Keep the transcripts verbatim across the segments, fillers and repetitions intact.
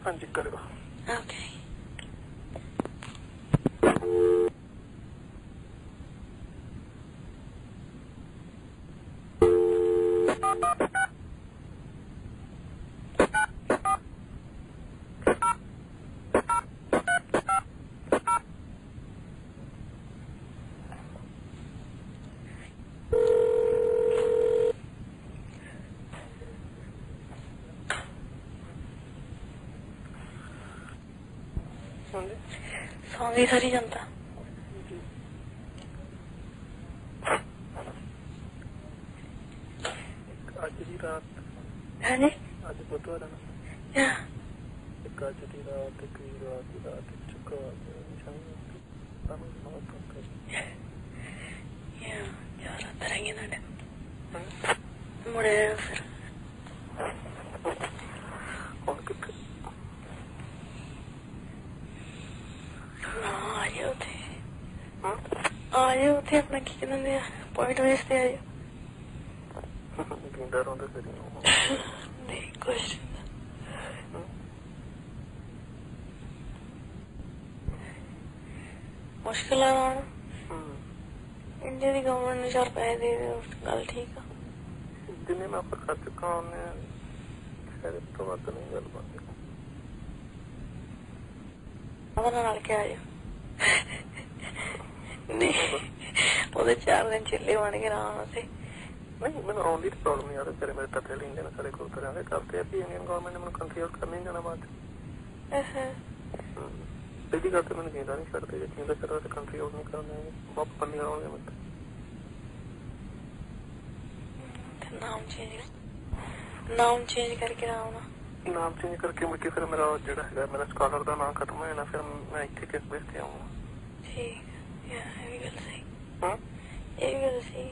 हाँ जी करो। Okay song सारी जनता आज की रात है नी आज बुधवार है ना या एक आज की रात एक ही रात की रात चुका निशान हम बहुत कर या यार तरंगे ना डे मुड़े फिर और कितने आए थे अपना की कहते पॉइंट वेचते आए डरों तो करी नहीं कुछ मुश्किल है ना इंडिया की गवर्नमेंट ने चार पैसे दे दे गल ठीक है जिन्हें मैं आपको खा चुका हूँ शायद तो बात नहीं गल बात नाल क्या आए नहीं ਉਹਦੇ ਚਾਰ ਦਿਨ ਚਿੱਲੇ ਬਣ ਕੇ ਆਰਾਮ से नहीं मैंने आउंदी दी प्रॉब्लम नहीं आ रही तेरे मेरे तत्ते ले इंडियन सारे को तरह के करते हैं कि इंडियन गवर्नमेंट ने मैंने कंट्री आउट करने ही जाना बात ऐसे पहली करते मैंने कहता नहीं करते ये कहता कर रहा था कंट्री आउट नहीं करना है वापस बंद कराओगे मत नाम चेंज नाम चेंज करके आओ ना नाम चेंज करके मुझे फिर मेरा जेड़ा है मेरा स्कॉलर का नाम खत्म हो जाना फिर मैं इतने केस भेजते आऊंगा ठीक या ये भी गल सही हां ये भी गल सही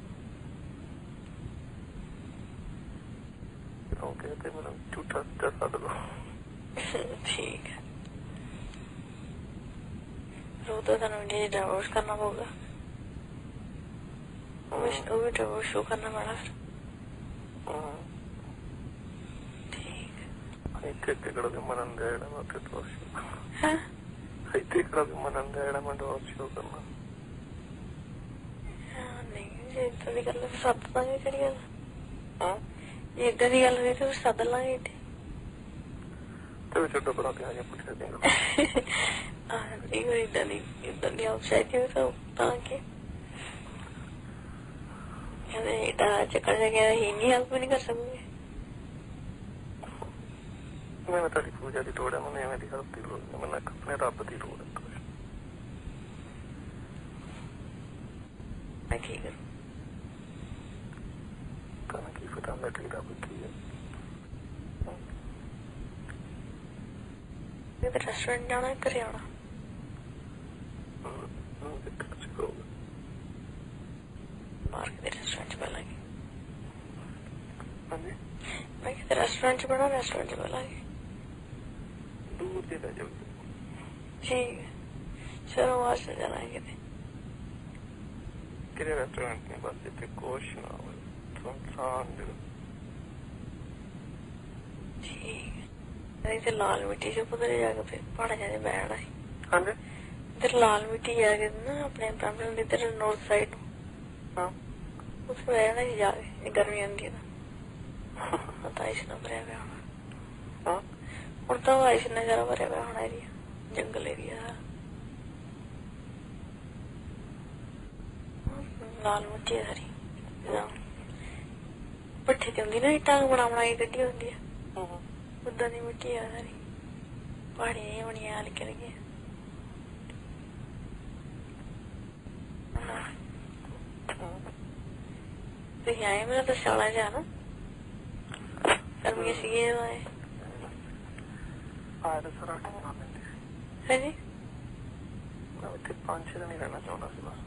ओके तो मैंने झूठा जैसा दो ठीक है रोता था ना मुझे डिवोर्स करना होगा वो भी डिवोर्स शो करना पड़ा ठीक इतने टिकड़ के मनन देना मत तो हाँ इतने टिकड़ के मनन देना मत डिवोर्स शो करना नहीं ये तो भी कर ले सब तो नहीं करिए हां ये इधर ही गल हुई तो सद लांगे तो छोटो बड़ा के आगे पूछ देंगे हां ये कोई इधर नहीं इधर नहीं आप शायद ये तो ताकि ये इधर चक्कर जगह ही नहीं हेल्प नहीं कर सकते मैं तेरी पूजा दी तोड़ा मैंने मेरी हेल्प दी लोड़ मैंने अपने रब दी लोड़ मैं की करूं कहना की पता मैं की रब की है ये तो रेस्टोरेंट जाना करे आना बाहर के रेस्टोरेंट पे लगे मैं किसी रेस्टोरेंट बना रेस्टोरेंट पे लगे दूर से रह जाओ ठीक है चलो वहां से जाना है कितने तेरे रेस्टोरेंट में बस इतने कोश ना हो संसान ठीक है इधर लाल मिट्टी से उधर जाकर फिर पहाड़ जाने बैठना है हाँ जी इधर लाल मिट्टी जाके ना अपने पैम्पल इधर नॉर्थ साइड हाँ उसमें बैठना ही जाके गर्मी आती है ना पता इस ना भरे हुए होना हाँ और तो इस नजारा भरे हुए होना एरिया जंगल एरिया लाल मिट्टी है सारी पट्ठे ते होंदी ना टांग बना बनाई गड्डी होंदी है उदा दी मिट्टी है सारी पहाड़ियां बनियां हल्के हल्के तो आए मेरा तो शाला जाना गर्मी सी है आए तो सारा टाइम है जी मैं इतने पाँच छह दिन ही रहना चाहता सी बस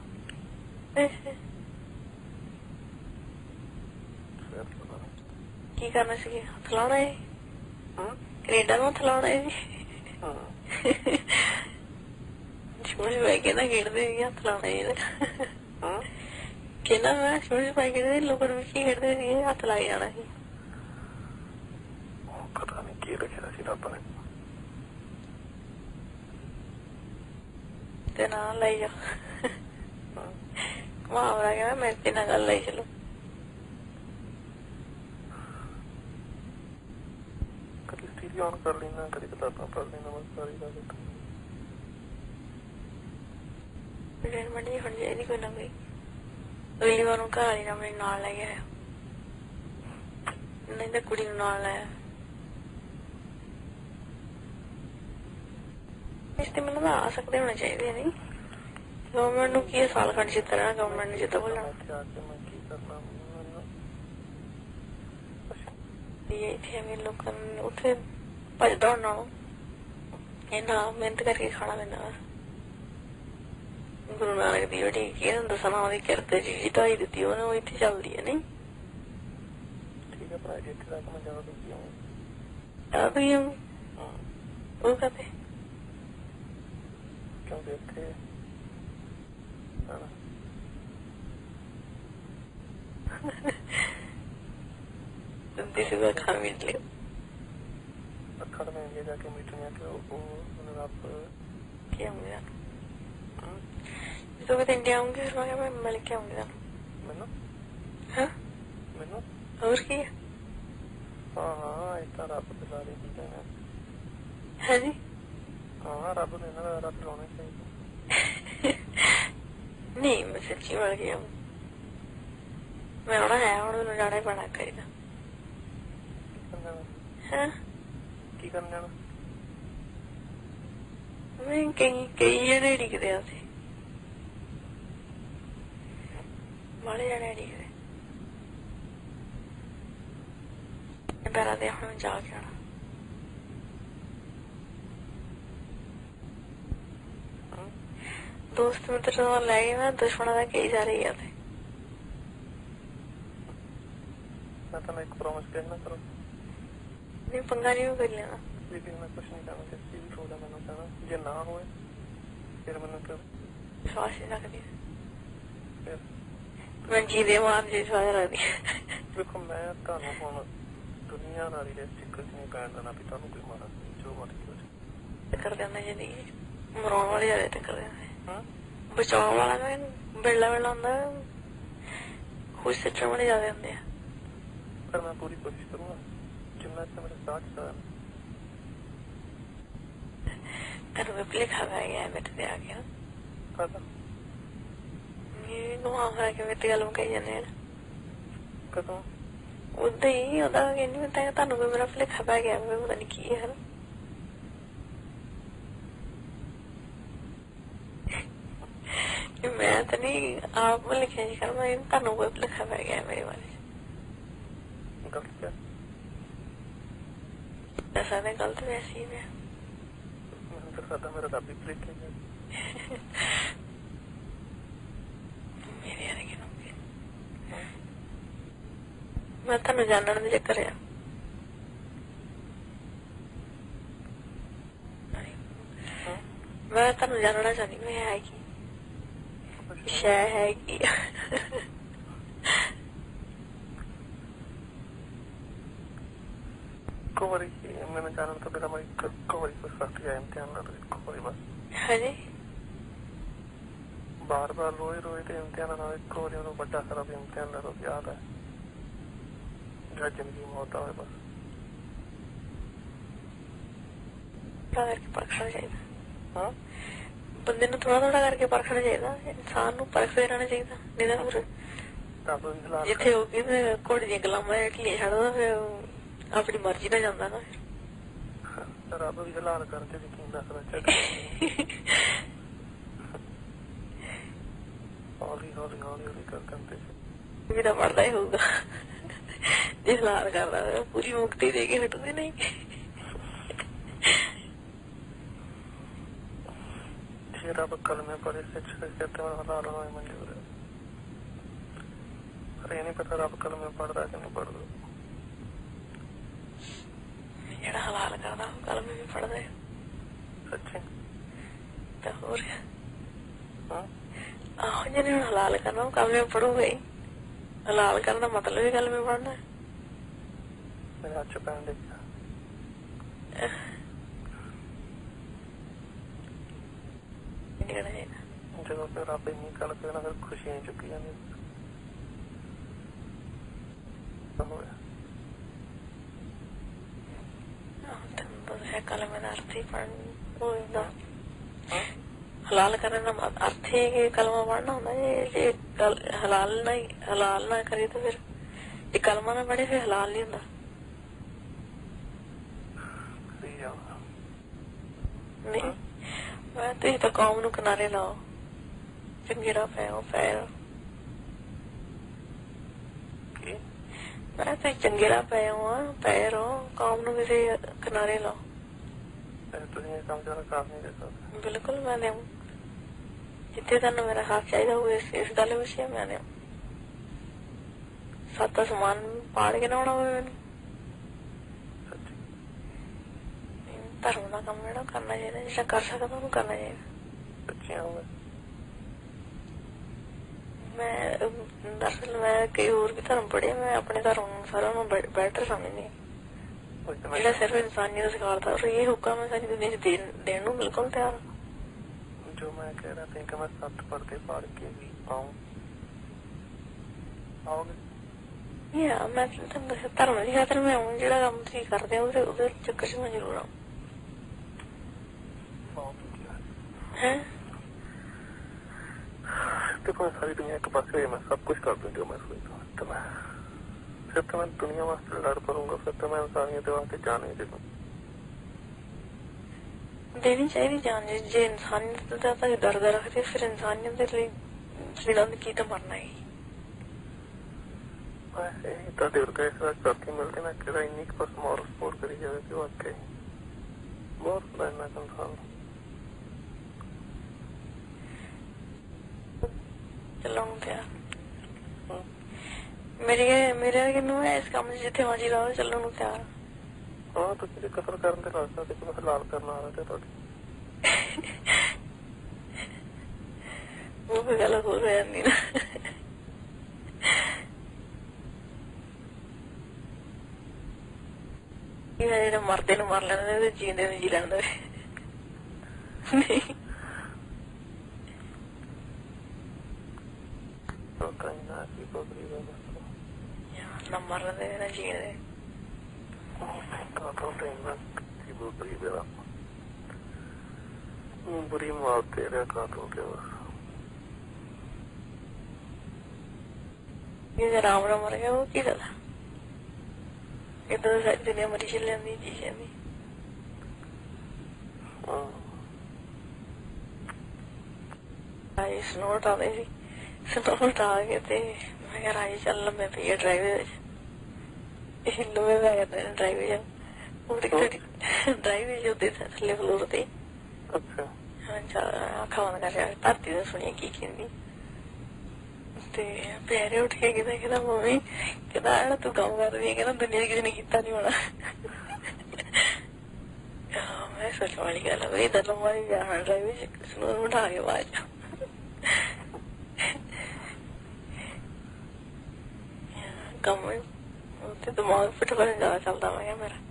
की करना सी हथलाना है कनेडा में हथलाना है शूज पाई के ना खेड़ते हथलाना है कहना मैं शूज पाई के लोगों ने खेड़ते हथ लाई जाना है पता नहीं की रखा सी रब ने ਤੇ ਨਾ ਲਈ ਜਾ ਮੁਹਾਵਰਾ ਕਹਿੰਦਾ ਮੇਰੇ ਤੇ ਨਾ ਗੱਲ ਲਈ ਚਲੋ ਕਦੀ ਟੀਵੀ ਔਨ ਕਰ ਲੈਣਾ ਕਦੀ ਕਿਤਾਬਾਂ ਪੜ੍ਹ ਲੈਣਾ ਬਸ ਸਾਰੀ ਗੱਲ ਮੰਡੀ ਹੁਣ ਇਹਦੀ ਕੋਈ ਨਾ ਕੋਈ ਅਗਲੀ ਵਾਰ ਨੂੰ ਘਰ ਵਾਲੀ ਨਾ ਮੇਰੇ ਨਾਲ ਲੈ ਗਿਆ ਨਹੀਂ ਤਾਂ ਕੁੜੀ ਨੂੰ ਨਾਲ ਲੈ ਇਸ ਤੇ ਮੈਨੂੰ ਆ ਸਕਦੇ ਹੋਣੇ ਚਾਹੀਦੇ ਨਹੀਂ ਗਵਰਨਮੈਂਟ ਨੂੰ ਕੀ ਸਾਲ ਖੰਡ ਜਿੱਤ ਰਹਿਣਾ ਗਵਰਨਮੈਂਟ ਨੇ ਜਿੱਤ ਬੋਲਣਾ ਇੱਥੇ ਐਵੇਂ ਲੋਕਾਂ ਨੂੰ ਉੱਥੇ ਭੱਜ ਦੌੜ ਨਾਲੋਂ ਇੰਨਾ ਮਿਹਨਤ ਕਰਕੇ ਖਾਣਾ ਪੈਂਦਾ ਗੁਰੂ ਨਾਨਕ ਦੀ ਜਿਹੜੀ ਕੀ ਦੱਸਣਾ ਉਹਦੀ ਕਿਰਤ ਜੀ ਢਾਈ ਦਿੱਤੀ ਉਹਨੇ ਉਹ ਇੱਥੇ ਚੱਲਦੀ ਹੈ ਨਹੀਂ ਠੀਕ ਹੈ ਭਰਾ ਜੀ ਇੱਥੇ ਤੱਕ ਮੈਂ ਜ਼ਿਆਦਾ ਦੁਖੀ ਹਾਂ ਆ ਤੁਸੀਂ ਉਹ ਕਹਤੇ ਕਿਉਂਕਿ ਇੱਥੇ This is a conveniently. अखड़ में ये जाके मीटिंग है कि वो उन्हें आप क्या होंगे तो मैं इंडिया आऊँगी फिर मैं मैं मिल के आऊँगी ना मैंने हाँ मैंने और क्या हाँ हाँ इतना रब दिला रही चीज़ें हैं हाँ जी हाँ रब ने ना रब लाने चाहिए नहीं मैं सच्ची मर गया हूँ मैं उड़ा है उड़ा उन्हें जाना ही पड़ा करेगा हाँ की करने ना मैं कहीं कहीं जने डिग रहे थे बड़े जने डिग रहे बेरा दे हम जाके आना दोस्त मित्र तो लगे मैं दुश्मन का कई जा रही थे मैं तो एक प्रॉमिस करना करो नहीं पंगा नहीं कर लेना लेकिन मैं कुछ नहीं करना किसी भी छोड़ा मैंने कहना ये ना होए फिर मैंने कर विश्वास ही ना करिए फिर मैं जीदे मार जी विश्वास रख दिया देखो मैं ਤੁਹਾਨੂੰ ਹੁਣ ਦੁਨੀਆ ਨਾਲ ਹੀ ਸਟਿੱਕਰ ਨਹੀਂ ਪੈਣ ਦੇਣਾ ਵੀ ਤੁਹਾਨੂੰ ਕੋਈ ਮਾਰਾ ਜੋ ਮਰਜ਼ੀ ਹੋ ਜਾਏ ਕਰ ਦਿੰਦਾ ਜਿੰਦਗੀ ਮਰਾਉਣ ਵਾਲੇ ਜਿਆਦਾ ਤੇ ਕਰ ਦਿੰਦੇ ਹਾਂ ਬਚਾਉਣ ਵਾਲਾ ਮੈਂ ਬਿਰਲਾ ਬਿਰਲਾ ਹੁੰਦਾ ਖੁਸ਼ ਸਿੱਟਣ ਵਾਲੇ ਜਿਆਦਾ ਹੁੰਦੇ ਆ ਪਰ ਮੈਂ ਪੂਰੀ ਕੋਸ਼ਿਸ਼ ਕਰੂੰਗਾ ਜਿੰਨਾ ਕਿ ਮੇਰੇ ਸਾਥ ਸਾਥ ਤੈਨੂੰ ਵੀ ਲਿਖਾ ਗਿਆ ਮੇਰੇ ਤੇ ਆ ਗਿਆ ਕਦਾ ਇਹ ਨੂੰ ਆਖਰਾ ਕਿ ਮੇਰੇ ਤੇ ਗੱਲ ਮੁਕਾਈ ਜਾਂਦੇ ਆ ਕਦੋਂ ਉਦਾਂ ਹੀ ਉਹਦਾ ਕਹਿੰਦੀ ਮੈਂ ਤਾਂ ਤੁਹਾਨੂੰ ਵੀ ਮੇਰਾ ਲਿਖਾ ਪੈ ਗਿਆ ਮੈਂ ਪਤਾ ਨਹੀਂ ਕੀ ਹੈ मैं तो नहीं आप लिखे जी कर मैं ਤੁਹਾਨੂੰ ਕੋਈ ਲਿਖਾ ਪੈ ਗਿਆ ਮੇਰੇ ਬਾਰੇ गलत क्या ऐसा नहीं गलत वैसे ही है मैंने तो सादा मेरा रब भी लिखे गया मेरे यार के नाम मैं ਤੁਹਾਨੂੰ ਜਾਣਨ ਦੇ ਚੱਕਰ ਆ ਮੈਂ ਤੁਹਾਨੂੰ ਜਾਣਨਾ ਚਾਹਦੀ ਮੈਂ ਹੈ ਕੀ ਸ਼ੈ ਹੈ ਕੀ कोवरी मैंने जाना तो मेरा मैं कोवरी को साथ गया इम्तिहान ना तो कोवरी बस हाँ जी बार बार रोए रोए थे इम्तिहान ना कोवरी उन्होंने बड़ा सारा भी इम्तिहान ना तो याद है जो जिंदगी में होता है बस करके परखना चाहिए हाँ बंदे ने थोड़ा थोड़ा करके परखना चाहिए इंसान को परखते रहना चाहिए नहीं तो फिर जिथे होगी फिर घोड़े दी गलामां ढिल्लियां छड्डदा फिर अपनी मर्जी नाल जांदा ना फिर रब भी हलाल करके यकीन रखना चाहिए हौली हौली हौली हौली कर करते भी तो पढ़ता ही होगा जे हलाल कर रहा है पूरी मुक्ति दे के हटते नहीं रब कलमे पढ़े शिक्षक कहते हैं हलाल होना मंजूर है अरे ये नहीं पता रब कलमे पढ़ रहा है कि नहीं पढ़ रहा जेड़ा हलाल करदा कलमे भी पढ़दा है सच्ची तो और हां आहो जिन्हें हलाल करना कलमे पढ़ोगे हलाल करना मतलब ही कलमे पढ़ना है मेरे हाथ से पहन देखा ਕਹਿਣਾ ਚਾਹੀਦਾ। ਜਦੋਂ ਫਿਰ ਰੱਬ ਇੰਨੀ ਗੱਲ ਕਰੇ ਨਾ ਫਿਰ ਖੁਸ਼ੀਆਂ ਚੁੱਕੀ ਜਾਂਦੀਆਂ। ਤੈਨੂੰ ਦੱਸਿਆ ਕਲਮੇ ਦਾ ਅਰਥ ਹੀ ਪੜ੍ਹਨ ਦਾ ਹਲਾਲ ਕਰਨ ਦਾ ਅਰਥ ਹੀ ਕਿ ਕਲਮਾ ਪੜ੍ਹਨਾ ਹੁੰਦਾ। ਜੇ ਹਲਾਲ ਨਾ ਹਲਾਲ ਨਾ ਕਰੇ ਤਾਂ ਫਿਰ ਜੇ ਕਲਮਾ ਨਾ ਪੜ੍ਹੇ ਫਿਰ ਹਲਾਲ ਨਹੀਂ ਹੁੰਦਾ। ਨਹੀਂ ਮੈਂ ਤੁਸੀਂ ਤਾਂ ਕੌਮ ਨੂੰ ਕਿਨਾਰੇ ਲਾਓ, ਚੰਗੇ ਰਾਹ ਪੈ ਪੈ ਮੈਂ ਤੁਸੀਂ ਚੰਗੇ ਰਾਹ ਪਏ ਹੋ ਆ ਪੈ ਰਹੋ, ਕੌਮ ਨੂੰ ਕਿਸੇ ਕਿਨਾਰੇ ਲਾਓ। ਤੁਸੀਂ ਇਹ ਕੰਮ ਜ਼ਿਆਦਾ ਕਰ ਨਹੀਂ ਦੇ ਸਕਦੇ। ਬਿਲਕੁਲ ਮੈਂ ਦੇਵਾਂ ਜਿੱਥੇ ਤੁਹਾਨੂੰ ਮੇਰਾ ਹੱਥ ਚਾਹੀਦਾ ਹੋਵੇ ਇਸ ਗੱਲ ਵਿੱਚ ਮੈਂ ਦੇਵਾਂ। ਸੱਤ ਸਮਾਨ ਪਾੜ ਕੇ ਨਾ ਆਉਣਾ ਹੋਵੇ ਮੈਨੂੰ। ਧਰਮ ਦਾ ਕੰਮ ਜਿਹੜਾ ਕਰਨਾ ਚਾਹੀਦਾ, ਜਿਹੜਾ ਕਰ ਸਕਦਾ ਉਹਨੂੰ ਕਰਨਾ ਚਾਹੀਦਾ। ਮੈਂ ਦਰਅਸਲ ਮੈਂ ਕਈ ਹੋਰ ਵੀ ਧਰਮ ਪੜ੍ਹੇ, ਮੈਂ ਆਪਣੇ ਧਰਮ ਨੂੰ ਸਾਰਿਆਂ ਨੂੰ ਬੈਟਰ ਸਮਝਦੀ। ਜਿਹੜਾ ਸਿਰਫ ਇਨਸਾਨੀਅਤ ਸਿਖਾਉਂਦਾ ਔਰ ਇਹ ਹੁਕਮ ਮੈਂ ਸਾਰੀ ਦੁਨੀਆ ਚ ਦੇਣ ਨੂੰ ਬਿਲਕੁਲ ਤਿਆਰ। ਜੋ ਮੈਂ ਕਹਿ ਰਿਹਾ ਸੀ ਕਿ ਮੈਂ ਸੱਤ ਪੜ੍ਹਦੇ ਪੜ੍ਹ ਕੇ ਵੀ ਆਊਂ ਆਓਗੇ। ਯਾ ਮੈਂ ਤੁਹਾਨੂੰ ਦੱਸਿਆ ਧਰਮ ਦੀ ਖਾਤਰ ਮੈਂ ਆਊਂ। ਜਿਹੜਾ ਕੰਮ ਤੁਸੀਂ ਕਰਦੇ ਹੋ ਉਹਦੇ ਉਹਦੇ ਚੱਕਰ ਚ ਮੈਂ ਜ਼ਰੂਰ ਆਊਂ। ਹੈ ਦੇਖੋ ਸਾਰੀ ਦੁਨੀਆ ਇੱਕ ਪਾਸੇ ਮੈਂ ਸਭ ਕੁਛ ਕਰ ਦੂੰ ਜੋ ਮੈਂ ਸੋਚਦਾ ਤਾਂ ਮੈਂ ਫਿਰ ਤਾਂ ਮੈਂ ਦੁਨੀਆ ਵਾਸਤੇ ਲੜ ਪੜੂੰਗਾ। ਫਿਰ ਤਾਂ ਮੈਂ ਇਨਸਾਨੀਅਤ ਵਾਸਤੇ ਜਾਨ ਨਹੀਂ ਦੇ ਦੂੰ। ਦੇਣੀ ਚਾਹੀਦੀ ਜਾਨ। ਜੇ ਇਨਸਾਨੀਅਤ ਦਾ ਤਾਂ ਦਰਦ ਰੱਖਦੇ ਫਿਰ ਇਨਸਾਨੀਅਤ ਦੇ ਲਈ ਜਿਹੜਾ ਕੀ ਤਾਂ ਮਰਨਾ ਹੀ। ਤੁਹਾਡੇ ਵਰਗਾ ਇਸ ਵਾਰ ਕਰਕੇ ਮਿਲਦੇ ਨਾ ਕਿਹੜਾ ਇੰਨੀ ਕੁ ਬਸ ਮੋਰ ਸਪੋਰਟ ਕਰੀ ਜਾਵੇ ਕਿ ਵਾਕਈ ਬਹੁਤ ਲੈਣਾ ਇਨਸਾਨ। ਚੱਲਣ ਨੂੰ ਤਿਆਰ ਮੇਰੀ ਮੇਰੇ ਕਿਨੂੰ ਹੈ ਇਸ ਕੰਮ ਜਿੱਥੇ ਮਰਜੀ ਲਾਓ ਚੱਲਣ ਨੂੰ ਤਿਆਰ। ਹਾਂ ਤੁਸੀਂ ਜੇ ਕਤਲ ਕਰਨ ਤੇ ਲਾ ਸਕਦੇ ਕਿ ਮੈਂ ਹਲਾਲ ਕਰਨ ਆ ਰਿਹਾ ਤੇ ਤੁਹਾਡੀ ਉਹ ਵੀ ਗੱਲ ਹੋ ਜਾਂਦੀ ਨਾ। ਜਿਹੜੇ ਮਰਦੇ ਨੂੰ ਮਰ ਲੈਂਦੇ ਜੀਂਦੇ ਨੂੰ ਜੀ ਲੈਂਦੇ ਨਹੀਂ। ਨਾ ਮਰਦੇ ਨਾ ਜੀਂਦੇ। बुरी मौत तेरे हाथों के बस। ये राम राम मर गया वो की था इधर सारी दुनिया मरी चल जाती जी जाती। आई स्नोट आ गई स्नोट आ गए थे मैं कह आई चल लम्बे पे ड्राइवर लम्बे पे गए ड्राइवर ड्राइवर जो होते थे थले फ्लोर पे। अच्छा ਅੱਖਾਂ ਬੰਦ ਕਰ ਧਰਤੀ ਦਾ ਸੁਣੀਆ ਕੀ ਕਹਿੰਦੀ ਤੇ ਪਿਆਰੇ ਉੱਠ ਕੇ ਕਹਿੰਦਾ ਕਹਿੰਦਾ ਮੰਮੀ ਕਹਿੰਦਾ ਜਿਹੜਾ ਤੂੰ ਕੰਮ ਕਰ ਰਹੀ ਹੈ ਕਹਿੰਦਾ ਦੁਨੀਆ ਕਿਸੇ ਨੇ ਕੀਤਾ ਨੀ ਹੋਣਾ। ਮੈਂ ਸੋਚਣ ਵਾਲੀ ਗੱਲ ਹੈ ਏਦਾਂ ਲੰਮਾ ਵੀ ਜਾਣਾ ਡਰਾਈਵਰ ਨੂੰ ਉਠਾ ਕੇ ਬਾਅਦ ਚ ਕੰਮ ਉੱਥੇ ਦਿਮਾਗ ਫਿੱਟ ਕਰਨ ਜ਼ਿਆਦਾ ਚੱਲਦਾ ਮੈਂ ਕਿਹਾ ਮੇਰਾ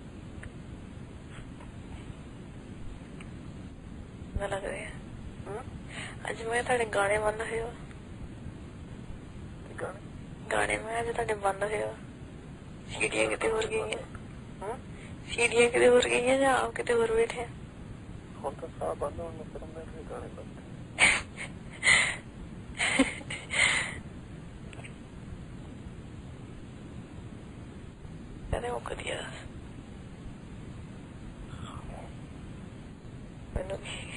ਲੱਗ ਰਿਹਾ। ਅੱਜ ਮੈਂ ਤੁਹਾਡੇ ਗਾਣੇ ਬੰਦ ਹੋਏ ਗਾਣੇ ਮੈਂ ਅੱਜ ਤੁਹਾਡੇ ਬੰਦ ਹੋਏ ਸੀੜੀਆਂ ਕਿਤੇ ਹੋਰ ਗਈਆਂ ਸੀੜੀਆਂ ਕਿਤੇ ਹੋਰ ਗਈਆਂ ਜਾਂ ਆਪ ਕਿਤੇ ਹੋਰ ਬੈਠੇ ਹੁਣ ਤਾਂ ਸਾਹ ਬੰਦ ਹੋਣ ਨੂੰ ਫਿਰ ਮੈਂ ਗਾਣੇ ਬੰਦ ਕਹਿੰਦੇ ਉਹ ਕਦੀ ਆ ਮੈਨੂੰ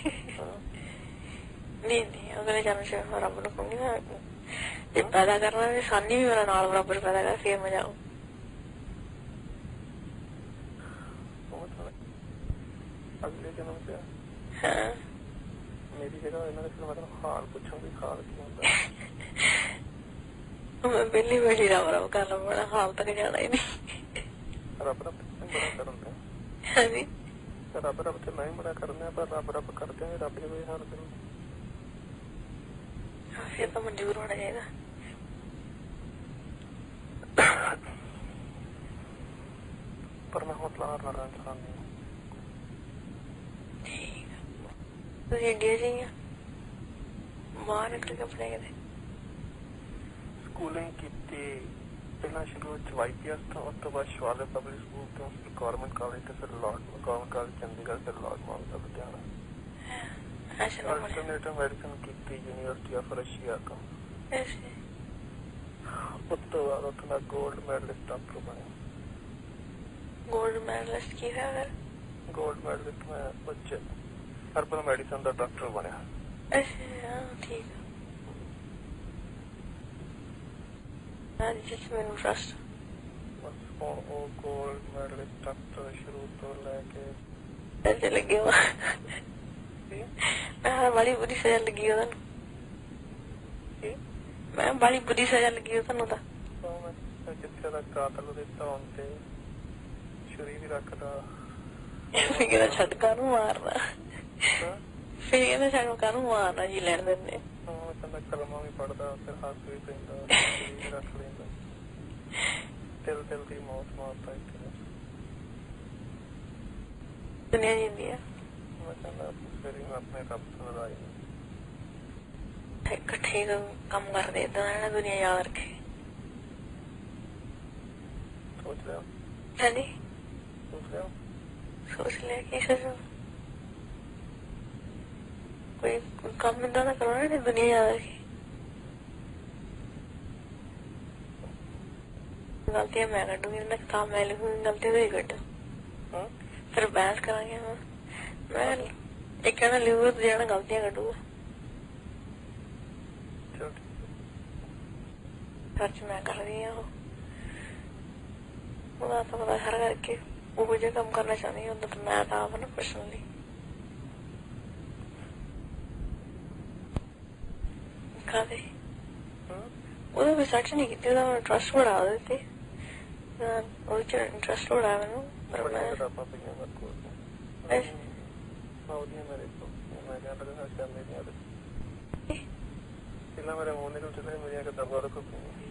नहीं नहीं अगले जन्म से रब नूं कहूंगी ना जे पैदा करना ते सानी भी मेरा नाल बराबर पैदा कर फिर मैं जाऊं। अगले जन्म से हाँ मेरी जगह इन्होंने फिर मतलब हाल पूछूंगी हाल की होता मैं पहली बैठी रब रब कर ला बड़ा हाल तक जाना ही नहीं। रब रब बड़ा करते हाँ जी रब रब तो मैं बड़ा करना पर रब रब करते हैं रब कोई हाल करूँ फिर तो मंजूर होना चाहिए। पर मैं हौसला हारने वाला इंसान नहीं हूँ। ठीक है इंडिया जाइए ਬਾਹਰ ਨਿਕਲ ਕੇ ਆਪਣੇ ਕਿਤੇ ਸਕੂਲਿੰਗ ਕੀਤੀ ਪਹਿਲਾਂ ਸ਼ੁਰੂ ਵਿੱਚ ਵਾਈ ਪੀ ਐਸ ਤੋਂ, ਉਸ ਤੋਂ ਬਾਅਦ ਸ਼ਿਵਾਲਿਕ ਪਬਲਿਕ ਸਕੂਲ ਤੋਂ, ਫਿਰ ਗੌਰਮੈਂਟ ਕਾਲਜ ਤੇ ਫਿਰ ਲਾਰਡ ਗੌਰਮੈਂਟ ਕਾਲਜ ਚੰਡੀਗੜ੍ਹ, ਫਿਰ Lord Mount Ludhiana. Alternative medicine ਕੀਤੀ ਯੂਨੀਵਰਸਿਟੀ ਆਫ ਰਸ਼ੀਆ ਤੋਂ। ਉਸ ਤੋਂ ਬਾਅਦ ਉੱਥੋਂ ਦਾ ਗੋਲਡ ਮੈਡਲਿਸਟ ਡਾਕਟਰ ਬਣਿਆ। ਗੋਲਡ ਮੈਡਲਿਸਟ ਕੀ ਹੈ ਫਿਰ? ਗੋਲਡ ਮੈਡਲਿਸਟ ਮੈਂ ਬੱਚੇ ਹਰਬਲ ਮੈਡੀਸਨ ਦਾ ਡਾਕਟਰ ਬਣਿਆ। ਅੱਛਾ ਠੀਕ ਆ ਜਿਸ ਮੈਨੂੰ ਟਰਸਟ ਬਸ ਉਹ ਗੋਲਡ ਮੈਡਲਿਸਟ ਡਾਕਟਰ ਸ਼ੁਰੂ ਤੋਂ ਲੈ ਕੇ ਪੈਸੇ ਲੱਗੇ ਵਾ ਮੈਂ ਬੜੀ ਬੁਰੀ ਸਜ਼ਾ ਲੱਗੀ ਉਹਨਾਂ ਨੂੰ। ਮੈਂ ਬੜੀ ਬੁਰੀ ਸਜ਼ਾ ਲੱਗੀ ਤੁਹਾਨੂੰ ਤਾਂ ਕਿੱਥੇ ਦਾ ਕਾਤਲ ਦਿੱਤਾ ਹੁਣ ਤੇ ਛੁਰੀ ਵੀ ਰੱਖਦਾ ਫਿਰ ਕਹਿੰਦਾ ਛੱਡ ਕਾਹਨੂੰ ਮਾਰਨਾ ਫਿਰ ਕਹਿੰਦਾ ਛੱਡ ਕਾਹਨੂੰ ਮਾਰਨਾ ਜੀ ਲੈਣ ਦਿੰਦੇ ਕਹਿੰਦਾ ਕਲਮਾਂ ਵੀ ਪੜ੍ਹਦਾ ਫਿਰ ਹੱਥ ਵੀ ਪੈਂਦਾ ਵੀ ਰੱਖ ਲੈਂਦਾ ਦਿਲ ਦਿਲ ਦੀ ਮੌਤ ਮਾਰਦਾ ਇੱਕ ਦੁਨੀਆ ਜਿੰਦੀ ਆ। ਮੈਂ ਕਹਿੰਦਾ ਫਿਰ ਮੈਂ ਆਪਣੇ ਰੱਬ ਤੋਂ ਨਾਰਾਜ਼ ਇਕੱਠੇ ਕੰਮ ਕਰਦੇ ਏਦਾਂ ਨਾ ਦੁਨੀਆ ਯਾਦ ਰੱਖੇ। ਸੋਚ ਲਿਆ ਹਾਂਜੀ ਸੋਚ ਲਿਆ ਸੋਚ ਲਿਆ ਕੀ ਸੋਚੋ ਕੋਈ ਕੰਮ ਏਦਾਂ ਦਾ ਕਰੋ ਨਾ ਦੁਨੀਆ ਯਾਦ ਰੱਖੇ। ਗਲਤੀਆਂ ਮੈਂ ਕੱਢੂਗੀ ਮੈਂ ਕਿਤਾਬ ਮੈਂ ਲਿਖੂਗੀ ਗਲਤੀਆਂ ਤੁਸੀਂ ਕੱਢੋ ਫਿਰ ਬਹਿਸ ਕਰਾਂਗੇ। ਮੈਂ ਇੱਕ ਕਹਿਣਾ ਲਿਖੂਗਾ ਦੂਜਾ ਕਹਿਣਾ ਗਲਤੀਆਂ ਕੱਢੂਗਾ। ਖਰਚ ਮੈਂ ਕਰਦੀ ਆ ਉਹਦਾ ਤਾਂ ਪਤਾ ਹਰ ਕਰਕੇ ਉਹ ਜਿਹਾ ਕੰਮ ਕਰਨਾ ਚਾਹੁੰਦੀ ਉਦੋਂ ਤਾਂ ਮੈਂ ਤਾਂ ਆਪ ਨਾ ਪਰਸਨਲੀ ਕਾਹਦੇ ਉਹਦਾ ਵੀ ਸਰਚ ਨਹੀਂ ਕੀਤੀ ਉਹਦਾ ਇੰਟਰਸਟ ਬੜਾ ਉਹਦੇ ਤੇ ਉਹਦੇ ਚ ਇੰਟਰਸਟ ਬੜਾ ਮੈਨੂੰ ਪਰ ਮੈਂ ਪਹਿਲਾਂ ਮੇਰੇ ਮੂੰਹ ਨਿਕਲ ਚੁੱਕੇ ਮੇਰੀਆਂ ਕਿਤਾਬਾਂ ਬਾਹਰ ਰੱਖੋ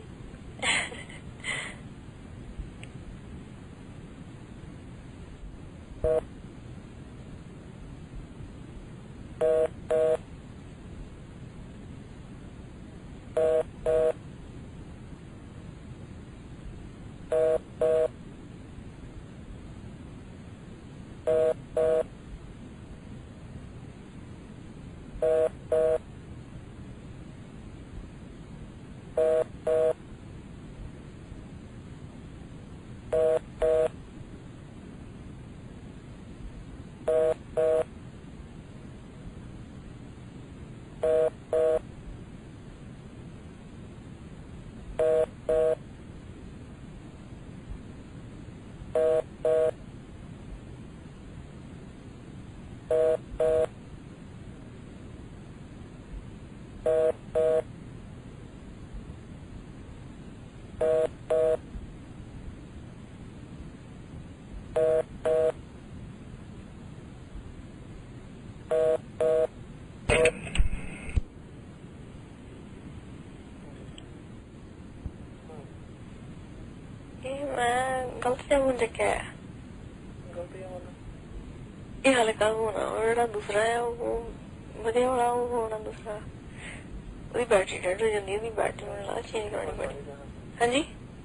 ਇਹ ਹਲਕਾ ਹੋਣਾ ਜਿਹੜਾ ਦੂਸਰਾ ਹੈ ਉਹ ਵਧੀਆ ਵਾਲਾ ਉਹ ਹੋਣਾ ਦੂਸਰਾ ਉਹਦੀ ਬੈਟਰੀ ਡੈਡ ਹੋ ਜਾਂਦੀ ਉਹਦੀ ਬੈਟਰੀ ਮੈਨੂੰ ਲੱਗਦਾ ਚੇਂਜ ਕਰਾਉਣੀ ਪੈਣੀ। ਹਾਂਜੀ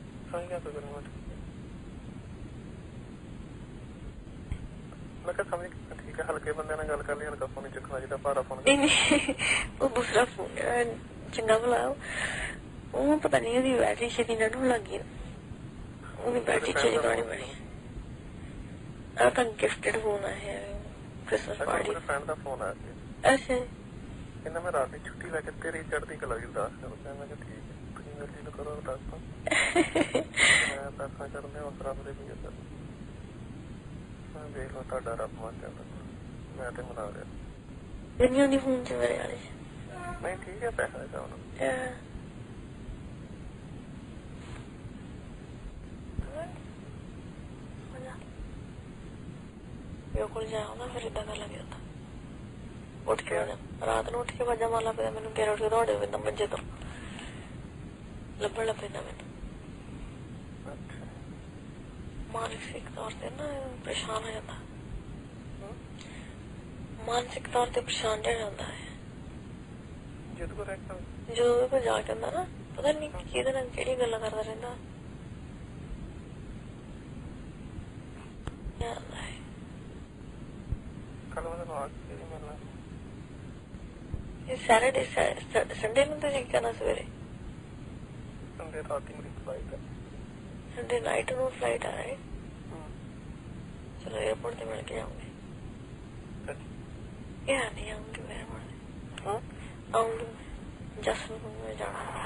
ਮੈਂ ਕਿਹਾ ਸਮਝ ਠੀਕ ਹੈ ਹਲਕੇ ਬੰਦੇ ਨਾਲ ਗੱਲ ਕਰ ਲਈ ਹਲਕਾ ਫੋਨ ਚੱਕਣਾ ਚਾਹੀਦਾ ਭਾਰਾ ਫੋਨ ਉਹ ਦੂਸਰਾ ਫੋਨ ਚੰਗਾ ਭਲਾ ਉਹ ਪਤਾ ਨਹੀਂ ਉਹਦੀ ਬੈਟਰੀ ਛੇਤੀ ਡੈਡ ਹੋਣ ਲੱਗ ਗਈ ਉਹਦੀ ਬੈਟਰੀ ਚੇਂਜ ਕਰਾਉਣੀ ਪੈਣੀ। ਆ ਤਾਂ ਗਿਫਟਡ ਫੋਨ ਹੈ ਕ੍ਰਿਸਮਸ ਪਾਰਟੀ ਫਰੈਂਡ ਦਾ ਫੋਨ ਆਇਆ ਸੀ। ਅੱਛਾ ਕਹਿੰਦਾ ਮੈਂ ਰਾਤ ਦੀ ਛੁੱਟੀ ਲੈ ਕੇ ਤੇਰੀ ਚੜ੍ਹਦੀ ਕਲਾ ਦੀ ਦੱਸ ਕਰ ਮੈਂ ਕਿਹਾ ਠੀਕ ਹੈ ਤੁਸੀਂ ਮੇਰੀ ਨੂੰ ਕਰੋ ਦੱਸ ਮੈਂ ਦੱਸਾਂ ਕਰਦੇ ਉਸ ਰੱਬ ਦੇ ਵੀ ਮੈਂ ਦੇਖ ਲਓ ਤੁਹਾਡਾ ਰੱਬ ਮਾਰ ਜਾਂਦਾ ਮੈਂ ਤੇ ਮਨਾ ਰਿਹਾ ਦੁਨੀਆ ਦੀ ਫੋਨ ਚ ਮੇਰੇ ਵਾਲੇ ਨਹੀਂ ਠੀਕ ਹੈ ਪੈਸਾ ਦਾ ਉਹਨਾਂ ਕੋਲ ਜਾਉਂਦਾ ਫਿਰ ਇਦਾਂ ਕਰ ਲੱਗ ਜਾਂਦਾ ਉੱਠ ਕੇ ਰਾਤ ਨੂੰ ਉੱਠ ਕੇ ਵਾਜਾ ਮਾਰਨਾ ਪੈਂਦਾ ਮੈਨੂੰ ਫਿਰ ਉੱਠ ਕੇ ਦੌੜੇ ਪੈਂਦਾ ਮੰਜੇ ਤੋਂ ਲੱਭਣ ਲੱਗ ਪੈਂਦਾ ਮੈਨੂੰ ਮਾਨਸਿਕ ਤੌਰ ਤੇ ਨਾ ਪਰੇਸ਼ਾਨ ਹੋ ਜਾਂਦਾ ਮਾਨਸਿਕ ਤੌਰ ਤੇ ਪਰੇਸ਼ਾਨ ਹੋ ਜਾਂਦਾ ਹੈ ਜਦੋਂ ਵੀ ਕੋਈ ਜਾ ਕੇ ਹੁੰਦਾ ਨਾ ਪਤਾ ਨੀ ਕਿਹਦੇ ਨਾਲ ਕਿਹੜੀ ਗੱਲਾਂ ਕਰਦਾ ਰਹਿੰਦਾ। ਸੈਟਰਡੇ ਸੰਡੇ ਨੂੰ ਤੁਸੀਂ ਕਰਨਾ ਸਵੇਰੇ? ਸੰਡੇ ਰਾਤ ਮੇਰੀ ਫਲਾਈਟ ਹੈ। ਸੰਡੇ ਨਾਈਟ ਨੂੰ ਫਲਾਈਟ ਆ ਰਹੀ। ਚਲੋ एयरपोर्ट ਤੇ ਮਿਲ ਕੇ ਆਉਂਗੇ। ਯਾਰ ਨਹੀਂ ਆਉਂਗੀ ਮੈਂ ਹਾਂ ਆਉਂਗੀ ਜਸ ਨੂੰ ਮੈਂ ਜਾਣਾ।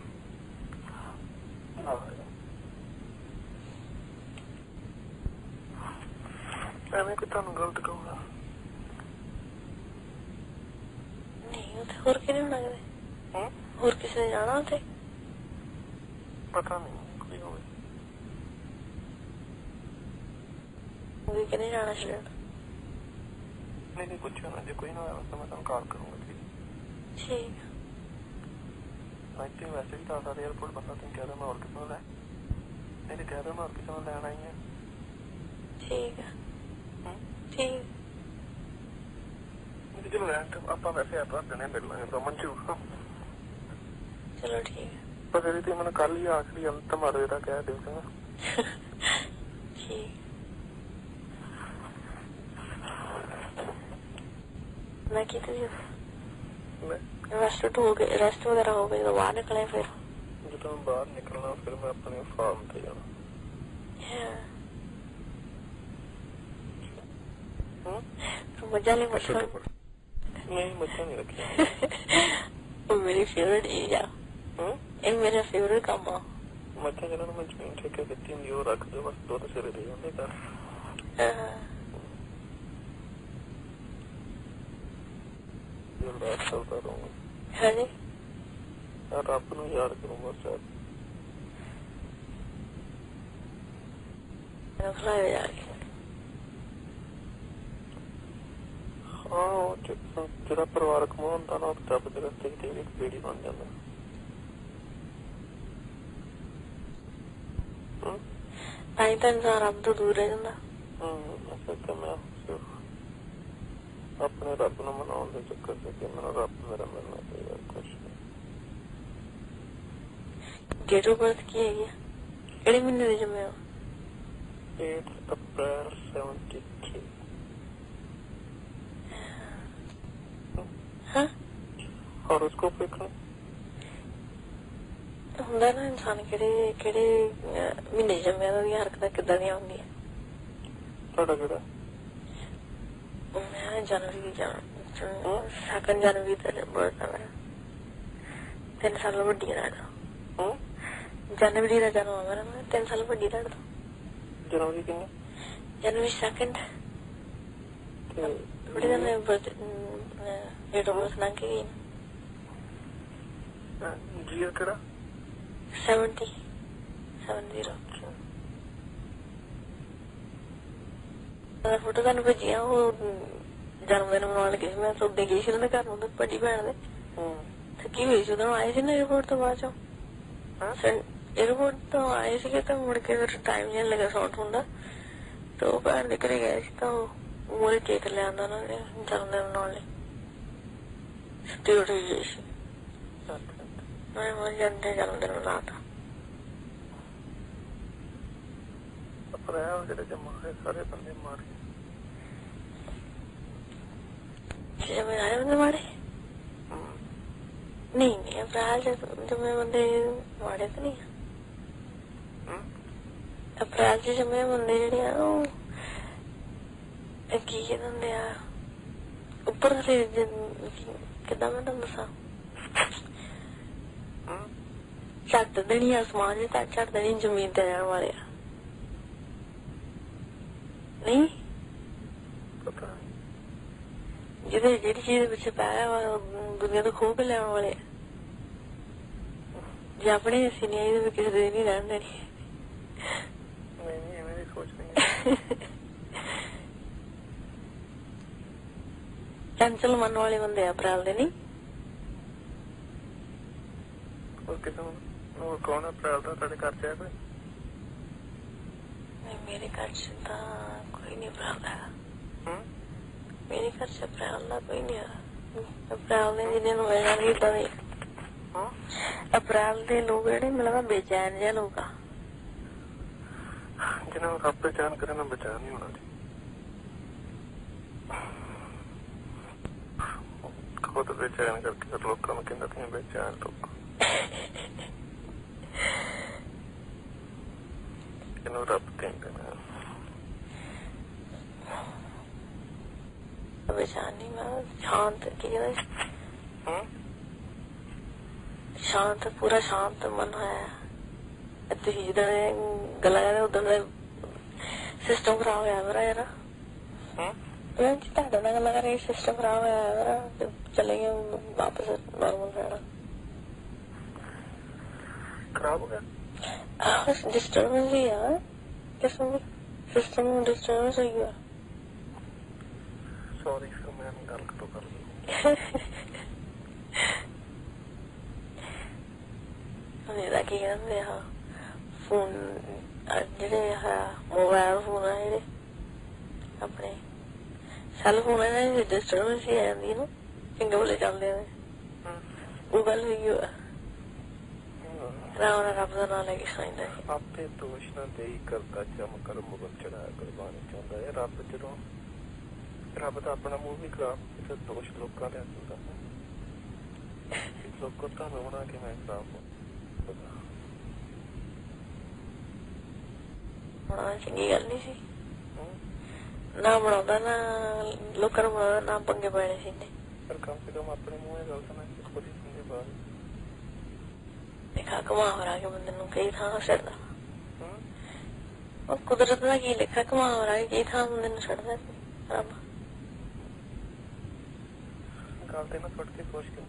ਐਵੇਂ ਕਿ ਤੁਹਾਨੂੰ ਗਲਤ ਕਹੂੰਗਾ ਨਹੀਂ। ਉੱਥੇ ਹੋਰ ਕਿਹਨੇ ਹੋਣਾ ਕਿਤੇ? ਹੋਰ ਕਿਸੇ ਨੇ ਜਾਣਾ ਉੱਥੇ? ਪਤਾ ਨਹੀਂ ਕੋਈ ਹੋਵੇ। ਵੀ ਕਿਹਨੇ ਜਾਣਾ ਛੱਡਣ? ਨਹੀਂ ਨਹੀਂ ਪੁੱਛੋ ਨਾ, ਜੇ ਕੋਈ ਨਾ ਆਇਆ ਤਾਂ ਮੈਂ ਤੁਹਾਨੂੰ ਕਾਲ ਕਰੂੰਗਾ। ਠੀਕ ਆ। ਇੱਥੇ ਵੈਸੇ ਵੀ ਤਾਂ ਸਾਰੇ 에어ਪੋਰਟ ਬੰਦਾ ਤੁਸੀਂ ਕਹਿ ਰਹੇ ਮੈਂ ਹੋਰ ਕਿਸੇ ਨੂੰ ਲੈ ਨਹੀਂ ਕਹਿ ਰਹੇ ਮੈਂ ਹੋਰ ਕਿਸੇ ਨੂੰ ਲੈਣ ਆਈ ਹਾਂ। ਠੀਕ ਆ ਠੀਕ। ਚਲੋ ਆਪਾਂ ਵੈਸੇ ਆਪਾਂ ਦਿਨੇ ਮਿਲ ਲਾਂਗੇ ਰਮਨ ਚ। ਚਲੋ ਠੀਕ ਹੈ। ਪਰ ਇਹਦੀ ਮੈਨੂੰ ਕੱਲ ਹੀ ਆਖਰੀ ਅੰਤ ਮਾਰੇ ਦਾ ਕਹਿ ਦਿਓ। ਠੀਕ ਮੈਂ ਕੀ ਕਰੀ ਰੈਸਟ ਹੋ ਗਏ ਰੈਸਟ ਵਗੈਰਾ ਹੋ ਗਏ ਜਦੋਂ ਬਾਹਰ ਨਿਕਲੇ ਫਿਰ ਜਦੋਂ ਬਾਹਰ ਨਿਕਲਣਾ ਫਿਰ ਮੈਂ ਆਪਣੇ ਫਾਰਮ ਤੇ ਜਾਣਾ। ਮਜ਼ਾ ਨਹੀਂ ਮੱਛਾ ਨਹੀਂ ਮੱਛਾ ਨਹੀਂ ਰੱਖਿਆ। ਮੇਰੀ ਫੇਵਰਟ ਚੀਜ਼ ਆ ਇਹ ਮੇਰਾ ਫੇਵਰਟ ਕੰਮ ਆ। ਮੱਛਾ ਜਿਹਨਾਂ ਨੂੰ ਮੈਂ ਜ਼ਮੀਨ ਠੇਕੇ ਦਿੱਤੀ ਹੁੰਦੀ ਉਹ ਰੱਖ ਦਿਓ ਬਸ ਦੁੱਧ ਸਿਰੇ ਦੇ ਜਾਂਦੇ ਘਰ। ਚੱਲਦਾ ਰਹੂੰਗਾ। ਹਾਂਜੀ ਰੱਬ ਨੂੰ ਯਾਦ ਕਰੂੰਗਾ ਸਰ। ਖਲਾਇਆ ਜਾ ਕੇ ਹਾਂ ਜਿਹੜਾ ਪਰਿਵਾਰਕ ਮੋਹ ਹੁੰਦਾ ਨਾ ਉਹ ਰੱਬ ਦੇ ਰਸਤੇ ਕਿਤੇ ਵੀ ਇੱਕ ਬੇੜੀ ਬਣ ਜਾਂਦਾ। ਤਾਂ ਹੀ ਤਾਂ ਇਨਸਾਨ ਰੱਬ ਤੋਂ ਦੂਰ ਰਹਿ ਜਾਂਦਾ। ਮੈਂ ਆਪਣੇ ਰੱਬ ਨੂੰ ਮਨਾਉਣ ਦੇ ਚੱਕਰ ਚ ਕਿ ਮੈਨੂੰ ਰੱਬ ਮੇਰਾ ਮਿਲਣਾ ਚਾਹੀਦਾ ਕੁਛ ਨਹੀਂ। ਡੇਟ ਆਫ ਬਰਥ ਕੀ ਹੈਗੀ? ਕਿਹੜੇ ਮਹੀਨੇ ਦੇ ਜੰਮੇ ਹੋ? eight April seventy-three। ਹਾਂ ਹੋਰੋਸਕੋਪ ਵੇਖਣਾ ਹੁੰਦਾ ਨਾ ਇਨਸਾਨ ਕਿਹੜੇ ਕਿਹੜੇ ਮਹੀਨੇ ਜੰਮਿਆ ਉਹਦੀਆਂ ਹਰਕਤਾਂ ਕਿੱਦਾਂ ਦੀਆਂ ਹੁੰਦੀਆਂ। ਤੁਹਾਡਾ ਕਿਹੜਾ? ਮੈਂ ਜਨਵਰੀ ਸੈਕੰਡ ਜਨਵਰੀ ਦਾ ਬਰਥ ਆ ਮੇਰਾ। ਤਿੰਨ ਸਾਲ ਵੱਡੀ ਹੈ ਤੁਹਾਡਾ। ਜਨਵਰੀ ਦਾ ਜਨਮ ਆ ਮੇਰਾ। ਮੈਂ ਤਿੰਨ ਸਾਲ ਵੱਡੀ ਤੁਹਾਡੇ ਤੋਂ। ਜਨਵਰੀ ਕਿੰਨੇ? ਜਨਵਰੀ ਸੈਕੰਡ। ਥੋੜੀ ਦਿਨ ਮੈਂ ਬਰਥ ਡੇਟ ਆਫ ਬਰਥ ਲੰਘ ਕੇ ਗਈ। ਜੀਅਰ ਕਿਹੜਾ? Seventy seven zero. ਫੋਟੋ ਤੁਹਾਨੂੰ ਭੇਜੀਆਂ ਉਹ ਜਨਮ ਦਿਨ ਮਨਾਉਣ ਲੱਗੇ ਸੀ। ਮੈਂ ਸੌਦੇ ਗਈ ਸੀ ਉਹਨਾਂ ਦੇ ਘਰ ਨੂੰ ਵੱਡੀ ਭੈਣ ਦੇ। ਥੱਕੀ ਹੋਈ ਸੀ ਉਹਨਾਂ ਨੂੰ ਆਏ ਸੀ ਨਾ ਏਅਰਪੋਰਟ ਤੋਂ ਬਾਅਦ ਚੋਂ। ਏਅਰਪੋਰਟ ਤੋਂ ਆਏ ਸੀਗੇ ਤਾਂ ਮੁੜ ਕੇ ਫਿਰ ਟਾਈਮ ਜਿਹਾ ਲੱਗਾ ਸੌਣ ਹੁੰਦਾ ਤੇ ਉਹ ਭੈਣ ਦੇ ਘਰੇ ਗਏ ਸੀ ਤਾਂ ਉਹ ਮੂਹਰੇ ਕੇਕ ਲਿਆਂਦਾ ਉਹਨਾਂ ਨੇ ਜਨਮ ਦਿਨ ਮਨਾਉਣ ਲਈ। ਛੁੱਟੀ ਉੱਠ ਗਈ ਸੀ। ਮੈਂ ਮਰ ਜਾਂਦੇ ਜਨਮ ਦਿਨ ਮਨਾਤਾ। ਅਪ੍ਰੈਲ ਜਿਹੜੇ ਜਮਾਏ ਸਾਰੇ ਬੰਦੇ ਮਾਰੇ ਜਮੇ ਆਏ ਬੰਦੇ ਮਾਰੇ? ਨਹੀਂ ਨਹੀਂ ਅਪ੍ਰੈਲ ਜਮੇ ਬੰਦੇ ਮਾੜੇ ਤਾਂ ਨਹੀਂ। ਅਪ੍ਰੈਲ ਚ ਜਮੇ ਬੰਦੇ ਜਿਹੜੇ ਆ ਉਹ ਕੀ ਕਹਿੰਦੇ ਹੁੰਦੇ ਆ ਉੱਪਰ ਥੱਲੇ ਕਿੱਦਾਂ ਮੈਂ ਤੁਹਾਨੂੰ ਦੱਸਾਂ ਝੱਟ ਦੇਣੀ ਆਸਮਾਨ ਚ ਤਾਂ ਝੱਟ ਦੇਣੀ ਜ਼ਮੀਨ ਤੇ ਰਹਿਣ ਵਾਲੇ ਆ। ਨਹੀਂ ਜਿਹਦੇ ਜਿਹੜੀ ਚੀਜ਼ ਪਿੱਛੇ ਪਾਇਆ ਵਾ ਦੁਨੀਆ ਤੋਂ ਖੋਹ ਕੇ ਲੈਣ ਵਾਲੇ ਜੇ ਆਪਣੇ ਅਸੀਂ ਨਹੀਂ ਆਈ ਕਿਸੇ ਦੇ ਨਹੀਂ ਰਹਿਣ ਦੇਣੀ। ਚੰਚਲ ਮਨ ਵਾਲੇ ਬੰਦੇ ਆ ਅਪ੍ਰੈਲ ਦੇ। ਨਹੀਂ ਕੌਣ ਅਪ੍ਰੈਲ ਦਾ ਤੁਹਾਡੇ ਘਰ ਚ ਹੈ ਕੋਈ? ਮੇਰੇ ਘਰ ਚ ਤਾਂ ਕੋਈ ਨਹੀਂ ਅਪ੍ਰੈਲ ਦਾ। ਮੇਰੇ ਘਰ ਚ ਅਪ੍ਰੈਲ ਦਾ ਕੋਈ ਨਹੀਂ ਹੈਗਾ। ਅਪ੍ਰੈਲ ਦੇ ਜਿਹਨੇ ਨੂੰ ਮਿਲਣਾ ਨਹੀਂ ਤਾਂ ਵੀ ਅਪ੍ਰੈਲ ਦੇ ਲੋਕ ਜਿਹੜੇ ਮਿਲਦਾ ਬੇਚੈਨ ਜਿਹਾ ਲੋਕ ਆ ਜਿਹਨਾਂ ਨੂੰ ਰੱਬ ਬੇਚੈਨ ਕਰੇ ਨਾ ਬੇਚੈਨ ਨਹੀਂ ਹੋਣਾ ਖੁਦ ਬੇਚੈਨ ਕਰਕੇ ਲੋਕਾਂ ਨੂੰ ਕਹਿੰਦਾ ਤੁਸੀਂ ਬੇਚੈਨ ਲੋਕ ਇਹਨੂੰ ਰੱਬ ਕਹਿੰਦੇ ਨੇ ਬੇਚੈਨੀ ਮੈਂ ਸ਼ਾਂਤ ਕੀ ਕਹਿੰਦਾ ਸ਼ਾਂਤ ਪੂਰਾ ਸ਼ਾਂਤ ਮਨ ਹੈ ਤੁਸੀਂ ਜਿੱਦਾਂ ਗੱਲਾਂ ਕਰਦੇ ਉਦਾਂ ਦਾ ਸਿਸਟਮ ਖਰਾਬ ਹੋਇਆ ਮੇਰਾ ਯਾਰ ਮੈਂ ਤੁਹਾਡੇ ਨਾਲ ਗੱਲਾਂ ਕਰ ਰਹੀ ਸਿਸਟਮ ਖਰਾਬ ਹੋਇਆ ਮੇਰਾ ਚਲੇ ਗਏ ਵਾਪਸ ਨੋਰਮਲ ਰਹਿਣਾ ਖਰਾਬ ਹੋ ਗਿਆ डिस्टर्बेंस ही है किस्म सिस्टम में डिस्टर्बेंस ही है सॉरी फिर मैं गल तो कर ली मेरा की कहते हैं फोन जेडे है मोबाइल फोन है जेडे अपने सेल फोन है ना डिस्टर्बेंस ही आती ना चंगे भले चलते हैं वो गल हुई है रावण रब का नाम लेके साइंदा है आपे दोष ना देई करता जम कर मुगल चढ़ाया कुर्बानी चाहता है रब जदों रब दा अपना मुंह भी खराब ते दोष लोकां दे अंदर दा लोकां दा बना के मैं खराब बड़ा चंगी गल नहीं सी ना बनाउंदा ना लोकां नूं बनाउंदा ना पंगे पैणे सी ने पर कम से कम अपने मुंह गलत ना खुद ही सुनदे बात लिखा घुमा फिरा के बंदे नूं कई थां छड्डदा और कुदरत दा की लिखा घुमा फिरा के कई थां बंदे नूं छड्डदा रब गल ते ना फट के सोच के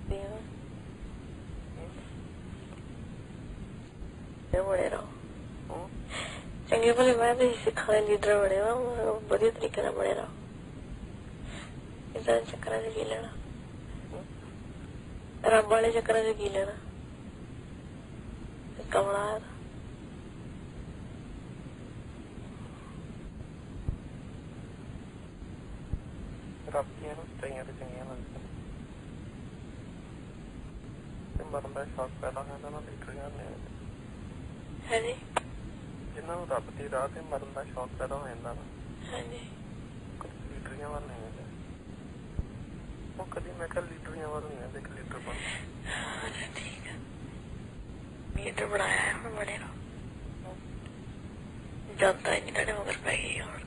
ये बड़े रहो चंगे भले मैं भी सिखा दे लीडर बने हो बढ़िया तरीके नाल बने रहो इस चक्करां च की लेना रब वाले चक्करां च की लेना कमला है रब दी ना चाहिए तो चंगियां लगदियां ते मरन दा शौक पैदा होंदा ना लीडरियां ने है जी जिन्हां नूं रब दी राह ते मरन दा शौक पैदा हो जांदा ना है जी लीडरियां वाल नहीं होंदे वो कदी मैं कल लीडरियां वाल नहीं होंदे कि लीडर बन ठीक है लीडर बनाया है मैं बने रहो जनता ही नहीं तेरे मगर पै गई और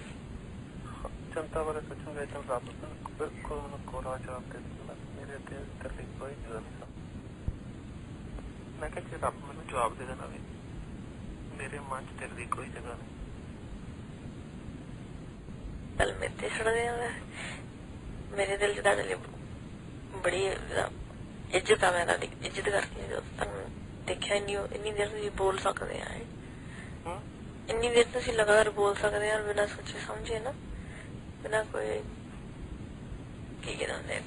जनता वाले सोचेंगे तो रब बिल्कुल उन्हें कोरा जवाब दे देगा मेरे दिल तेरे कोई जगह नहीं मैं क्या रब मैंने जवाब दे देना भी मेरे मन च तेरे कोई जगह नहीं कल मेरे छड़ दिया मेरे दिल च तेरे बड़ी इज्जत है मैं इज्जत करती हूँ जो देखिया इन्नी देर तुम बोल सकते हैं इन्नी देर तुम लगातार बोल सकते हैं बिना सोचे समझे ना बिना कोई की कहते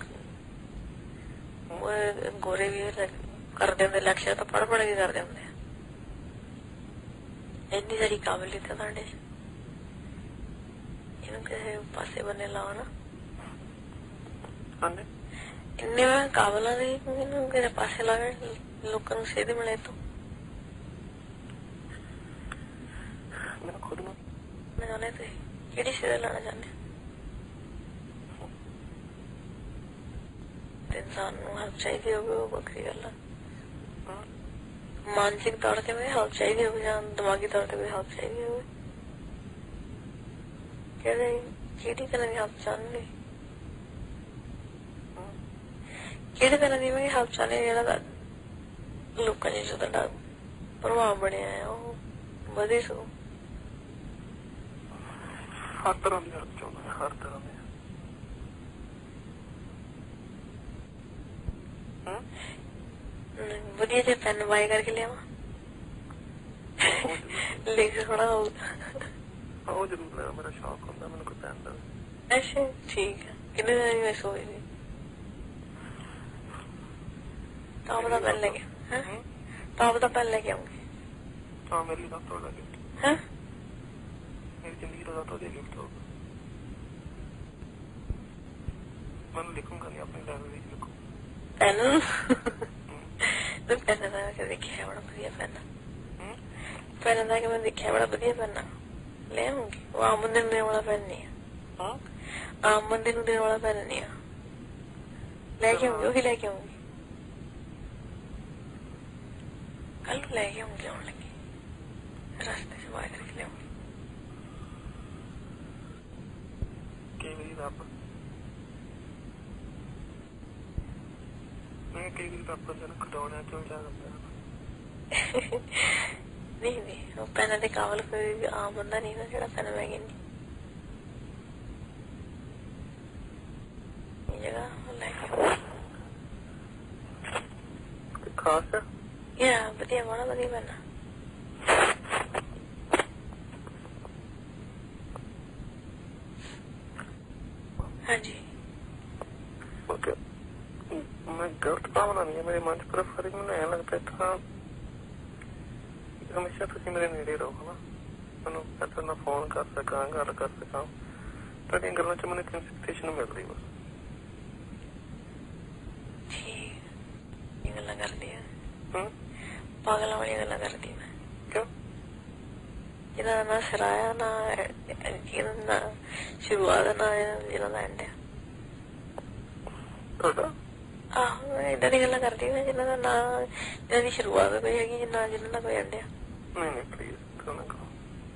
गोरे भी कर देंगे लक्ष्य तो पढ़ पढ़ के कर देंगे इन्नी सारी काबिलियत है तुहाडे इन्हूं किसी पासे बने लाओ ना इन्ने मैं काबिल हाँ इन्हूं किसी पासे ला लोकां नूं सेध मिले तो मैं खुद नूं मैं चाहते तुसीं किहड़ी सेध लाना चाहते इंसान नूं हेल्प चाहिए होवे वो बक्खरी गल है मानसिक तौर ते भी हेल्प चाहिए होवे जां दिमागी तौर ते भी हेल्प चाहिए होवे किहड़ी किहड़ी तरह दी हेल्प चाहंदे किहड़ी तरह दी मैं हेल्प चाहंदे जेह्ड़ा लोकां च जो तुहाडा प्रभाव बनिया है वो वधी सको हर तरह की हेल्प चाहंदा हर तरह की वधिया जे पेन बाय करके लिया लिख थोड़ा होगा ਉਹ ਜ਼ਰੂਰ ਮੇਰਾ ਮੇਰਾ ਸ਼ੌਕ ਹੁੰਦਾ ਮੈਨੂੰ ਕੋਈ ਪੈਨ ਦਾ ਅੱਛਾ ਠੀਕ ਹੈ ਕਿੰਨੇ ਦਿਨ ਮੈਂ ਸੋਈ ਸੀ ਤਾਂ ਉਹਦਾ ਪੈਨ ਲੈ ਕੇ ਹਾਂ ਤਾਂ ਉਹਦਾ ਪੈਨ ਲੈ ਕੇ ਆਉਂਗੀ ਤਾਂ ਮੇਰੀ ਦਾ ਤੋੜਾ ਗਿਫਟ ਹਾਂ ਮੇਰੀ ਜ਼ਿੰਦਗੀ ਦਾ ਤੋੜਾ ਗਿਫਟ ਹੋਗਾ मैं लिखूंगा नहीं अपनी डायरी में लिखूं पेन तो पेन ਦਾ ਕਿ ਦੇਖਿਆ ਬੜਾ ਵਧੀਆ ਪੈਨ ਪੈਨ ਦਾ ਕਿ ਮੈਂ ਦੇਖਿਆ ਬੜਾ ਵਧੀਆ ਪੈਨ ਲੈ ਆਉਂਗੀ ਉਹ ਆਮ ਬੰਦੇ ਨੂੰ ਦੇਣ ਵਾਲਾ ਪੈਨ ਨਹੀਂ ਆ ਆਮ ਬੰਦੇ ਨੂੰ ਦੇਣ ਵਾਲਾ ਪੈਨ ਨਹੀਂ ਆ ਲੈ ਕੇ ਆਉਂਗੀ ਉਹੀ ਲੈ ਕੇ ਆਉਂਗੀ ਕੱਲ ਲੈ ਕੇ ਆਉਂਗੀ ਆਉਣ ਲੱਗੀ ਰਸਤੇ ਸੇ ਬਾਹਰ ਕਰਕੇ ਲੈ ਆਉਂਗੀ ਕਿਵੇਂ ਰੱਬ मैं कई बार पापा जन खिलौने क्यों जा रहा नहीं नहीं वो पेन दे कावल कोई आम बंदा नहीं ना जेड़ा पेन महंगे नहीं जगह लाइक खास है या बढ़िया बड़ा बढ़िया पेन हाँ जी ओके मैं गलत भावना नहीं है मेरे मन पर फर्क में नहीं लगता था हमेशा तुम मेरे नेड़े रहो ना मैं मैं ना फोन कर सका गल कर सका तेरी गलों च मैंने कंसल्टेशन मिल रही बस ठीक ये गल्ला कर दी है पागल वाली गल्ला कर दी मैं क्यों जिन्ना ना सराया ना जिन्ना ना शुरुआत ना जिन्ना ना एंड तो ਆਹੋ ਏਦਾਂ ਦੀ ਗੱਲਾਂ ਕਰਦੀ ਮੈਂ ਜਿਨ੍ਹਾਂ ਦਾ ਨਾ ਜਿਹਨਾਂ ਦੀ ਸ਼ੁਰੂਆਤ ਕੋਈ ਹੈਗੀ ਜਿੰਨਾ ਜਿਹਨਾਂ ਦਾ ਕੋਈ ਐਂਡ ਆ नहीं नहीं प्लीज तो ना कहो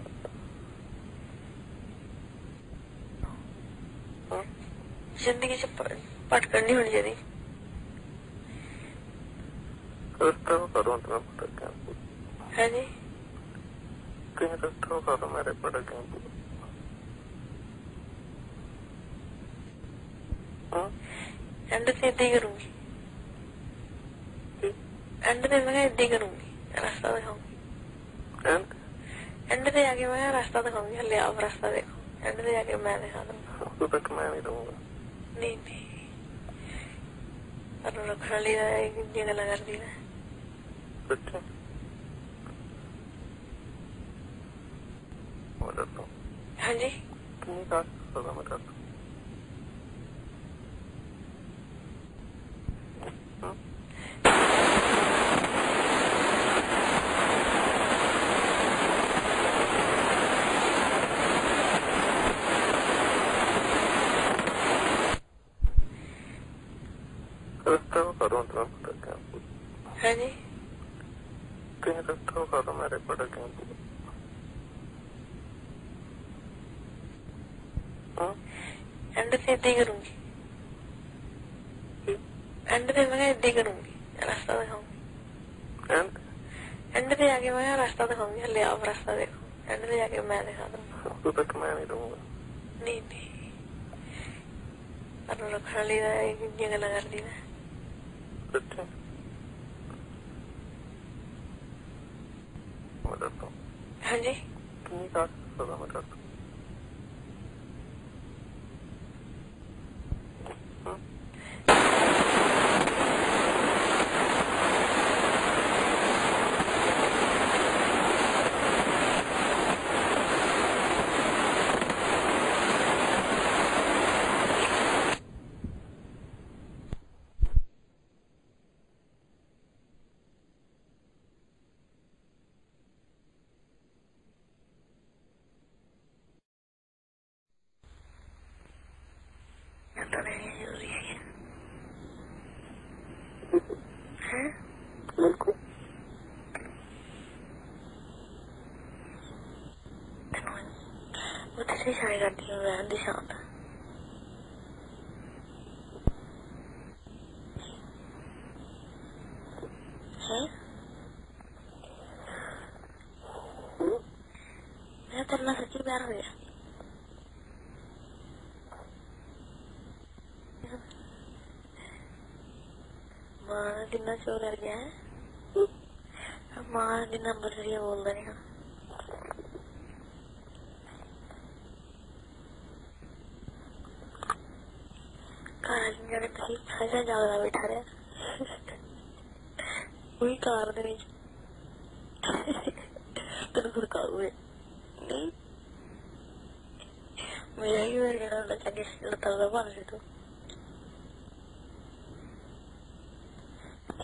जिंदगी च भटकन नहीं होनी चाहिए रास्ता करो तो पता क्या है जी कहीं रास्ता करो मेरे पड़ा क्या एंड से इतना ही करूंगी एंड से मैं इतना ही करूंगी रास्ता दिखाऊंगी एंड से आके मैं रास्ता दिखाऊंगी हले आप रास्ता देखो एंड से आके मैं दिखा दूंगा तो तक मैं नहीं दूंगा नहीं नहीं और रखने ली एक गल कर दी मैं अच्छा हाँ जी कितनी काश पता मैं करता रास्ता करो तो पता क्या हाँ जी कहीं रास्ता करो मेरे पड़ा क्या एंड से इतना ही करूंगी एंड से मैं इतना ही करूंगी रास्ता दिखाऊंगी एंड से आके मैं रास्ता दिखाऊंगी हले आप रास्ता देखो एंड से आके मैं दिखा दूंगा तो तक मैं नहीं दूंगा नहीं नहीं और रखने ली एक गल कर दी मैं अच्छा मैं करता हूँ हाँ जी कितनी काश पता मैं करता हूँ शायद करती हूँ रहन दी शाम है मेरा तेरे नाल सच्ची प्यार हो गया मां जिन्ना चोर कर गया है मां जिन्ना बड़िया बोलता नहीं ऐसा जागदा बैठा रहा वही कार दे विच तेन खड़काऊ है नहीं मेरा ही मेरे जेड़ा चंगे लत्ता दा बन सी तू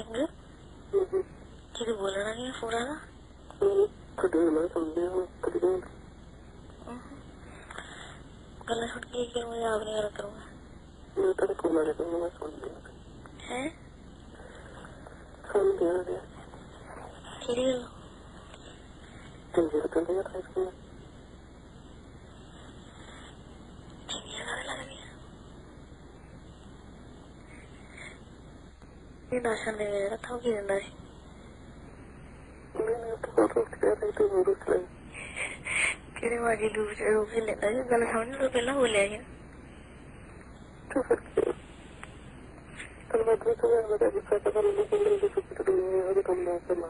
ਚੰਗਾ ਕਿਤੇ ਬੋਲਣਾ ਨਹੀਂ ਪੂਰਾ ਦਾ ਕਦੇ ਨਾ ਸਮਝਿਆ ਕਦੇ ਗੱਲਾਂ ਸੁਣ ਕੇ ਕਿ ਮੈਂ ਆਪ ਨਹੀਂ ਗੱਲ ਕਰੂੰਗਾ ਮੈਂ ਤਾਂ ਕੋਲ ਨਾ ਕਰੂੰਗਾ ਮੈਂ ਸੁਣ ਲਿਆ ਹੈ ਸੁਣ ਲਿਆ ਗਿਆ ਕਿਹੜੀ ਗੱਲ ਚੰਗੀ ਲੱਗਦੀ ਹੈ ਤਾਂ ਚੰਗੀ ਗੱਲ ਲੱਗਦੀ ਹੈ ਇਹ ਦਰਸ਼ਨ ਦੇ ਮੇਰੇ ਤਾਂ ਕੀ ਦਿੰਦਾ ਸੀ ਮੈਂ ਤਾਂ ਬਹੁਤ ਕਹਿ ਰਹੀ ਤੂੰ ਮੇਰੇ ਕੋਲ ਕਿਹੜੇ ਵਾਜੀ ਲੂਪ ਚ ਰੂਪ ਲੈਂਦਾ ਸੀ ਗੱਲ ਸਮਝ ਤੋਂ ਪਹਿਲਾਂ ਬੋਲਿਆ ਸੀ ਤੂੰ ਫਿਰ ਕਲਮਾ ਤੋਂ ਮੈਂ ਬਤਾ ਦਿੱਤਾ ਤਾਂ ਮੈਂ ਨਹੀਂ ਕਿੰਨੇ ਦੇ ਸੁੱਤ ਤੋਂ ਉਹ ਕੰਮ ਨਾ ਕਰਨਾ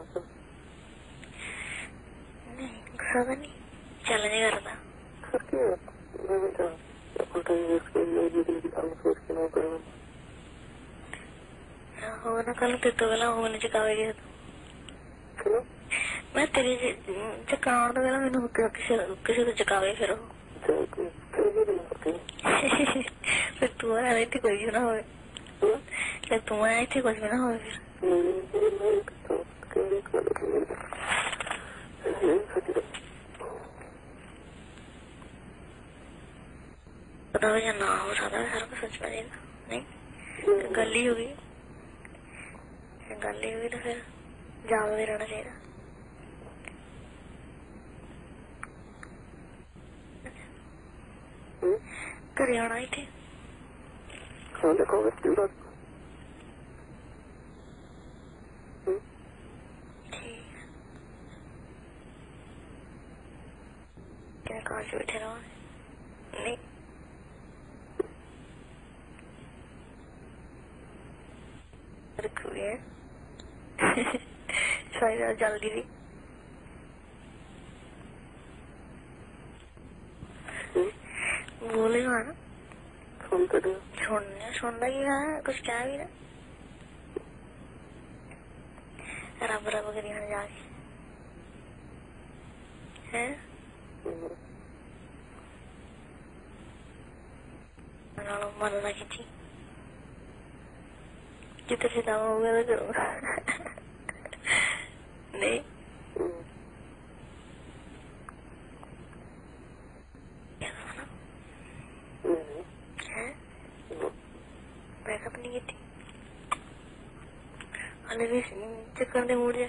ਨਹੀਂ ਗੁੱਸਾ ਤਾਂ ਨਹੀਂ ਚੱਲ ਨਹੀਂ ਕਰਦਾ ਫਿਰ ਕੀ ਮੈਂ ਤਾਂ ਆਪਣਾ ਟਾਈਮ ਵੇਸਟ ਕਰ ਲਿਆ ਜਿਹੜੀ ਕੰਮ ਸੋਚ ਕੇ ਨਾ ਕਰਨਾ ਹੋਰ ਨਾ ਕੱਲ ਤੇ ਤੋਂ ਪਹਿਲਾਂ ਹੋਣ ਚਕਾਵੇ ਗਿਆ ਕਿਉਂ ਮੈਂ ਤੇਰੇ ਚਕਾਉਣ ਤੋਂ ਪਹਿਲਾਂ ਮੈਨੂੰ ਕਿਸੇ ਕਿਸੇ ਤੋਂ ਚਕਾਵੇ ਫਿਰ ਉਹ ਫਿਰ ਤੂੰ ਆ ਇੱਥੇ ਕੋਈ ਨਾ ਹੋਵੇ ਫਿਰ ਤੂੰ ਆ ਇੱਥੇ ਕੁਝ ਵੀ ਨਾ ਹੋਵੇ ਫਿਰ ਪਤਾ ਜਾਂ ਨਾ ਹੋ ਸਕਦਾ ਸਾਰਾ ਕੁਝ ਸੋਚਣਾ ਚਾਹੀਦਾ ਨਹੀਂ ਗੱਲ ਹੀ ਹੋ ਗਈ ਗੱਲ ਹੀ ਹੋ ਗਈ ਤਾਂ ਫਿਰ ਜਾਗ ਵੀ ਰਹਿਣਾ ਚਾਹੀਦਾ ਘਰੇ ਆਉਣਾ ਇੱਥੇ ਹਾਂ ਦੇਖੋ ਬਸ ਠੀਕ ਕਿਆ ਕਾਰ ਚ ਬੈਠੇ ਰਹੋ ਨਹੀਂ ਰੱਖੂਗੇ ਸ਼ਾਇਦ ਜਲਦੀ ਵੀ बोलेगा ना फोन कर दो सुनने सुनना ही है कुछ क्या भी ना रब रब करी ना जाके हैं नालो मन ना किसी कितने से दाम हो गया तो करूँगा नहीं बैकअप नहीं की हाले भी चक्कर दे मुड़ जा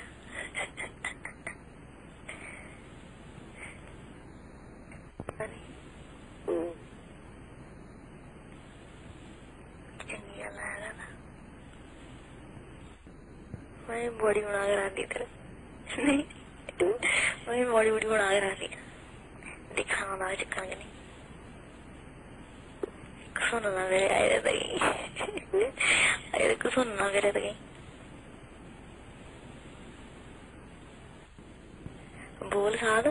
चंगी गल है मैं बॉडी बना के रख दी तेरे नहीं मैं बॉडी बॉडी बना के रख दी दिखाना ना चक्कर के नहीं सुनना मेरे आए रहता गई आए को सुनना मेरे रहता गई बोल साथ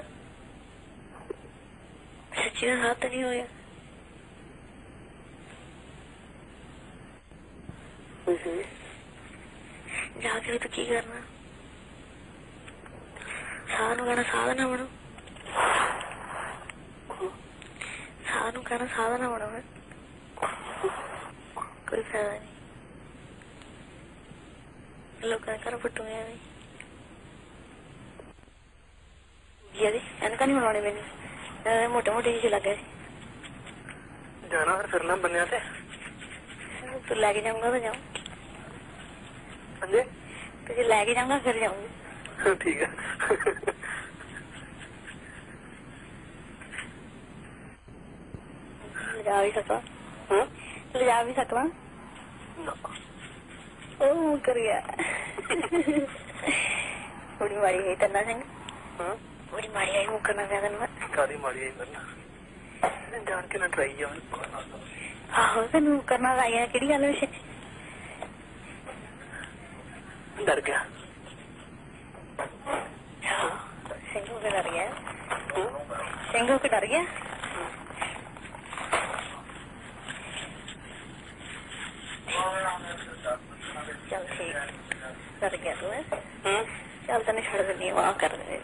सच्ची का साथ तो नहीं होया जाके तो की करना साथ नु कहना साध ना बनो साथ नु कहना साध ना बनो कोई फायदा नहीं लोग कर फटूंगे नहीं जी एनका नहीं बनवाने मैंने मोटे मोटे ही लग गए जाना फिर फिरना बनया से तू लेके जाऊंगा तो जाऊँ हाँ तुझे लेके जाऊंगा फिर जाऊंगी ठीक है ले जा भी सकता ले जा भी सकता ओ कर गया बड़ी माड़ी है करना सिंह बड़ी माड़ी आई मुकरना क्या करना काली माड़ी आई करना जान के ना ट्राई जाओ आहो तेन करना आई है केड़ी गल विच डर गया सिंह को डर गया सिंह को डर गया चल ठीक डर गया तू है चल तेन छड़ देनी वहां कर दे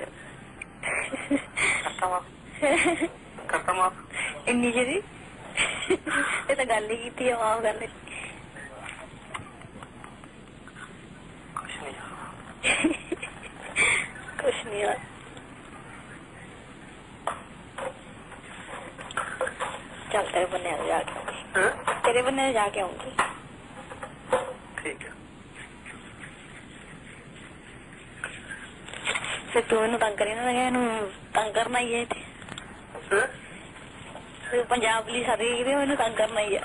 करता माफ इन्नी जी ये तो गल ही की वहां कर कुछ नहीं यार, चल तेरे बन्ने जाके आऊंगी, तेरे बन्ने जाके आऊंगी। ठीक है। फिर तू इन्हू तंग करी ना, इन्हू तंग करना ही है। पंजाब पुलिस आ रही है, इन्हू तंग करना ही है।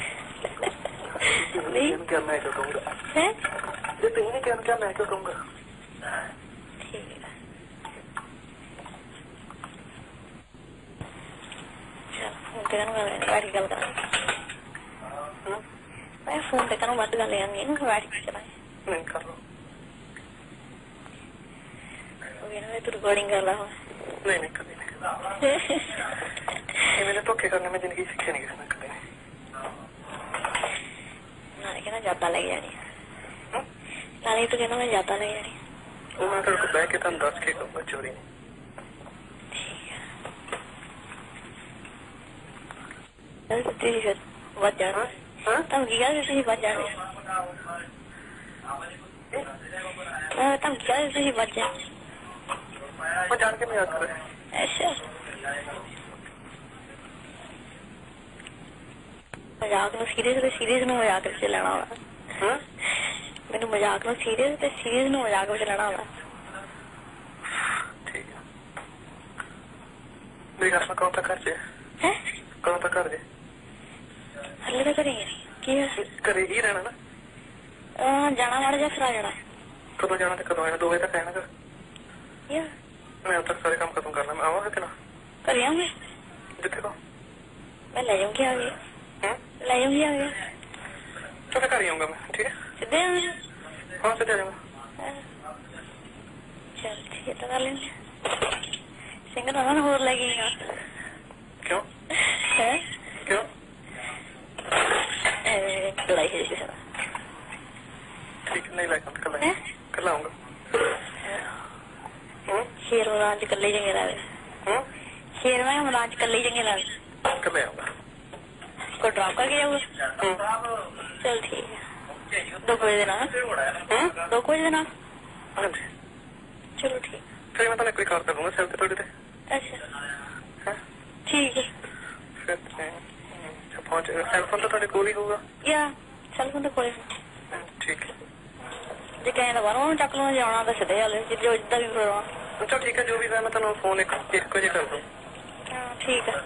नहीं क्या मैं क्यों कहूँगा? है ये तुम ने क्या क्या मैं क्यों कहूँगा? ठीक है, चल फोन पे करूँगा, बैठ के गल करांगे। मैं फोन पे करूँ, बात गल करनी ना, बैठ के करांगे। नहीं कर लो। तू रिकॉर्डिंग कर रहा है? नहीं नहीं कभी नहीं। मैंने धोखे करने में जिंदगी सीखी नहीं किसने कभी। नाले कहना ज्यादा लग जानी, नाले तो कहना मैं ज्यादा लग जानी। वो मैं तेरे को बह के तुम दस के कहूँगा चोरी नहीं। ठीक है, बच जाना। धमकी क्या देती थी? बच जाने। धमकी क्या देती थी? बच जाने। वो जान के मजाक कर। ऐसा मजाक ਨੂੰ ਸੀਰੀਅਸ ਤੇ ਸੀਰੀਅਸ ਨੂੰ ਮਜ਼ਾਕ ਵਿੱਚ ਲੈਣਾ ਵਾ। ਮੈਨੂੰ ਮਜ਼ਾਕ ਨੂੰ ਸੀਰੀਅਸ ਤੇ ਸੀਰੀਅਸ ਨੂੰ ਮਜ਼ਾਕ ਵਿੱਚ ਲੈਣਾ ਵਾ। ਠੀਕ ਹੈ, ਮੇਰੀ ਗੱਲ ਸੁਣ, ਕਦੋਂ ਤੱਕ ਕਰ ਜੇ? ਹੈ ਕਦੋਂ ਤੱਕ ਕਰ ਜੇ? ਹਲੇ ਤਾਂ ਕरेंगे नहीं। ਕੀ ਹੈ? ਘਰੇ ਹੀ ਰਹਿਣਾ ਨਾ? ਜਾਣਾ ਮਾੜਾ ਜਿਹਾ, ਫਿਰ ਆ ਜਾਣਾ। ਕਦੋਂ ਜਾਣਾ ਤੇ ਕਦੋਂ ਆਣਾ? ਦੋ ਵਜੇ ਤੱਕ ਆਣਾ ਕਰ। ਯਾ मैं अब तक सारे काम खत्म करना, मैं आवागा कि ना? कर आऊंगी, जिथे को मैं ले जाऊंगी आगे। ले जाऊंगी आगे तो मैं कर ही आऊंगा मैं। ठीक है, सीधे आऊंगी? हाँ सीधे आ जाऊंगा। चल ठीक है, तो कर लेंगे। सिंगर ना होर लगेगा। क्यों है? क्यों? लड़ाई है इसके साथ। ठीक है, नहीं लाएगा, कल आऊंगा, कल आऊंगा। शेर मराज कल ही चंगे लगे। शेर में मराज कल ही चंगे लगे। कल आऊंगा। को ड्रॉप करके जाऊंगा? चल ठीक है, दो बजे देना। दो बजे देना। हाँ जी चलो ठीक। फिर मैं तुम्हें कोई कॉल कर लूंगा सेल पे थोड़ी देर। अच्छा ठीक है, फिर पहुँच सेल फोन तो थोड़े कोल ही होगा। या सेल फोन तो कोई ठीक है। जे कहें तो बारों चक लूंगा, जाना तो सीधे चल जो जिदा भी प्रोग्राम। चलो ठीक है, जो भी है मैं तुम्हें फोन एक एक बजे कर दूँ। ठीक है,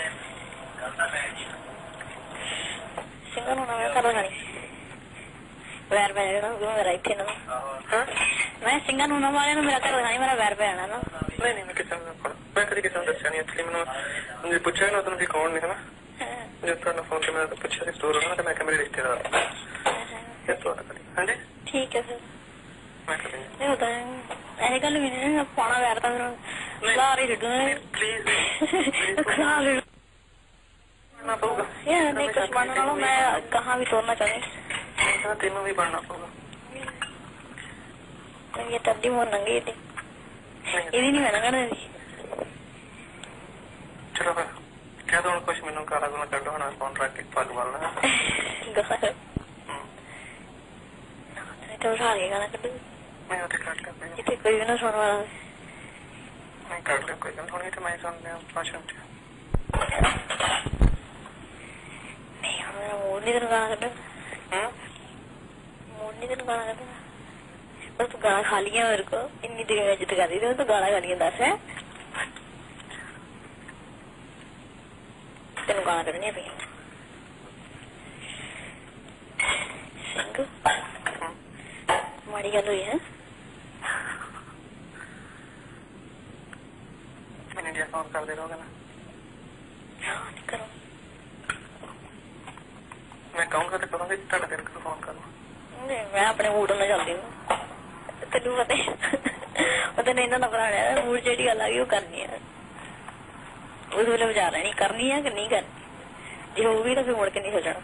सिंगर होना मैं करो नहीं वैर पे जाना मेरा इतने ना। मैं सिंगर होना वाले ना मेरा करो नहीं, मेरा वैर पे आना ना। नहीं नहीं मैं किसी ने मैं कभी किसी ने दस्या नहीं। एक्चुअली मैंने मुझे पूछा ना तो मुझे कौन नहीं है ना, जब तुमने फोन किया मैंने पूछा कि स्टोर होना तो मैं क्या मेरे रिश्तेदार। हाँ जी ठीक है सर, मैं करेंगे नहीं होता है ऐसे गल भी नहीं पाना वैर था फिर ला रही छो प्लीज यार नहीं कुछ बनना ना, मैं कहाँ भी तोड़ना चाहती। तीनों भी बढ़ना होगा। ये तब्दी मोर नंगे ये ये नहीं मैं नंगा नहीं। चलो फिर क्या तो कुछ मैंने काला गुना कर दो ना, कॉन्ट्रैक्ट एक पग वाला तो उठा के गाना कर दो। मैं उठे काट ले इतने कोई भी ना सुनने वाला। मैं काट ले कोई गल थोड़ी तो मैं सुन ले पाँच मिनट। नहीं मेरा मूड नहीं तेन गाना कर दो। मूड नहीं तेन गाना कर दो, बस तू गाना खा लिया मेरे को इन्नी देर में जिद कर दी तो गाना खा लिया दस है तेन गाना करनी है भैया सिंह माड़ी गल हुई है। मैंने इंडिया फोन कर दे रहा होगा ना। हाँ नहीं करो, मैं कहूँगा तो करूँगा तेरा दिन को फोन करूँ। नहीं मैं अपने मूड में चलती हूँ, तेन पता ही वो तो नहीं ना बनाने मूड जी गल आ गई वो करनी है उस वेले विचार नहीं करनी है कि नहीं करनी, जो होगी तो फिर मुड़ के नहीं सोचना।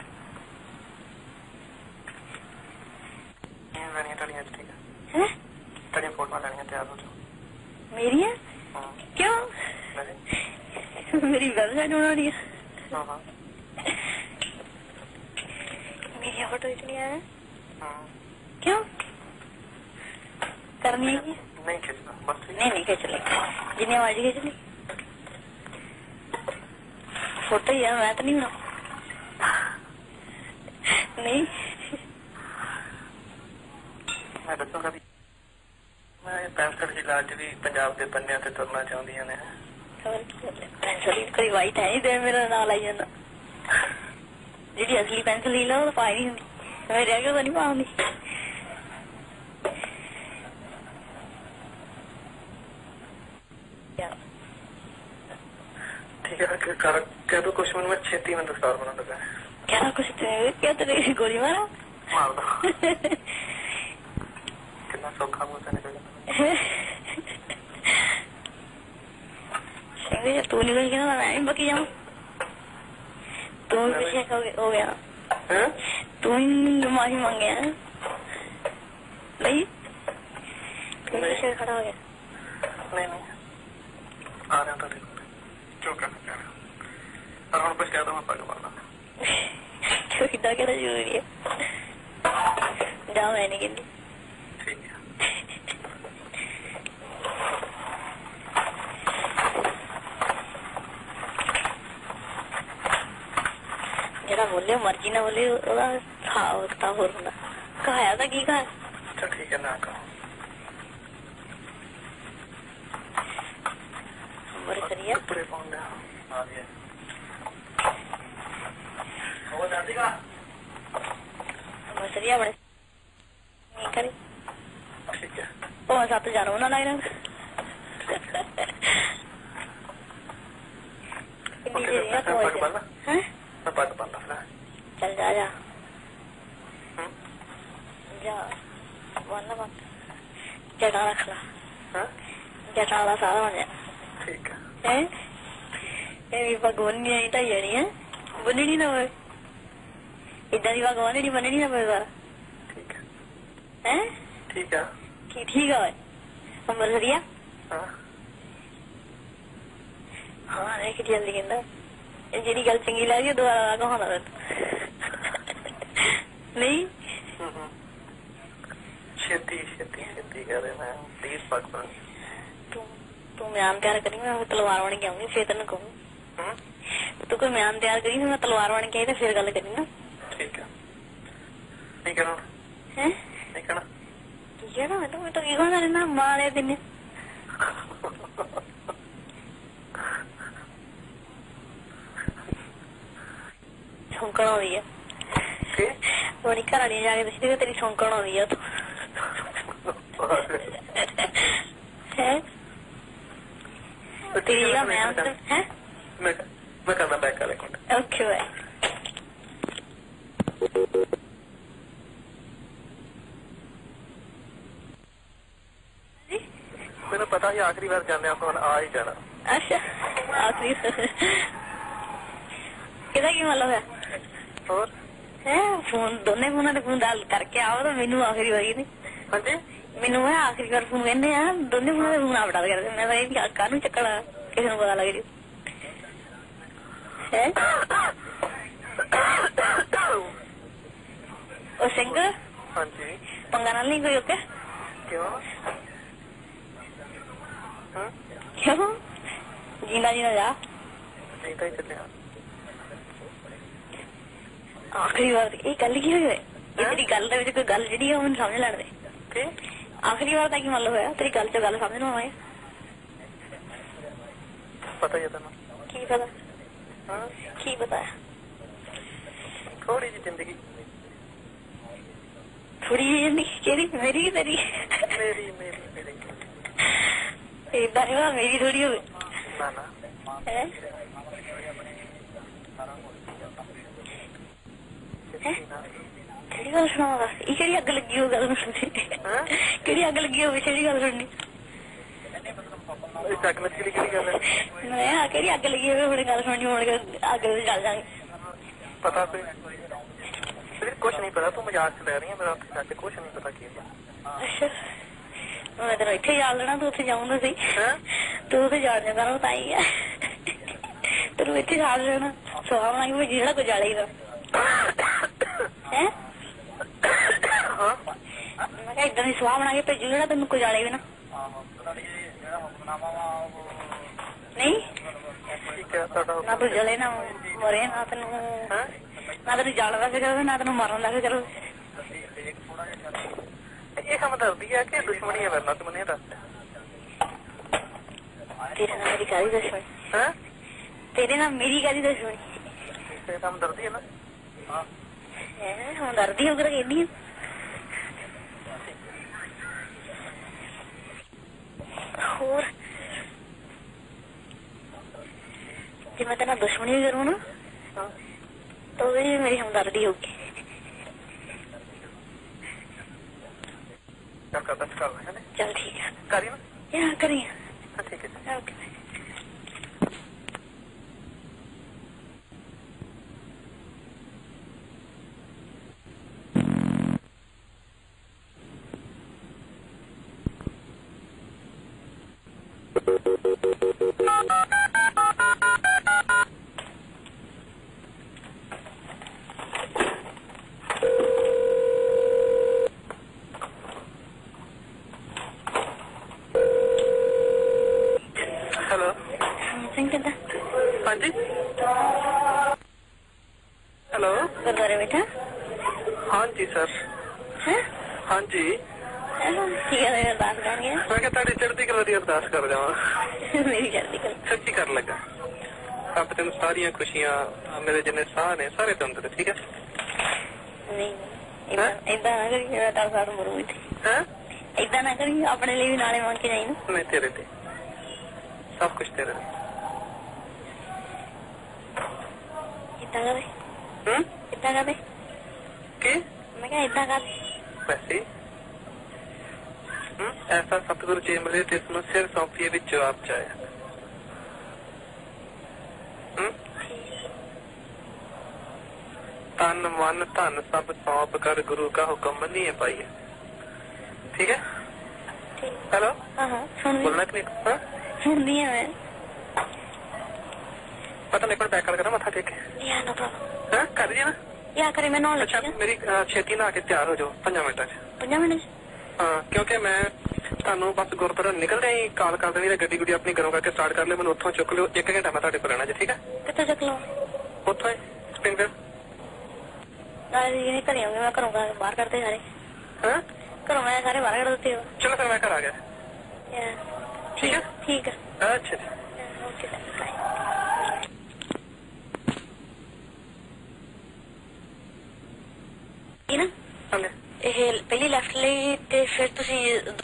मेरी है क्यों? मेरी गर्लफ्रेंड होना रही है। मेरी फोटो इतनी है क्यों? करनी है नहीं खींचना बस नहीं नहीं खींच ले जिन्नी मर्जी खींच ली फोटो ही है मैं तो नहीं बना नहीं मैं दसूंगा भी मैं पैंसठ जिला च भी पंजाब के पन्नियां ते तुरना चाहदियां ने पेंसिल कोई वाइट है नहीं मेरा नाल आई जाना जी असली पेंसिल ही लो तो पाई नहीं होंगी मेरे आगे तो नहीं पाऊंगी ठीक है कर कह दो कुछ मिनट में छेती में दस्तार बना लगा क्या कुछ क्या तेरे गोली मारा मार दो कितना सौखा मुंह से निकल तू निकल गया ना मैं बकी जाऊँ तू पीछे हो गया तू ही माफी मांगे हैं नहीं तू पीछे खड़ा हो गया नहीं नहीं आ रहा था देखो जो करना चाह रहा और हम बस कहता हूँ पग मारना तो इतना कहना जरूरी है जाओ मैंने के लिए ठीक है जरा बोले मर्जी ना बोले खाओ था हो रहा खाया था की खाया अच्छा ठीक है ना कहो बड़े सरिया कपड़े पहन ले आ गया वो दादी का बड़े सरिया बड़े नहीं करे ठीक है ओ साथ जानो ना लग रहा पग बांधना हैं मैं पग बांधना चल जा जा जा बांधना बांध जटा रख ला जटा वाला सारा बन जा ठीक है हैं मेरी भगवान नहीं आई ताई जानी है बननी ना होए इधर ही भगवान नहीं बननी ना होए ठीक है हैं ठीक है की ठीक है उम्र सरिया हाँ हाँ देख जल्दी कहना जी गल चंगी लगी दोबारा कहा नहीं छेती छेती छेती कर रहे मैं प्लीज पग बांध तू तू म्यान तैयार करी मैं तलवार बन के आऊंगी फिर तेन कहूँ तू कोई म्यान तैयार करी मैं तलवार बन के आई तो फिर गल करी ना ठीक है नहीं करना है नहीं करना की कहना मैं तो मैं तो की कहना रहना मारे दिन सौंकण आती है बड़ी घर वाली जाके दसी तेरी सौंकण आती है तू है तेरी का मैं है मैं मैं करना बैक कर एक मिनट ओके बाय मैंने पता ही आखिरी बार जाने आप आ ही जाना अच्छा आखिरी किदा की मतलब है और है फोन दोनों फोन ने फोन डाल करके आओ तो मैनू आखिरी बारी नहीं हाँ जी मैनू है आखिरी बार फोन कहने हैं दोनों फोन ने फोन आप डाल कर मैं भाई कानू चक्कड़ा किसी को पता लग रही है ओ सिंह हाँ जी पंगा नाल नहीं कोई ओके क्यों क्यों जीना जीना जा नहीं तो ही चले आखिरी बार ये गल की होई है तेरी गल दे विच कोई गल जेडी है मैनूं समझ लैण दे की आखिरी बार दा की मतलब होया तेरी गल च गल समझ ना आए पता ही है तेन की पता की पता थोड़ी सी जिंदगी थोड़ी जी जिंदगी केड़ी मेरी की तेरी मेरी मेरी मेरी इदा नहीं होगा मेरी थोड़ी हो ना ना केड़ी गल सुना ये केड़ी अग लगी हो गल सुननी केड़ी अग लगी हो केड़ी गल सुननी अग लगी केड़ी गल है मैं केड़ी अग लगी हो हुणे गल सुननी हुण अग चल जाएंगे पता कोई कुछ नहीं पता तू मजाक से ले रही है मेरा जाके कुछ नहीं पता की अच्छा मैं तेरा इत्थे जाल लेना तू उत्थे जाऊंगा सही तू उत्थे जाल जागा ना ताई है तेरू इत्थे जाल लेना सवाल ना कि जेड़ा को जालेगा है मैं ਕਿਹਾ ਏਦਾਂ ਦੀ ਸਵਾਹ ਬਣਾ ਕੇ ਭੇਜੂ ਜਿਹੜਾ ਤੈਨੂੰ ਕੋਈ ਜਾਲੇ ਵੀ ਨਾ। ਨਹੀਂ ਨਾ ਤੂੰ ਜਲੇ ਨਾ ਮਰੇ ਨਾ ਤੈਨੂੰ ਨਾ ਤੈਨੂੰ ਜਾਲ ਦਾ ਫਿਕਰ ਨਾ ਤੈਨੂੰ ਮਾਰਨ ਦਾ ਫਿਕਰ। ਇਹ ਹਮਦਰਦੀ ਹੈ ਕਿ ਦੁਸ਼ਮਣੀ ਹੈ ਮੇਰੇ ਨਾਲ? ਤੂੰ ਮੈਨੂੰ ਦੱਸ। ਤੇਰੇ ਨਾਲ ਮੇਰੀ ਕਾਹਦੀ ਦੁਸ਼ਮਣੀ? ਹੈਂ? ਤੇਰੇ ਨਾਲ ਮੇਰੀ ਕਾਹਦੀ ਦੁਸ਼ਮਣੀ? ਤੇ ਹਮਦਰਦੀ ਹੈ ਨਾ? ਹਾਂ ਹਮਦਰਦੀ ਹੋ ਕੇ ਕਹਿੰਦੀ ਹੋਰ ਜੇ ਮੈਂ ਤੇਰੇ ਨਾਲ ਦੁਸ਼ਮਣੀ ਵੀ ਕਰੂੰ ਨਾ ਤਾਂ ਵੀ ਮੇਰੀ ਹਮਦਰਦੀ ਹੋਊਗੀ। ਚੱਲ ਠੀਕ ਹੈ ਕਰੀ ਨਾ ਯਾਰ ਕਰੀ। ਠੀਕ ਹੈ ਓਕੇ। ਹੈਲੋ ਸਿੰਘ ਕਿੱਦਾਂ? ਹਾਂਜੀ ਹੈਲੋ ਗੁਰਦੁਆਰੇ ਬੈਠਾ? ਹਾਂਜੀ ਸਰ। ਹੈਂ? ਹਾਂਜੀ ਠੀਕ ਹੈ ਅਰਦਾਸ ਕਰਾਂਗੇ। ਮੈਂ ਕਿਹਾ ਤੁਹਾਡੀ ਚੜ੍ਹਦੀ ਕਲਾ ਦੀ ਅਰਦਾਸ ਕਰ ਜਾਵਾਂ। ਮੇਰੀ ਚੜ੍ਹਦੀ ਕਲਾ ਸੱਚੀ ਕਰਨ ਲੱਗਾ। ਰੱਬ ਤੈਨੂੰ ਸਾਰੀਆਂ ਖੁਸ਼ੀਆਂ ਮੇਰੇ ਜਿੰਨੇ ਸਾਹ ਨੇ ਸਾਰੇ ਤੰਦ ਤੇ। ਠੀਕ ਹੈ? ਨਹੀਂ ਏਦਾਂ ਨਾ ਕਰੀ ਮੇਰਾ ਤਾਂ ਸਾਰ ਮਰੂ ਇੱਥੇ। ਹੈਂ? ਏਦਾਂ ਨਾ ਕਰੀ ਆਪਣੇ ਲਈ ਵੀ ਨਾਲੇ ਮੰਗ ਕੇ ਜਾਈ ਨਾ। ਨਹੀਂ ਤੇਰੇ ਤੇ ਸਭ ਕੁਛ ਤੇਰੇ ਤੇ। ਏਦਾਂ ਕਰੇ ਹੂੰ ਏਦਾਂ ਕਰੇ ਕੀ? ਮੈਂ ਕਿਹਾ ਏਦਾਂ ਕਰ ਵੈਸੇ ਹੂੰ ਐਸਾ ਸਤਿਗੁਰੂ ਜੀ ਮਿਲੇ ਤੇ ਇਸਨੂੰ ਸਿਰ ਸੌਂਪੀਏ ਵਿੱਚ ਜਵਾਬ ਚਾਹਿਆ। ਹੂੰ ਤਨ ਮਨ ਧਨ ਸਭ ਸੌਂਪ ਕਰ ਗੁਰੂ ਕਾ ਹੁਕਮ ਮੰਨੀਏ ਪਾਈਏ। ਠੀਕ ਹੈ? ਹੈਲੋ ਹਾਂ ਹਾਂ ਸੁਣ ਬੋਲਣਾ ਕਿ ਨਹੀਂ? ਹਾਂ ਸੁਣਦੀ ਹਾਂ ਮੈਂ। ਪਤਾ ਨਹੀਂ ਕੋਲ ਬੈਕ ਕਰ ਕਰਾਂ ਮੱਥਾ ਟੇਕ ਕੇ। ਯਾ ਨੋ ਪ੍ਰੋਬਲਮ। ਹਾਂ ਕਰ ਜੀ ਨਾ। ਯਾ ਕਰੇ ਮੈਂ ਨਹਾਉਣ ਅੱਛਾ ਲੱਗੀ ਮੇਰੀ ਛੇਤੀ ਨਹਾ ਕੇ ਤਿਆਰ ਹੋ ਜਾਓ ਪੰਜਾਂ ਮਿੰਟਾਂ ਚ। ਪੰਜਾਂ ਮਿੰਟ ਹਾਂ ਕਿਉਂਕਿ ਮੈਂ ਤੁਹਾਨੂੰ ਬਸ ਗੁਰਦੁਆਰਾ ਨਿਕਲਦੇ ਹੀ ਕਾਲ ਕਰ ਦੇਣੀ। ਗੱਡੀ ਗੁੱਡੀ ਆਪਣੀ ਘਰੋਂ ਕਰਕੇ ਸਟਾਰਟ ਕਰ ਲਿਓ। ਮੈਨੂੰ ਉੱਥੋਂ ਚੁੱਕ ਲਿਓ। ਇੱਕ ਘੰਟਾ ਮੈਂ ਤੁਹਾਡੇ ਕੋਲ ਰਹਿਣਾ ਜੀ। ਠੀਕ ਹੈ? ਕਿੱਥੋਂ ਚੱਕ ਲਵਾਂ? ਉੱਥੋਂ ਹੀ ਸਪਿੰਗਰ। ਨਾਲੇ ਜੀ ਘਰੇ ਆਉਂਗੇ ਮੈਂ ਘਰੋਂ ਬਾਹਰ ਕੱਢਦੇ ਸਾਰੇ। ਹਾਂ ਘਰੋਂ ਮੈਂ ਸਾਰੇ ਬਾਹਰ ਕੱਢ ਦਿੱਤੇ ਹੋ। ਚਲੋ ਫਿਰ ਮੈਂ ਘਰ ਆ ਗਿਆ। ਠੀਕ ਹੈ ਠੀਕ ਹੈ ਅੱਛਾ ਜੀ ਓਕੇ ਬਾਏ। ਇਹ ਨਾ ਇਹ ਪਹਿਲੀ ਲੈਫਟ ਲਈ ਤੇ ਫਿਰ ਤੁਸੀਂ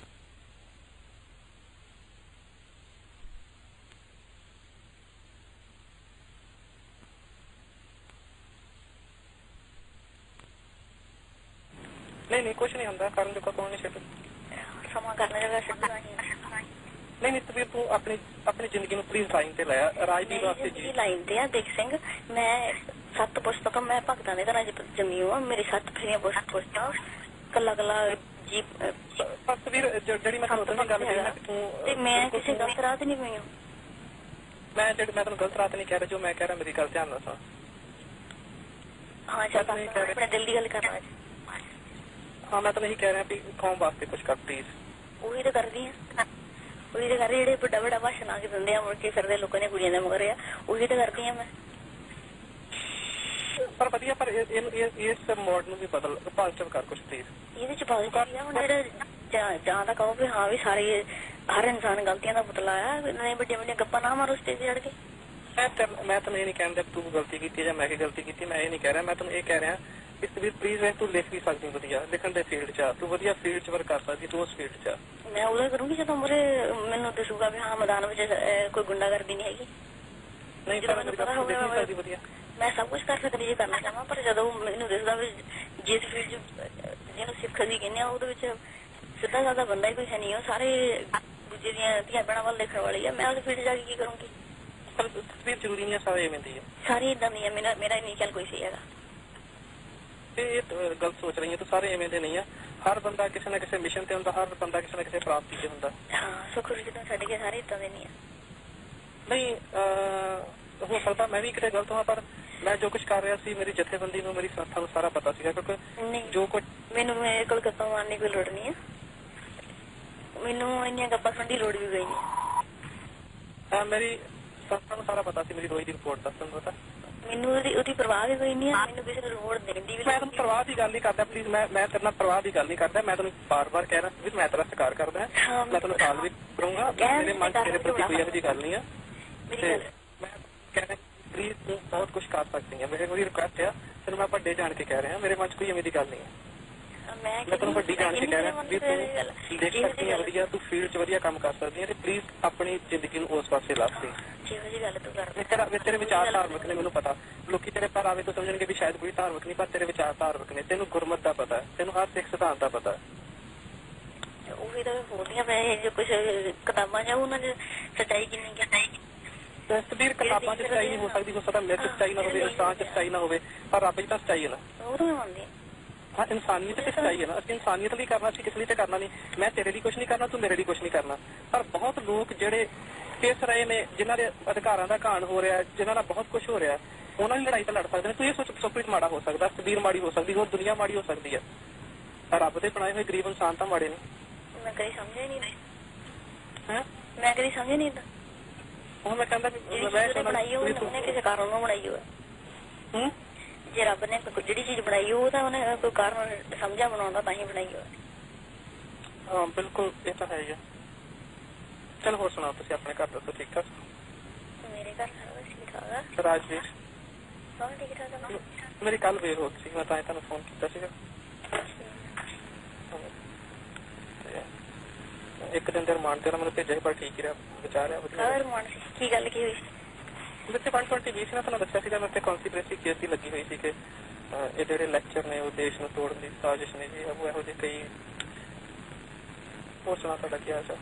ਨਹੀਂ ਨਹੀਂ ਕੁਛ ਨਹੀਂ ਹੁੰਦਾ। ਕਰਨ ਜੋਗਾ ਕੌਣ ਨਹੀਂ ਛੱਡ ਸਮਾਂ ਕਰਨਾ ਜਗਾ ਛੱਡਣਾ ਨਹੀਂ ਨਹੀਂ ਤੂੰ ਤੂੰ ਆਪਣੀ ਆਪਣੀ ਜ਼ਿੰਦਗੀ ਨੂੰ ਪਲੀਜ਼ ਲਾਈਨ ਤੇ ਲਾਇਆ। ਰਾਜਦੀਪ ਵਾਸਤੇ ਜੀ ਲਾਈਨ ਤੇ ਆ ਦੇਖ ਸਿੰਘ ਮੈਂ ਸੱਤ ਪੁਸਤਕਾਂ ਮੈਂ ਭਗਤਾਂ ਦੇ ਘਰਾਂ ਚ ਜੰਮੀ ਹਾਂ। ਮੇਰੀ ਸੱਤ ਫਰੀਆਂ ਪੁਸਤਕਾਂ ਕੱਲਾ ਕੱਲਾ ਜੀ ਤਸਵੀਰ ਜਿਹੜੀ ਮੈਂ ਤੁਹਾਨੂੰ ਗੱਲ ਕਰੀ ਤੂੰ ਤੇ ਮੈਂ ਕਿਸੇ ਗਲਤ ਰਾਹ ਤੇ ਨਹੀਂ ਪਈ ਹਾਂ। ਮੈਂ ਜਿਹੜੀ ਮੈਂ ਤੁਹਾਨੂੰ ਗਲਤ ਰਾਹ ਤੇ ਨਹੀਂ ਕਹਿ ਰਿਹਾ। ਜੋ ਮੈਂ ਕਹਿ ਰਿਹਾ ਮੇਰੀ ਗੱਲ ਧਿਆਨ ਨਾਲ ਸੁਣ। ਹਾਂ ਚੱਲ ਆਪਣੇ ਦਿਲ ਦੀ ਗੱਲ ਕਰਨਾ। ਹਾਂ ਮੈਂ ਤਾਂ ਨਹੀਂ ਕਹਿ ਰਿਹਾ ਵੀ ਕੌਮ ਵਾਸਤੇ ਕੁਛ ਕਰ ਪਲੀਜ਼। ਉਹੀ ਤਾਂ ਕਰਦੀ ਆ ਉਹੀ ਤਾਂ ਕਰ ਰਹੀ ਜਿਹੜੇ ਵੱਡਾ ਵੱਡਾ ਭਾਸ਼ਣ ਆ ਕੇ ਦਿੰਦੇ ਆ ਮੁੜ ਕੇ ਫਿਰਦੇ ਲੋਕਾਂ ਦੀਆਂ ਕੁੜੀਆਂ ਦੇ ਮਗਰ ਆ। ਉਹੀ ਤਾਂ ਕਰਦੀ ਆ ਮੈਂ। ਪਰ ਵਧੀਆ ਪਰ ਇਸ ਮੋਡ ਨੂੰ ਵੀ ਬਦਲ ਪਾਜ਼ਿਟਿਵ ਕਰ ਕੁਛ ਪਲੀਜ਼। ਇਹਦੇ ਚ ਪਾਜ਼ਿਟਿਵ ਆ ਹੁਣ ਜਿਹੜੇ ਜਾਂ ਤਾਂ ਕਹੋ ਵੀ ਹਾਂ ਵੀ ਸਾਰੇ ਹਰ ਇਨਸਾਨ ਗਲਤੀਆਂ ਦਾ ਪੁਤਲਾ ਆ। ਨਹੀਂ ਵੱਡੀਆਂ ਵੱਡੀਆਂ ਗੱਪਾਂ ਨਾ ਮਾਰੋ ਸਟੇਜ ਤੇ ਚੜ ਕੇ। ਮੈਂ ਮੈਂ ਤੁਹਾਨੂੰ ਇਹ ਨਹੀਂ ਕਹਿੰਦਾ ਤੂੰ ਗਲਤੀ ਕੀਤੀ ਜਾਂ ਮੈਂ ਕੀ ਗਲਤੀ ਕੀਤੀ। ਮੈਂ ਇਹ ਨਹੀਂ ਕਹਿ ਰਿਹਾ। ਮੈਂ ਤੁਹਾਨੂੰ ਇਹ ਕਹਿ ਰਿਹਾ ਇਸ ਵੀ ਪਲੀਜ਼ ਤੂੰ ਲਿਖ ਵੀ ਸਕਦੀ ਵਧੀਆ ਲਿਖਣ ਦੇ ਫੀਲਡ ਚ ਆ। ਤੂੰ ਵਧੀਆ ਫੀਲਡ ਚ ਵਰਕ ਕਰ ਸਕਦੀ। ਤੂੰ ਉਸ ਫੀਲਡ ਚ ਆ। ਮੈਂ ਉਦੋਂ ਕਰੂੰਗੀ ਜਦੋਂ ਮੁਰੇ ਮੈਨੂੰ ਦੱਸੂਗਾ ਵੀ ਹਾਂ ਮੈਦਾਨ ਵਿੱਚ ਕੋਈ ਗੁੰਡਾਗਰਦੀ ਨਹੀਂ ਹੈਗੀ। ਨਹੀਂ ਸਕਦੀ ਵਧੀਆ ਮੈਂ ਸਭ ਕੁਛ ਕਰ ਸਕਦੀ ਜੇ ਕਰਨਾ ਚਾਹਾਂ। ਪਰ ਜਦੋਂ ਮੈਨੂੰ ਦੱਸਦਾ ਵੀ ਜਿਸ ਫੀਲਡ ਚ ਜਿਹਨੂੰ ਸਿੱਖ ਦੀ ਕਹਿੰਦੇ ਆ ਉਹਦੇ ਵਿੱਚ ਸਿੱਧਾ ਸਾਦਾ ਬੰਦਾ ਹੀ ਕੋਈ ਹੈ ਨਹੀਂ। ਉਹ ਸਾਰੇ ਦੂਜੇ ਦੀਆਂ ਧੀਆਂ ਭੈਣਾਂ ਵੱਲ ਦੇਖਣ ਵਾਲੀ ਆ। ਮੈਂ ਉਸ ਫੀਲਡ ਜਾ ਕੇ ਕੀ ਕਰੂੰਗੀ? ਤਸਵੀਰ ਜ਼ਰੂਰੀ ਨਹੀਂ ਸਾਰੇ ਐਵੇਂ ਦੀ ਹੈ। ਸਾਰੀ ਏਦਾਂ ਦੀ ਆ। ਮੇਰਾ ਮੇਰਾ ਨਹੀਂ ਖਿਆਲ ਕੋਈ ਸਹੀ ਹੈਗਾ। ਇਹ ਗਲਤ ਸੋਚ ਰਹੀ ਹੈ ਤੂੰ। ਸਾਰੇ ਐਵੇਂ ਦੇ ਨਹੀਂ ਆ। ਹਰ ਬੰਦਾ ਕਿਸੇ ਨਾ ਕਿਸੇ ਮਿਸ਼ਨ ਤੇ ਹੁੰਦਾ। ਹਰ ਬੰਦਾ ਕਿਸੇ ਨਾ ਕਿਸੇ ਪ੍ਰਾਪਤੀ ਤੇ ਹੁੰਦਾ। ਹਾਂ ਸੁੱਖ ਜਦੋਂ ਛੱਡ ਕੇ ਸਾਰੇ ਏਦਾਂ ਦੇ ਨਹੀਂ ਆ। ਨਹੀਂ ਹੋ ਸਕਦਾ ਮੈਂ ਵੀ ਕਿਤੇ ਗਲਤ ਹਾਂ ਪਰ ਮੈਂ ਜੋ ਕੁਝ ਕਰ ਰਿਹਾ ਸੀ ਮੇਰੀ ਜਥੇਬੰਦੀ ਨੂੰ, ਮੇਰੀ ਸੰਸਥਾ ਨੂੰ ਸਾਰਾ ਪਤਾ ਸੀਗਾ, ਕਿਉਂਕਿ ਜੋ ਕੁਝ ਮੈਨੂੰ ਮੇਰੇ ਕੋਲ ਗੱਪਾਂ ਮਾਰਨ ਦੀ ਕੋਈ ਲੋੜ ਨਹੀਂ ਹੈ, ਮੈਨੂੰ ਇੰਨੀਆਂ ਗੱਪਾਂ ਸੁਣਨ ਦੀ ਲੋੜ ਵੀ ਕੋਈ ਨਹੀਂ। ਮੇਰੀ ਸੰਸਥਾ ਨੂੰ ਸਾਰਾ ਪਤਾ ਸੀ ਮੇਰੀ ਰੋਜ਼ ਦੀ ਰਿਪੋਰਟ ਦਾ, ਤੁਹਾਨੂੰ ਪਤਾ। ਮੈਨੂੰ ਉਹਦੀ ਉਹਦੀ ਪਰਵਾਹ ਵੀ ਕੋਈ ਨਹੀਂ ਹੈ, ਮੈਨੂੰ ਕਿਸੇ ਨੂੰ ਲੋੜ ਦੇਣ ਦੀ ਵੀ। ਮੈਂ ਤੁਹਾਨੂੰ ਪਰਵਾਹ ਦੀ ਗੱਲ ਨਹੀਂ ਕਰਦਾ, ਪਲੀਜ਼। ਮੈਂ ਮੈਂ ਤੇਰੇ ਨਾਲ ਪਰਵਾਹ ਦੀ ਗੱਲ ਨਹੀਂ ਕਰਦਾ, ਮੈਂ ਤੁਹਾਨੂੰ ਬਾਰ ਬਾਰ ਕਹਿ ਰਿਹਾ ਵੀ ਮੈਂ ਤੇਰਾ ਸਤਿਕਾਰ ਕਰਦਾ, ਮੈਂ ਤੁਹਾਨੂੰ ਸਾਲ ਵੀ ਕਰੂੰਗਾ, ਮੇਰੇ ਮਨ ਚ ਤੇਰੇ ਪ੍ਰਤੀ ਕੋਈ ਇਹੋ ਜਿਹੀ ਗੱਲ ਨਹੀਂ ਆ। ਮੈਂ ਕਹਿੰਦਾ ਪਲੀਜ਼ ਤੂੰ ਬਹੁਤ ਕੁਛ ਕਰ ਸਕਦੀ ਹੈ, ਮੇਰੇ ਕੋਲ ਰਿਕੁਐਸਟ ਆ, ਤੈਨੂੰ ਮੈਂ ਵੱਡੇ ਜਾਣ ਕੇ ਕਹਿ ਰਿਹਾ, ਮੇਰੇ ਮਨ ਚ ਕੋਈ ਐਵੇਂ ਦੀ ਗੱਲ ਨਹੀਂ ਹੈ। ਮੈਂ ਤੈਨੂੰ ਵੱਡੀ ਜਾਣ ਕੇ ਕਹਿ ਰਿਹਾ ਵੀ ਤੂੰ ਦੇਖ ਸਕਦੀ ਹੈ ਵਧੀਆ, ਤੂੰ ਫੀਲਡ ਚ ਵਧੀਆ ਕੰਮ ਕਰ ਸਕਦੀ ਹੈ, ਤੇ ਪਲੀਜ਼ ਆਪਣੀ ਜ਼ਿੰਦਗੀ ਨੂੰ ਉਸ ਪਾਸੇ ਲਾ ਦੇ। ਤੇਰੇ ਵਿਚਾਰ ਧਾਰਮਿਕ ਨੇ, ਮੈਨੂੰ ਪਤਾ। ਲੋਕੀ ਤੇਰੇ ਪਰ ਆਵੇ ਤਾਂ ਸਮਝਣਗੇ ਵੀ ਸ਼ਾਇਦ ਕੋਈ ਧਾਰਮਿਕ ਨਹੀਂ, ਪਰ ਤੇਰੇ ਵਿਚਾਰ ਧਾਰਮਿਕ ਨੇ, ਤੈਨੂੰ ਗੁਰਮਤ ਦਾ ਪਤਾ, ਤੈਨੂੰ ਹਰ ਸਿੱਖ ਸਿਧਾਂਤ ਦਾ ਪਤਾ। ਉਹੀ ਤਾਂ ਬੋਲਦੀਆਂ ਮੈਂ ਜੋ ਕੁਛ ਕਿਤਾਬਾਂ ਜਾਂ ਉਹਨਾਂ ਚ ਸੱਚਾਈ ਕਿੰਨੀ ਹੈ। ਤਸਵੀਰ ਕਿਤਾਬਾਂ ਚ ਸੱਚਾਈ ਨਹੀਂ ਹੋ ਸਕਦੀ, ਹੋ ਸਕਦਾ ਮੇਰੇ ਚ ਸੱਚਾਈ ਨਾ ਹੋਵੇ, ਇਨਸਾਨ ਚ ਸੱਚਾਈ ਨਾ ਹੋਵੇ, ਪਰ ਰੱਬ ਚ ਤਾਂ ਸੱਚਾਈ ਹੈ ਨਾ। ਉਹ ਤਾਂ ਮੈਂ ਮੰਨਦੀ ਹਾਂ, ਇਨਸਾਨੀਅਤ ਤੇ ਸੱਚਾਈ ਹੈ ਨਾ। ਅਸੀਂ ਇਨਸਾਨੀਅਤ ਲਈ ਕਰਨਾ ਸੀ, ਕਿਸ ਲਈ ਤੇ ਕਰਨਾ ਨਹੀਂ। ਮੈਂ ਤੇਰੇ ਲਈ ਕੁਛ ਨਹੀਂ ਕਰਨਾ, ਤੂੰ ਮੇਰੇ ਲਈ ਕੁਛ ਨਹੀਂ ਕਰਨਾ, ਪਰ ਬਹੁਤ ਲੋਕ ਜਿਹੜੇ ਪਿਸ ਰਹੇ ਨੇ, ਜਿਨ੍ਹਾਂ ਦੇ ਅਧਿਕਾਰਾਂ ਦਾ ਘਾਣ ਹੋ ਰਿਹਾ, ਜਿਨ੍ਹਾਂ ਨਾਲ ਬਹੁਤ ਕੁਛ ਹੋ ਰਿਹਾ, ਉਹਨਾਂ ਦੀ ਲੜਾਈ ਤਾਂ ਲੜ ਸਕਦੇ ਨੇ। ਤੂੰ ਇਹ ਸੋਚ ਸਭ ਕੁਝ ਮਾੜਾ ਹੋ ਸਕਦਾ, ਤਸਵੀਰ ਮਾੜੀ ਹੋ ਸਕਦੀ, ਹੋਰ ਦੁਨੀਆ ਮਾੜੀ ਹੋ ਸਕਦੀ ਹੈ, ਰੱਬ ਦੇ ਬਣਾਏ ਹੋਏ ਗਰੀਬ ਇਨਸਾਨ ਤਾਂ ਮਾੜੇ ਨੇ। ਮੈਂ ਕਦੀ ਸਮਝਿਆ ਨਹੀਂ ਹੈ, ਮੈਂ ਕਦੀ ਸਮਝਿਆ ਨਹੀਂ। ਉਹ ਮੈਂ ਕਹਿੰਦਾ ਬਣਾਈ ਉਹਨੇ ਕਿਸੇ ਕਾਰਨ ਨਾਲ ਬਣਾਈ ਹੋਇਆ। ਜੇ ਰੱਬ ਨੇ ਜਿਹੜੀ ਚੀਜ਼ ਬਣਾਈ ਉਹ ਤਾਂ ਉਹਨੇ ਕੋਈ ਕਾਰਨ ਸਮਝਿਆ ਬਣਾਉਂਦਾ ਤਾਂ ਹੀ ਬਣਾਈ ਹੋਇਆ। ਹਾਂ ਬਿਲਕੁਲ, ਇਹ ਤਾਂ ਹੈ ਹੀ ਆ। ਚਲ ਹੋਰ ਸੁਣਾਓ, ਤੁਸੀਂ ਆਪਣੇ ਘਰ ਦੱਸੋ, ਠੀਕ ਠਾਕ? ਮੇਰੇ ਘਰ ਸਾਰਾ ਠੀਕ ਠਾਕ ਆ। ਰਾਜਵੀਰ ਸਭ ਠੀਕ ਠਾਕ ਆ। ਮੇਰੀ ਕੱਲ ਵੇਰ ਹੋ ਗਈ ਸੀ, ਮੈਂ ਤਾਂ ਤੁਹਾਨੂੰ ਫੋਨ ਕੀਤਾ ਸੀਗਾ। ਇੱਕ ਦਿਨ ਦੇ ਰਿਮਾਂਡ ਤੇ ਮੈਨੂੰ ਭੇਜਿਆ, ਪਰ ਠੀਕ ਹੀ ਰਿਹਾ, ਬਚਾ ਰਿਹਾ ਵਧੀਆ। ਰਿਮਾਂਡ ਸੀ? ਕੀ ਗੱਲ ਕੀ ਹੋਈ? ਮੇਰੇ ਵਨ ਟਵੰਟੀ ਵੀਹ ਸੀ ਨਾ, ਤੁਹਾਨੂੰ ਦੱਸਿਆ ਸੀਗਾ, ਮੇਰੇ ਕੌਂਸਪੀਰੇਸੀ ਕੇਸ ਦੀ ਲੱਗੀ ਹੋਈ ਸੀ ਕਿ ਇਹ ਜਿਹੜੇ ਲੈਕਚਰ ਨੇ ਉਹ ਦੇਸ਼ ਨੂੰ ਤੋੜਨ ਦੀ ਸਾਜ਼ਿਸ਼ ਨੇ ਜੀ, ਉਹ ਇਹੋ ਜਿਹੇ ਕਈ। ਹੋਰ ਸੁਣਾ, ਤੁਹਾਡਾ ਕੀ ਹਾਲ ਚਾਲ?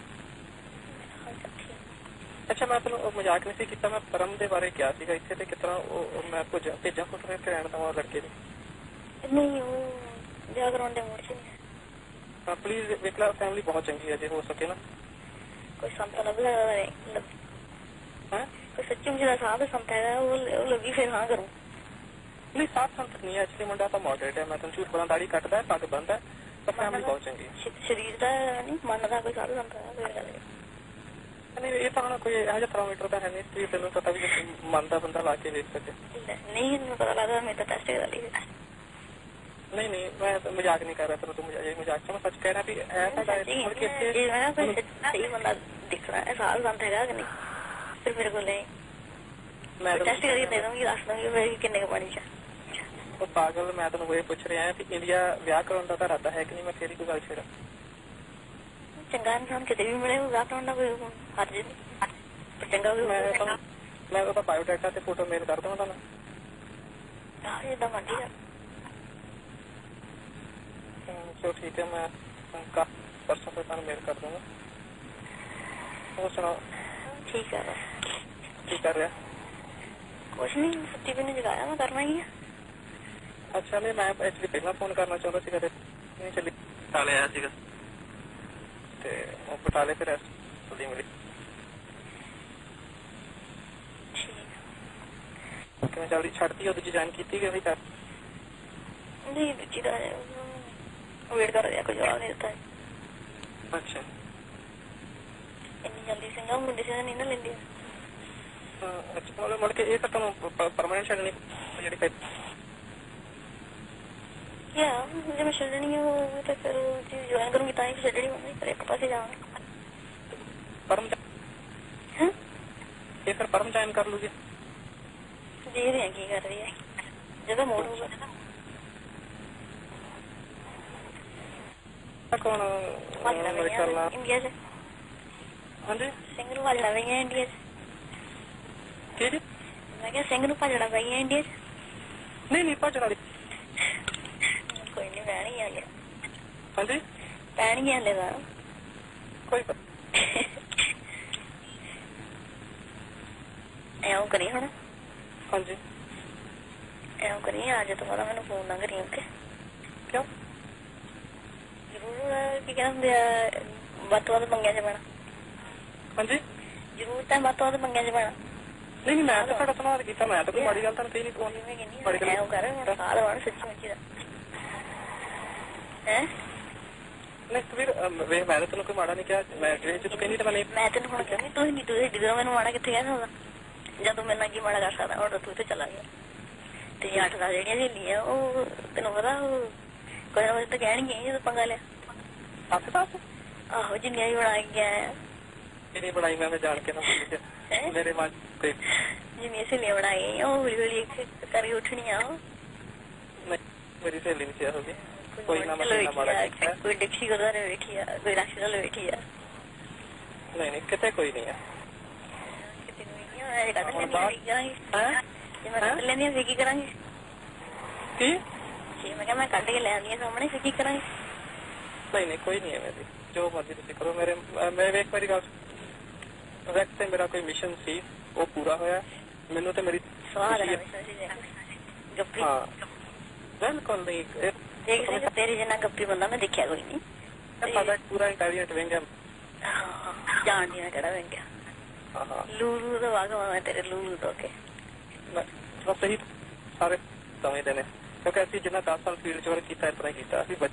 ਅੱਛਾ, ਮੈਂ ਤੁਹਾਨੂੰ ਮਜ਼ਾਕ ਨਹੀਂ ਸੀ ਕੀਤਾ, ਮੈਂ ਪਰਮ ਦੇ ਬਾਰੇ ਕਿਹਾ ਸੀਗਾ ਇੱਥੇ, ਤੇ ਕਿਸ ਤਰ੍ਹਾਂ ਉਹ ਮੈਂ ਭੇਜਾਂ ਭੇਜਾਂ ਫੋਟੋ ਰਹਿਣ ਦੇਵਾਂ ਲੜਕੇ ਦੀ? ਨਹੀਂ, ਉਹ ਵਿਆਹ ਕਰਾਉਣ ਦੇ ਮੂਡ ਚ ਨਹੀਂ। ਹਾਂ ਪਲੀਜ਼ ਵੇਖ ਲਾ, ਫੈਮਿਲੀ ਬਹੁਤ ਚੰਗੀ ਹੈ, ਜੇ ਹੋ ਸਕੇ ਨਾ ਕੋਈ ਸੰਤ ਲੱਭ ਲੈ। ਹੈ ਕੋਈ ਸੱਚੀ ਮੁਝੇ ਸਾਧ ਸੰਤ ਹੈਗਾ, ਉਹ ਲੱਗੀ ਫਿਰ ਹਾਂ ਕਰੂੰ। ਨਹੀਂ, ਸਾਧ ਸੰਤ ਨਹੀਂ ਹੈ ਐਕਚੁਅਲੀ, ਮੁੰਡਾ ਤਾਂ ਮੋਡਰੇਟ ਹੈ। ਮੈਂ ਤੁਹਾਨੂੰ ਝੂਠ ਬੋਲਾਂ, ਦਾੜੀ ਕੱਟਦਾ, ਪੱਗ ਬੰਨਦਾ, ਪਰ ਫੈਮਿਲੀ ਬਹੁਤ ਚੰਗੀ ਹੈ। ਸਰੀਰ ਦਾ ਨਹੀਂ ਮੰਨਦਾ ਕੋਈ ਸਾਧ ਸੰਤ ਹੈ, ਕੋਈ ਗੱਲ ਨਹੀਂ। ਇਹ ਤਾਂ ਹੁਣ ਕੋਈ ਇਹੋ ਜਿਹਾ ਥਰਮੋਮੀਟਰ ਤਾਂ ਹੈ ਨਹੀਂ, ਤੁਸੀਂ ਤੈਨੂੰ ਪਤਾ ਵੀ ਮੰਨਦਾ ਬੰਦਾ ਲਾ ਕੇ ਵੇਖ ਸਕੇ। ਨਹੀਂ, ਮੈਨੂੰ ਪਤਾ ਲੱਗਦਾ, ਮੈਂ ਤਾਂ ਟੈਸਟ ਕਰਾ ਲਈ। ਨਹੀਂ ਨਹੀਂ, ਮੈਂ ਮਜ਼ਾਕ ਨਹੀਂ ਕਰ ਰਿਹਾ ਤੈਨੂੰ, ਤੂੰ ਮਜ਼ਾਕ ਚ, ਮੈਂ ਸੱਚ ਕਹਿ ਰਿਹਾ ਵੀ ਇਹ ਤਾਂ ਸਹੀ ਬੰਦਾ ਦਿਖਣਾ ਸਾਧ ਸੰਤ ਹੈਗਾ ਕਿ ਨਹੀਂ, ਫਿਰ ਮੇਰੇ ਕੋਲ ਮੈਂ ਟੈਸਟ ਕਰਕੇ ਦੇ ਦੂੰਗੀ, ਦੱਸ ਦੂੰਗੀ ਮੈਂ ਕਿੰਨੇ ਕੁ ਪਾਣੀ ਚ। ਉਹ ਪਾਗਲ, ਮੈਂ ਤੈਨੂੰ ਇਹ ਪੁੱਛ ਰਿਹਾ ਕਿ ਇੰਡੀਆ ਵਿਆਹ ਕਰਾਉਣ ਦਾ ਤਾਂ ਇਰਾਦਾ ਹੈ ਕਿ ਨਹੀਂ, ਮੈਂ ਤੇਰੀ ਕੋਈ ਗੱਲ ਛੇੜਾ। ਚੰਗਾ ਇਨਸਾਨ ਕਿਤੇ ਵੀ ਮਿਲੇ, ਵਿਆਹ ਕਰਾਉਣ ਦਾ ਕੋਈ ਹਰਜ ਨਹੀਂ, ਚੰਗਾ ਵੀ। ਮੈਂ ਉਹਦਾ ਬਾਇਓਡਾਟਾ ਤੇ ਫੋਟੋ ਮੇਲ ਕਰ ਦਵਾਂ ਤੁਹਾਨੂੰ? ਹਾਂ, ਏਦਾਂ ਮਰਜ਼ੀ ਕਰ। ਚਲੋ ਠੀਕ ਹੈ, ਮੈਂ ਪਰਸੋਂ ਤੋਂ ਤੁਹਾਨੂੰ ਮੇਲ ਕਰ ਦੂੰਗਾ। ਹੋਰ ਸੁਣਾਓ? ਠੀਕ ਹੈ। ਕੀ ਕਰ ਰਿਹਾ? ਕੁਛ ਨਹੀਂ, ਸੁੱਤੀ ਵੀ ਨਹੀਂ, ਜਗਾਇਆ ਮੈਂ, ਕਰਨਾ ਹੀ ਆ। ਅੱਛਾ, ਨਹੀਂ ਮੈਂ ਐਕਚੁਅਲੀ ਪਹਿਲਾਂ ਫੋਨ ਕਰਨਾ ਚਾਹੁੰਦਾ ਸੀਗਾ, ਤੇ ਨਹੀਂ ਚੱਲੀ, ਬਟਾਲੇ ਆਇਆ ਸੀਗਾ, ਤੇ ਉਹ ਬਟਾਲੇ ਫਿਰ ਐਸੀ ਮਿਲੀ। ਕਿਵੇਂ ਚੱਲਦੀ? ਛੱਡਤੀ ਉਹ ਦੂਜੀ ਜੁਆਇਨ ਕੀਤੀ ਕਿ ਵੀ ਕਰ? ਨਹੀਂ, ਦੂਜੀ ਦਾ ਵੇਟ ਕਰ ਰਿਹਾ, ਕੋਈ ਜਵਾਬ ਨਹੀਂ ਦਿੱਤਾ। ਅੱਛਾ, ਇੰਨੀ ਜਲਦੀ ਸਿੰਘਾਂ ਨੂੰ ਡਿਸੀਜ਼ਨ ਨਹੀਂ ਨਾ ਲੈਂਦੀ। ਅੱਛਾ, ਮਤਲਬ ਮੁੜ ਕੇ ਇਹ ਤਾਂ ਤੁਹਾਨੂੰ ਪਰਮਾਨੈਂਟ ਛੱਡਣੀ ਜਿਹੜੀ ਫਿਰ? ਯਾ ਜੇ ਮੈਂ ਛੱਡਣੀ ਹੋਵੇ ਤਾਂ ਫਿਰ ਜੇ ਜੁਆਇਨ ਕਰੂੰਗੀ ਤਾਂ ਹੀ ਛੱਡਣੀ ਹੋਣੀ, ਫਿਰ ਇੱਕ ਪਾਸੇ ਜਾਵਾਂਗੇ। ਪਰਮ ਹਾਂ, ਇਹ ਫਿਰ ਪਰਮ ਜੁਆਇਨ ਕਰ ਲੂਗੀ? ਦੇਖਦੇ ਹਾਂ ਕੀ ਕਰ ਰਹੀ ਹੈ, ਜਦੋਂ ਮੋੜ ਹੋਊਗਾ। ਕੌਣ ਮੇਰੇ ਖਿਆਲ ਨਾਲ ਇੰਡੀਆ ਚ? ਹਾਂਜੀ, ਸਿੰਘ ਨੂੰ ਭਾਜੜਾ ਪਈਆਂ ਇੰਡੀਆ ਚ। ਕਿਹੜੀ? ਮੈਂ ਕਿਹਾ ਸਿੰਘ ਨੂੰ ਭਾਜੜਾ ਪਈਆਂ ਇੰਡੀਆ ਚ। ਨਹੀਂ ਨਹੀਂ, ਭਾਜੜਾ ਵਾਲੀ ਕੋਈ ਨਹੀਂ, ਪੈਣੀ ਹਾਲੇ। ਹਾਂਜੀ, ਪੈਣੀ ਹਾਲੇ ਤਾਂ ਕੋਈ ਐਂ ਕਰੀ ਹੁਣ। ਹਾਂਜੀ, ਐਂ ਕਰੀ, ਅੱਜ ਤੋਂ ਬਾਅਦ ਮੈਨੂੰ ਫੋਨ ਨਾ ਕਰੀ। ਓਕੇ? ਕਿਉਂ? ਜ਼ਰੂਰ ਕੀ ਕਹਿੰਦੇ ਆ, ਵੱਧ ਤੋਂ ਵੱਧ ਮੰਗਿਆ ਚ ਪੈਣਾ। ਹਾਂਜੀ, ਜ਼ਰੂਰ ਤਾਂ ਵੱਧ ਤੋਂ ਵੱਧ ਮੰਗਿਆ ਚ ਪੈਣਾ। ਨਹੀਂ ਨਹੀਂ ਮੈਂ ਤਾਂ ਤੁਹਾਡਾ ਧੰਨਵਾਦ ਕੀਤਾ, ਮੈਂ ਤਾਂ ਕੋਈ ਮਾੜੀ ਗੱਲ ਤੁਹਾਨੂੰ ਕਹੀ ਨਹੀਂ ਕੋਲ ਮਾੜੀ ਗੱਲ ਉਹ ਕਰ ਹੁਣ ਸਾਲ ਵਾਣ ਸੱਚੀ ਮੁੱਚੀ ਦਾ ਹੈ ਨਹੀਂ ਵੀਰ ਵੇਖ ਮੈਂ ਤਾਂ ਤੈਨੂੰ ਕੋਈ ਮਾੜਾ ਨਹੀਂ ਕਿਹਾ, ਮੈਂ ਜੇ ਤੂੰ ਕਹਿੰਦੀ ਤਾਂ ਮੈਂ ਨਹੀਂ ਮੈਂ ਤੈਨੂੰ ਹੁਣ ਕਹਿੰਦੀ ਤੂੰ ਨਹੀਂ ਤੂੰ ਡਿਗਰਾ ਮੈਨੂੰ ਮਾੜਾ ਕਿੱਥੇ ਕਹਿ ਸਕਦਾ ਜਾਂ ਤੂੰ ਮੇਰੇ ਨਾਲ ਕੀ ਮਾੜਾ ਕਰ ਸਕਦਾ ਹੁਣ ਤੂੰ ਤੇ ਚਲਾ ਗਿਆ ਤੇ ਅੱਠ ਦਾ ਜਿਹੜੀਆਂ ਸਹੇਲੀਆਂ ਉਹ ਤੈਨੂੰ ਪਤਾ ਉਹ ਕੋਈ ਨਾ ਕੋਈ ਤਾਂ ਕਹਿਣਗੀਆਂ ਜਦੋਂ ਪੰਗਾ ਲਿਆ ਅੱਛਾ ਦੱਸ ਆਹੋ ਜਿੰਨੀਆਂ ਵੀ ਬਣਾ ਕੇ ਆਇਆ ਇਹਨੇ ਬਣਾਈ ਮੈਂ ਜਾਣ ਕੇ ਨਾ ਮੇਰੇ ਮਨ ਤੇ ਜਿੰਨੀਆਂ ਸਹੇਲੀਆਂ ਬਣਾਈਆਂ ਉਹ ਹੌਲੀ ਹੌਲੀ ਕਰਕੇ ਉੱਠਣੀਆਂ ਮੇਰੀ ਸਹੇਲੀ ਵੀ ਹੋ ਗਈ ਕੋਈ ਨਾ ਕੋਈ ਡਿਕਸ਼ੀ ਗੁਰਦੁਆਰੇ ਬੈਠੀ ਆ ਕੋਈ ਰਾਸ਼ਟਰਲ ਬੈਠੀ ਆ ਨਹੀਂ ਨਹੀਂ ਕਿਤੇ ਕੋਈ ਨਹੀਂ ਆ ਕਿਤੇ ਨਹੀਂ ਕੱਢ ਲੈਂਦੀ ਜੇ ਮੈਂ ਕੱਢ ਲੈਂਦੀ ਫਿਰ ਕੀ ਕਰਾਂਗੇ ਕੀ ਜੀ ਮੈਂ ਕਿਹਾ ਮੈਂ ਕੱਢ ਕੇ ਲੈ ਆਉਂਦੀ ਸਾਹਮਣੇ ਫਿਰ ਕੀ ਕਰਾਂਗੇ ਨਹੀਂ ਨਹੀਂ ਕੋਈ ਨਹੀਂ ਹੈ ਮੇਰੀ ਜੋ ਮਰਜ਼ੀ ਤੁਸੀਂ ਕਰੋ ਮੇਰੇ ਮੈਂ ਵੇਖ ਮੇਰੀ ਗੱਲ ਵੈਸੇ ਮੇਰਾ ਕੋਈ ਮਿਸ਼ਨ ਸੀ ਉਹ ਪੂਰਾ ਹੋਇਆ ਮੈਨੂੰ ਤੇ ਮੇਰੀ ਸਵਾਲ ਹੈ ਗੱਪੀ ਹਾਂ ਬਿਲਕੁਲ ਨਹੀਂ ਦੇਖ ਤੇਰੇ ਜਿੰਨਾ ਗੱਪੀ ਬੰਦਾ ਮੈਂ ਦੇਖਿਆ ਕੋਈ ਨਹੀਂ ਸਾਡਾ ਪੂਰਾ ਇੰਟੈਲੀਜੈਂਟ ਵਿੰਗ ਹੈ ਜਾਣਦੀ ਮੈਂ ਕਿਹੜਾ ਵਿੰਗ ਹੈ ਹਾਂ ਲੂਲੂ ਦਾ ਵਾਗਾ ਮੈਂ ਤੇਰੇ ਲੂਲੂ ਤੋਂ ਕੇ ਬਸ ਸਹੀ ਸਾਰੇ ਸਮਝਦੇ ਨੇ ਕਿਉਂਕਿ ਅਸੀਂ ਜਿੰਨਾ ਦਸ ਸਾਲ ਫੀਲਡ ਚ ਵਰਕ ਕੀਤਾ ਇਸ ਤਰ੍ਹਾਂ ਕੀਤਾ ਅਸੀਂ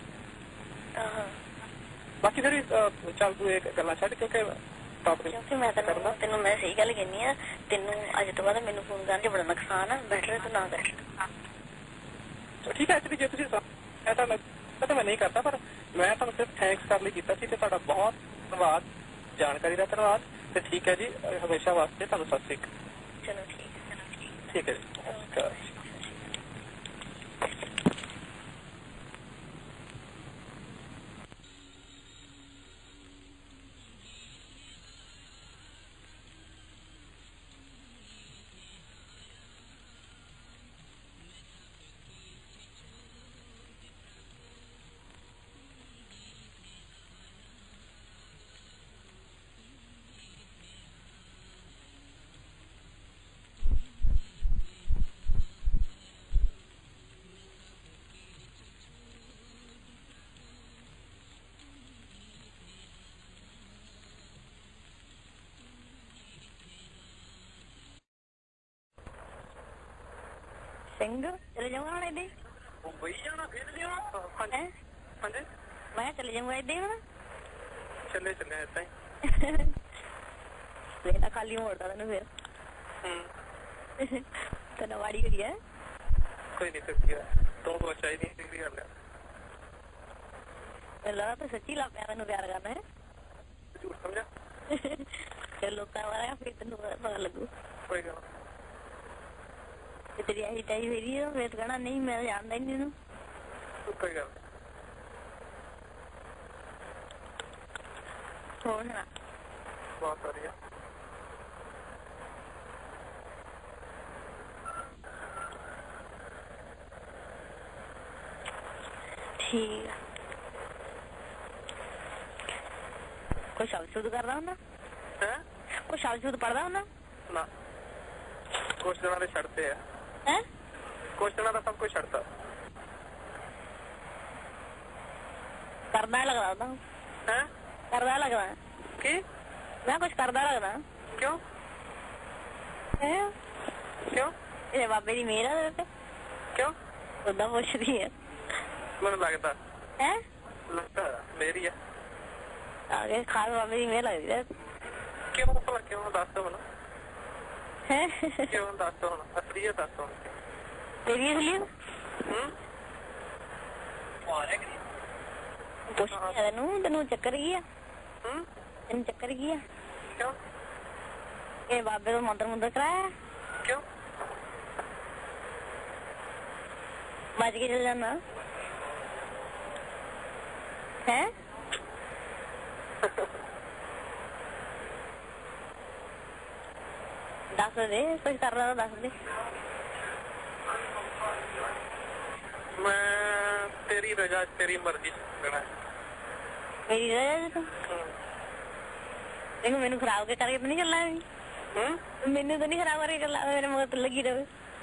ਬਾਕੀ ਫਿਰ ਚੱਲ ਤੂੰ ਇਹ ਗੱਲਾਂ ਛੱਡ ਕਿਉਂਕਿ ਕਿਉਂਕਿ ਮੈਂ ਤੈਨੂੰ ਤੈਨੂੰ ਮੈਂ ਸਹੀ ਗੱਲ ਕਹਿੰਦੀ ਆ ਤੈਨੂੰ ਅੱਜ ਤੋਂ ਬਾਅਦ ਮੈਨੂੰ ਫੋਨ ਕਰਨ ਚ ਬੜਾ ਨੁਕਸਾਨ ਆ ਬੈਟਰ ਤੂੰ ਨਾ ਕਰ ਠੀਕ ਹੈ ਐਕਚੁਅਲੀ ਜੇ ਤੁਸੀਂ ਮੈਂ ਤਾਂ ਮੈਂ ਨਹੀਂ ਕਰਦਾ ਪਰ ਮੈਂ ਤੁਹਾਨੂੰ ਸਿਰਫ ਥੈਂਕਸ ਕਰਨ ਲਈ ਕੀਤਾ ਸੀ ਤੇ ਤੁਹਾਡਾ ਬਹੁਤ ਧੰਨਵਾਦ ਜਾਣਕਾਰੀ ਦਾ ਧੰਨਵਾਦ ਤੇ ਠੀਕ ਹੈ ਜੀ ਹਮੇਸ਼ਾ ਵਾਸਤੇ ਤੁਹਾਨੂੰ ਸਤਿ ਸ੍ਰੀ ਅਕਾਲ ਚਲੋ ਠੀਕ ਠੀਕ ਹੈ ਜੀ ਨਮਸਕਾਰ ਸਿੰਘ ਚਲੇ ਜਾਊਂਗਾ ਹੁਣ ਏਦਾਂ ਹੀ ਮੁੰਬਈ ਜਾਣਾ ਫਿਰ ਲਿਆ ਹਾਂਜੀ ਹਾਂਜੀ ਮੈਂ ਚਲੇ ਜਾਊਂਗਾ ਏਦਾਂ ਹੀ ਹੁਣ ਚੱਲੇ ਚੱਲੇ ਏਦਾਂ ਹੀ ਵੇਖਦਾ ਖਾਲੀ ਮੋੜਦਾ ਤੈਨੂੰ ਫਿਰ ਹੂੰ ਤੈਨੂੰ ਵਾੜੀ ਕਰੀ ਹੈ ਕੋਈ ਨਹੀਂ ਸੱਚੀ ਤੂੰ ਬਹੁਤ ਚਾਹੀਦੀ ਸੀ ਗੱਲ ਮੈਨੂੰ ਲੱਗਦਾ ਤੂੰ ਸੱਚੀ ਲੱਗ ਪਿਆ ਮੈਨੂੰ ਪਿਆਰ ਕਰਨਾ ਹੈ ਝੂਠ ਸਮਝਾ ਫਿਰ ਲੋਕਾਂ ਵਾਲਾ ਫਿਰ ਤੈਨੂੰ ਪਤਾ ਲੱਗੂ ਕੋਈ ਗੱਲ ਤੇਰੀ ਆਹੀ ਤਾਈ ਮੇਰੀ ਆ ਫਿਰ ਕਹਿਣਾ ਨਹੀਂ ਮੈਂ ਜਾਣਦਾ ਹੀ ਨਹੀਂ ਇਹਨੂੰ ਕੋਈ ਗੱਲ ਹੋਰ ਸੁਣਾ ਬਹੁਤ ਵਧੀਆ ਠੀਕ ਆ ਕੋਈ ਸ਼ਬਦ ਸ਼ੁੱਧ ਕਰਦਾ ਹੁੰਦਾ ਹੈ ਕੋਈ ਸ਼ਬਦ ਸ਼ੁੱਧ ਪੜਦਾ ਹੁੰਦਾ ਨਾ ਕੁਛ ਦਿਨਾਂ ਦੇ ਛੱਡਦੇ ਆ ਹੈ ਕੁਛ ਦਿਨਾਂ ਦਾ ਸਭ ਕੁਝ ਛੱਡਤਾ ਕਰਦਾ ਲੱਗਦਾ ਉਹਦਾ ਹੈ ਕਰਦਾ ਲੱਗਦਾ ਕੀ ਮੈਂ ਕੁਛ ਕਰਦਾ ਲੱਗਦਾ ਕਿਉਂ ਹੈ ਕਿਉਂ ਇਹ ਬਾਬੇ ਦੀ ਮਿਹਰ ਆ ਤੇ ਕਿਉਂ ਉਹਦਾ ਪੁੱਛਦੀ ਹੈ ਮੈਨੂੰ ਲੱਗਦਾ ਹੈ ਲੱਗਦਾ ਮੇਰੀ ਆ ਆਗੇ ਖਾਲ ਬਾਬੇ ਦੀ ਮਿਹਰ ਲੱਗਦੀ ਹੈ ਕਿਉਂ ਭਲਾ ਕਿਉਂ ਦੱਸ ਦੋ ਮੈਨੂੰ ਹੈ ਕਿਉਂ ਦੱਸ ਦੋ ਹੁਣ ਅਸਲੀਅਤ ਦੱਸ ਦੋ ਤੇਰੀ ਅਸਲੀਅਤ ਹੂੰ ਪੁੱਛਦੀ ਆ ਤੈਨੂੰ ਤੈਨੂੰ ਚੱਕਰ ਕੀ ਆ ਹੂੰ ਤੈਨੂੰ ਚੱਕਰ ਕੀ ਆ ਕਿਉਂ ਇਹ ਬਾਬੇ ਤੋਂ ਮੰਦਰ ਮੁੰਦਰ ਕਰਾਇਆ ਕਿਉਂ ਬਚ ਕੇ ਚਲ ਜਾਣਾ ਹੈ ਦੱਸ ਦੇ ਕੁਝ ਕਰ ਰਹਾ ਦੱਸ ਦੇ ਮੈਂ ਤੇਰੀ ਰਜਾ ਤੇਰੀ ਮਰਜ਼ੀ ਕਰਨਾ ਮੇਰੀ ਰਜਾ ਤੂੰ ਦੇਖੋ ਮੈਨੂੰ ਖਰਾਬ ਕੇ ਕਰਕੇ ਤਾਂ ਨਹੀਂ ਚੱਲਣਾ ਹੂੰ ਮੈਨੂੰ ਤਾਂ ਨਹੀਂ ਖਰਾਬ ਕਰਕੇ ਚੱਲਣਾ ਮੇਰੇ ਮਗਰ ਤਾਂ ਲੱਗੀ ਰਵੇ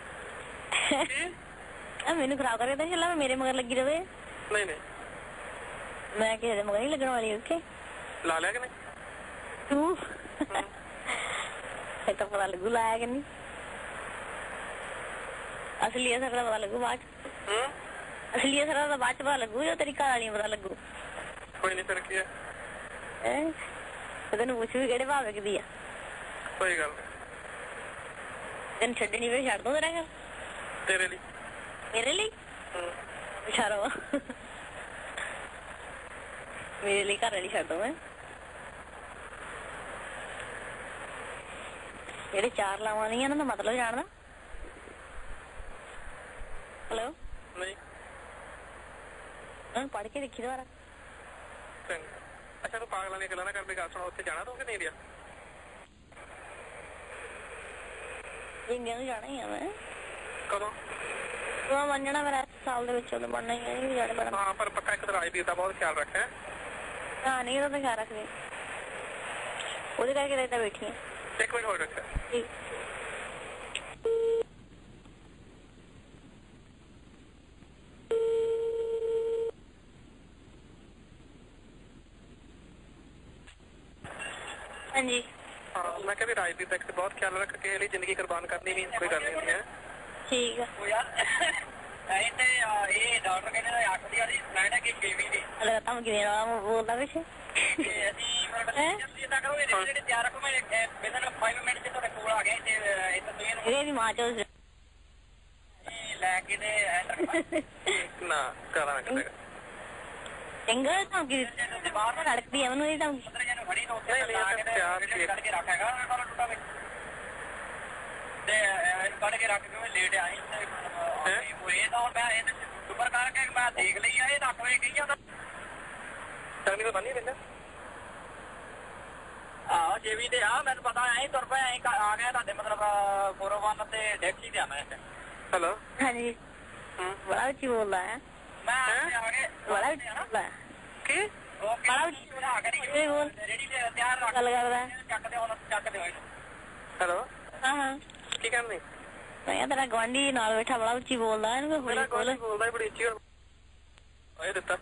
ਮੈਨੂੰ ਖਰਾਬ ਕਰਕੇ ਤਾਂ ਚੱਲਣਾ ਮੇਰੇ ਮਗਰ ਲੱਗੀ ਰਵੇ ਨਹੀਂ ਨਹੀਂ ਮੈਂ ਕਿਸੇ ਦੇ ਮਗਰ ਨਹੀਂ ਲੱਗਣ ਵਾਲੀ ਓਕੇ ਲਾ ਲਿਆ ਕਿ ਨਹੀਂ ਤੂੰ ਇਹ ਤਾਂ ਪਤਾ ਲੱਗੂ ਲਾਇਆ ਕਿ ਨਹੀਂ ਅਸਲੀ ਅਸਰ ਦਾ ਪਤਾ ਲੱਗੂ ਬਾਅਦ ਹੂੰ ਅਸਲੀ ਅਸਰ ਦਾ ਬਾਅਦ ਚ ਪਤਾ ਲੱਗੂ ਜਾਂ ਤੇਰੀ ਘਰ ਵਾਲੀ ਪਤਾ ਲੱਗੂ ਕੋਈ ਨਹੀਂ ਫਿਰ ਕੀ ਹੈ ਹੈ ਤੈਨੂੰ ਪੁੱਛ ਵੀ ਕਿਹੜੇ ਭਾਵੇਂ ਕਿਦੀ ਆ ਕੋਈ ਗੱਲ ਨਹੀਂ ਤੈਨੂੰ ਛੱਡਣੀ ਵੇ ਛੱਡ ਦੋ ਤੇਰਾ ਘਰ ਤੇਰੇ ਲਈ ਮੇਰੇ ਲਈ ਹੂੰ ਇਸ਼ਾਰਾ ਵਾ ਮੇਰੇ ਲਈ ਘਰ ਵਾਲੀ ਛੱਡ ਦੋ ਮੈਂ ਜਿਹੜੇ ਚਾਰ ਲਾਵਾਂ ਨਹੀਂ ਇਹਨਾਂ ਦਾ ਮਤਲਬ ਜਾਣਦਾ ਹੈਲੋ ਨਹੀਂ ਉਹਨੂੰ ਪੜ੍ਹ ਕੇ ਦੇਖੀ ਦੁਬਾਰਾ ਚੰਗਾ ਅੱਛਾ ਤੂੰ ਪਾਗਲਾਂ ਦੀਆਂ ਗੱਲਾਂ ਨਾ ਕਰਦੇ ਗੱਲ ਸੁਣਾ ਉੱਥੇ ਜਾਣਾ ਤੂੰ ਕਿ ਨਹੀਂ ਰਿਹਾ ਇੰਡੀਆ ਨੂੰ ਜਾਣਾ ਹੀ ਆ ਮੈਂ ਕਦੋਂ ਉਹ ਮੰਨਣਾ ਮੇਰਾ ਇਸ ਸਾਲ ਦੇ ਵਿੱਚ ਉਦੋਂ ਬਣਨਾ ਹੀ ਹੈ ਜਾਣੇ ਬੜਾ ਹਾਂ ਪਰ ਪੱਕਾ ਇੱਕ ਰਾਜਵੀਰ ਦਾ ਬਹੁਤ ਖਿਆਲ ਰੱਖਿਆ ਹਾਂ ਨਹੀਂ ਉਹਦਾ ਤਾਂ ਖਿਆਲ ਰੱਖਦੇ ਉਹਦੇ ਕਰਕੇ ਤਾਂ ਬੈਠੀ ਆ ਇੱਕ ਮਿੰਟ ਹੋਰ ਰੱਖਿਆ ਠੀਕ ਹਾਂਜੀ ਹਾਂ ਮੈਂ ਕਿਹਾ ਵੀ ਰਾਜਵੀਰ ਦਾ ਇੱਕ ਬਹੁਤ ਖਿਆਲ ਰੱਖ ਕੇ ਇਹਦੀ ਜ਼ਿੰਦਗੀ ਕੁਰਬਾਨ ਕਰਨੀ ਵੀ ਕੋਈ ਗੱਲ ਨਹੀਂ ਹੈ ਠੀਕ ਆ ਇਹ ਤੇ ਇਹ ਡਾਕਟਰ ਕਹਿੰਦੇ ਨੇ ਅੱਖ ਦੀ ਵਾਲੀ ਫਲਾਈਟ ਹੈ ਕਿ ਕੇਵੀ ਦੀ ਅਲੱਗ ਤਾਂ ਕਿਵੇਂ ਨਾ ਬੋਲਦਾ ਪਿੱਛੇ ਤੇ ਅਸੀਂ ਮਤਲਬ ਜਲਦੀ ਇਦਾਂ ਕਰੋ ਇਹ ਜਿਹੜੇ ਤਿਆਰ ਰੱਖੋ ਮੈਂ ਵਿਦਨ ਪੰਜ ਮਿੰਟ ਚ ਤੁਹਾਡੇ ਕੋਲ ਆ ਗਿਆ ਤੇ ਇਹ ਤਾਂ ਤੁਸੀਂ ਇਹ ਵੀ ਮਾਂ ਚੋ ਲੈ ਕੇ ਤੇ ਐਂਟਰ ਨਾ ਕਰਾਂ ਕਿਤੇ ਚੰਗਾ ਤਾਂ ਕਿ ਤੇ ਬਾਹਰ ਸੜਕਦੀ ਆ ਮੈਨੂੰ ਇਹ ਤਾਂ ਅੰਦਰ ਜਾਨੂੰ ਫੜੀ ਤੋਂ ਨਹੀਂ ਨਹੀਂ ਪਿਆਰ ਤੇ ਕੱਢ ਕੇ ਰੱਖੇਗਾ ਉਹਨਾਂ ਨੂੰ ਟੁੱਟਾ ਵਿੱਚ ਤੇ ਇਹਨੂੰ ਕੱਢ ਕੇ ਰੱਖ ਕੇ ਮੈਂ ਲੇਟ ਆਈ ਤੇ ਇਹ ਤਾਂ ਮੈਂ ਇਹ ਸੁਪਰ ਕਰਕੇ ਮੈਂ ਦੇਖ ਲਈ ਆ ਇਹ ਅੱਠ ਵਜੇ ਗਈ ਆ ਟਾਈਮ ਤਾਂ ਬੰਨੀ ਰਹਿੰਦਾ ਆਹ ਜੇਵੀ ਤੇ ਆ ਮੈਨੂੰ ਪਤਾ ਐਂ ਤੁਰ ਪਿਆ ਐਂ ਆ ਗਿਆ ਤੁਹਾਡੇ ਮਤਲਬ ਗੋਰਵਨ ਤੇ ਡੈਕਸੀ ਤੇ ਆ ਮੈਂ ਹੈਲੋ ਹਾਂਜੀ ਬੜਾ ਉੱਚੀ ਬੋਲਦਾ ਹੈ ਮੈਂ ਆ ਕੇ ਬੜਾ ਉੱਚੀ ਬੋਲਦਾ ਕੀ ਓਕੇ ਬੜਾ ਉੱਚੀ ਬਣਾ ਕੇ ਇਹ ਬੋਲ ਰੈਡੀ ਤੇ ਤਿਆਰ ਰੱਖ ਗੱਲ ਕਰਦਾ ਚੱਕ ਦੇ ਹੁਣ ਚੱਕ ਦੇ ਹੈਲੋ ਹਾਂ ਹਾਂ ਕੀ ਕਰਨੀ ਮੈਂ ਤੇਰਾ ਗਵਾਂਢੀ ਨਾਲ ਬੈਠਾ ਬੜਾ ਉੱਚੀ ਬੋਲਦਾ ਇਹਨੂੰ ਕੋਈ ਮੇਰਾ ਬੋਲ ਕੋਈ ਬੋਲਦਾ ਬੜੀ ਉੱਚੀ ਓਏ ਦਿੱਤਾ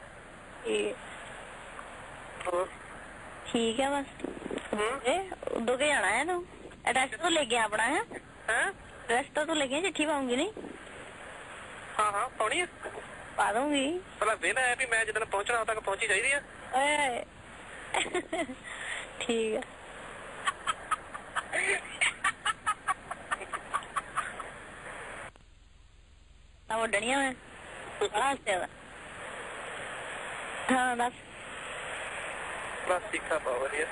ਹੋਰ ਠੀਕ ਹੈ ਬਸ ਇਹ ਉਦੋਂ ਕੇ ਜਾਣਾ ਹੈ ਤੂੰ ਐਡਰੈਸ ਤੋਂ ਲੈ ਗਿਆ ਆਪਣਾ ਹੈ ਹੈ ਐਡਰੈਸ ਤੋਂ ਲੈ ਕੇ ਚਿੱਠੀ ਪਾਉਂਗੀ ਨਹੀਂ ਹਾਂ ਹਾਂ ਪਾਉਣੀ ਹੈ ਪਾ ਦੂੰਗੀ ਪਹਿਲਾਂ ਵੇਨਾ ਹੈ ਵੀ ਮੈਂ ਜਦੋਂ ਪਹੁੰਚਣਾ ਉਦੋਂ ਤੱਕ ਪਹੁੰਚੀ ਚਾਹੀਦੀ ਆ ਓਏ ਠੀਕ ਹੈ ਤਾਂ ਵੱਡਣੀਆਂ ਮੈਂ ਬੜਾ ਹੱਸਿਆ ਦਾ ਹਾਂ ਦੱਸ ਬਸ ਸਿੱਖਾ ਬਹੁਤ ਵਧੀਆ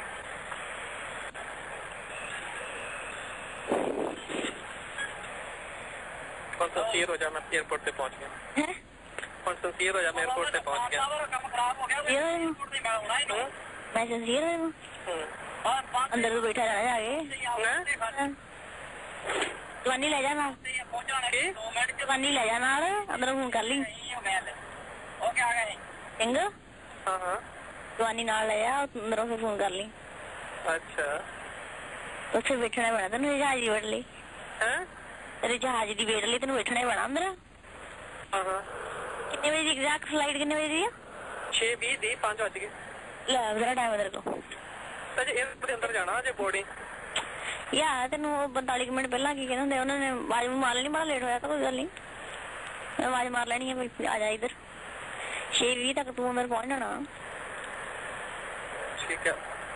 ਹੁਣ ਸੰਸੀਅਰ ਹੋ ਜਾ ਮੈਂ ਏਅਰਪੋਰਟ ਤੇ ਪਹੁੰਚ ਗਿਆ ਹੈ ਹੁਣ ਸੰਸੀਅਰ ਹੋ ਜਾ ਮੈਂ ਏਅਰਪੋਰਟ ਤੇ ਪਹੁੰਚ ਗਿਆ ਕੰਮ ਖਰਾਬ ਹੋ ਗਿਆ ਇਹ ਏਅਰਪੋਰਟ ਤੇ ਮੈਂ ਆਉਣਾ ਹੀ ਨਹੀਂ ਮੈਂ ਸੰਸੀਰ ਹਾਂ ਹੂੰ ਹਾਂ ਬਾਅਦ ਅੰਦਰ ਤੋਂ ਬੈਠਾ ਰਹਿਣਾ ਜਾ ਕੇ ਹੈ ਜਵਾਨੀ ਲੈ ਜਾ ਨਾਲ ਪਹੁੰਚਣਾ ਨਹੀਂ ਦੋ ਮਿੰਟ ਚ ਜਵਾਨੀ ਲੈ ਜਾ ਨਾਲ ਅੰਦਰੋਂ ਫੋਨ ਕਰ ਲਈ ਨਹੀਂ ਹੋ ਗਿਆ ਓਕੇ ਆ ਗਏ ਚੰਗਾ ਹਾਂ ਹਾਂ ਜਵਾਨੀ ਨਾਲ ਲੈ ਜਾ ਅੰਦਰੋਂ ਫਿਰ ਫੋਨ ਕਰ ਲਈ ਅੱਛਾ ਉੱਥੇ ਬੈਠਣਾ ਪੈਣਾ ਤੈਨੂੰ ਜਹਾਜ਼ ਦੀ ਵੇਟ ਲਈ ਹੈ ਤੇਰੇ ਜਹਾਜ਼ ਦੀ ਵੇਟ ਲਈ ਤੈਨੂੰ ਬੈਠਣਾ ਹੀ ਪੈਣਾ ਅੰਦਰ ਹਾਂ ਹਾਂ ਕਿੰਨੇ ਵਜੇ ਦੀ ਐਗਜ਼ੈਕਟ ਫਲਾਈਟ ਕਿੰਨੇ ਵਜੇ ਦੀ ਆ ਛੇ ਵੀਹ ਦੀ ਪੰਜ ਵੱਜ ਗਏ ਲੈ ਬੜਾ ਟਾਈਮ ਤੇਰੇ ਕੋਲ ਅਜੇ ਏਅਰਪੋਰਟ ਦੇ ਅੰਦਰ ਜਾਣਾ ਅਜੇ ਬੋਰਡਿੰਗ ਯਾਰ ਤੈਨੂੰ ਪੰਤਾਲੀ ਮਿੰਟ ਪਹਿਲਾਂ ਕੀ ਕਹਿੰਦੇ ਹੁੰਦੇ ਉਹਨਾਂ ਨੇ ਆਵਾਜ਼ ਮਾਰ ਲੈਣੀ ਬੜਾ ਲੇਟ ਹੋਇਆ ਤਾਂ ਕੋਈ ਗੱਲ ਨਹੀਂ ਮੈਂ ਆਵਾਜ਼ ਮਾਰ ਲੈਣੀ ਹੈ ਵੀ ਆ ਜਾ ਇੱਧਰ ਛੇ ਵੀਹ ਤੱਕ ਤੂੰ ਅੰਦਰ ਪਹੁੰਚ ਜਾਣਾ ਠੀਕ ਹੈ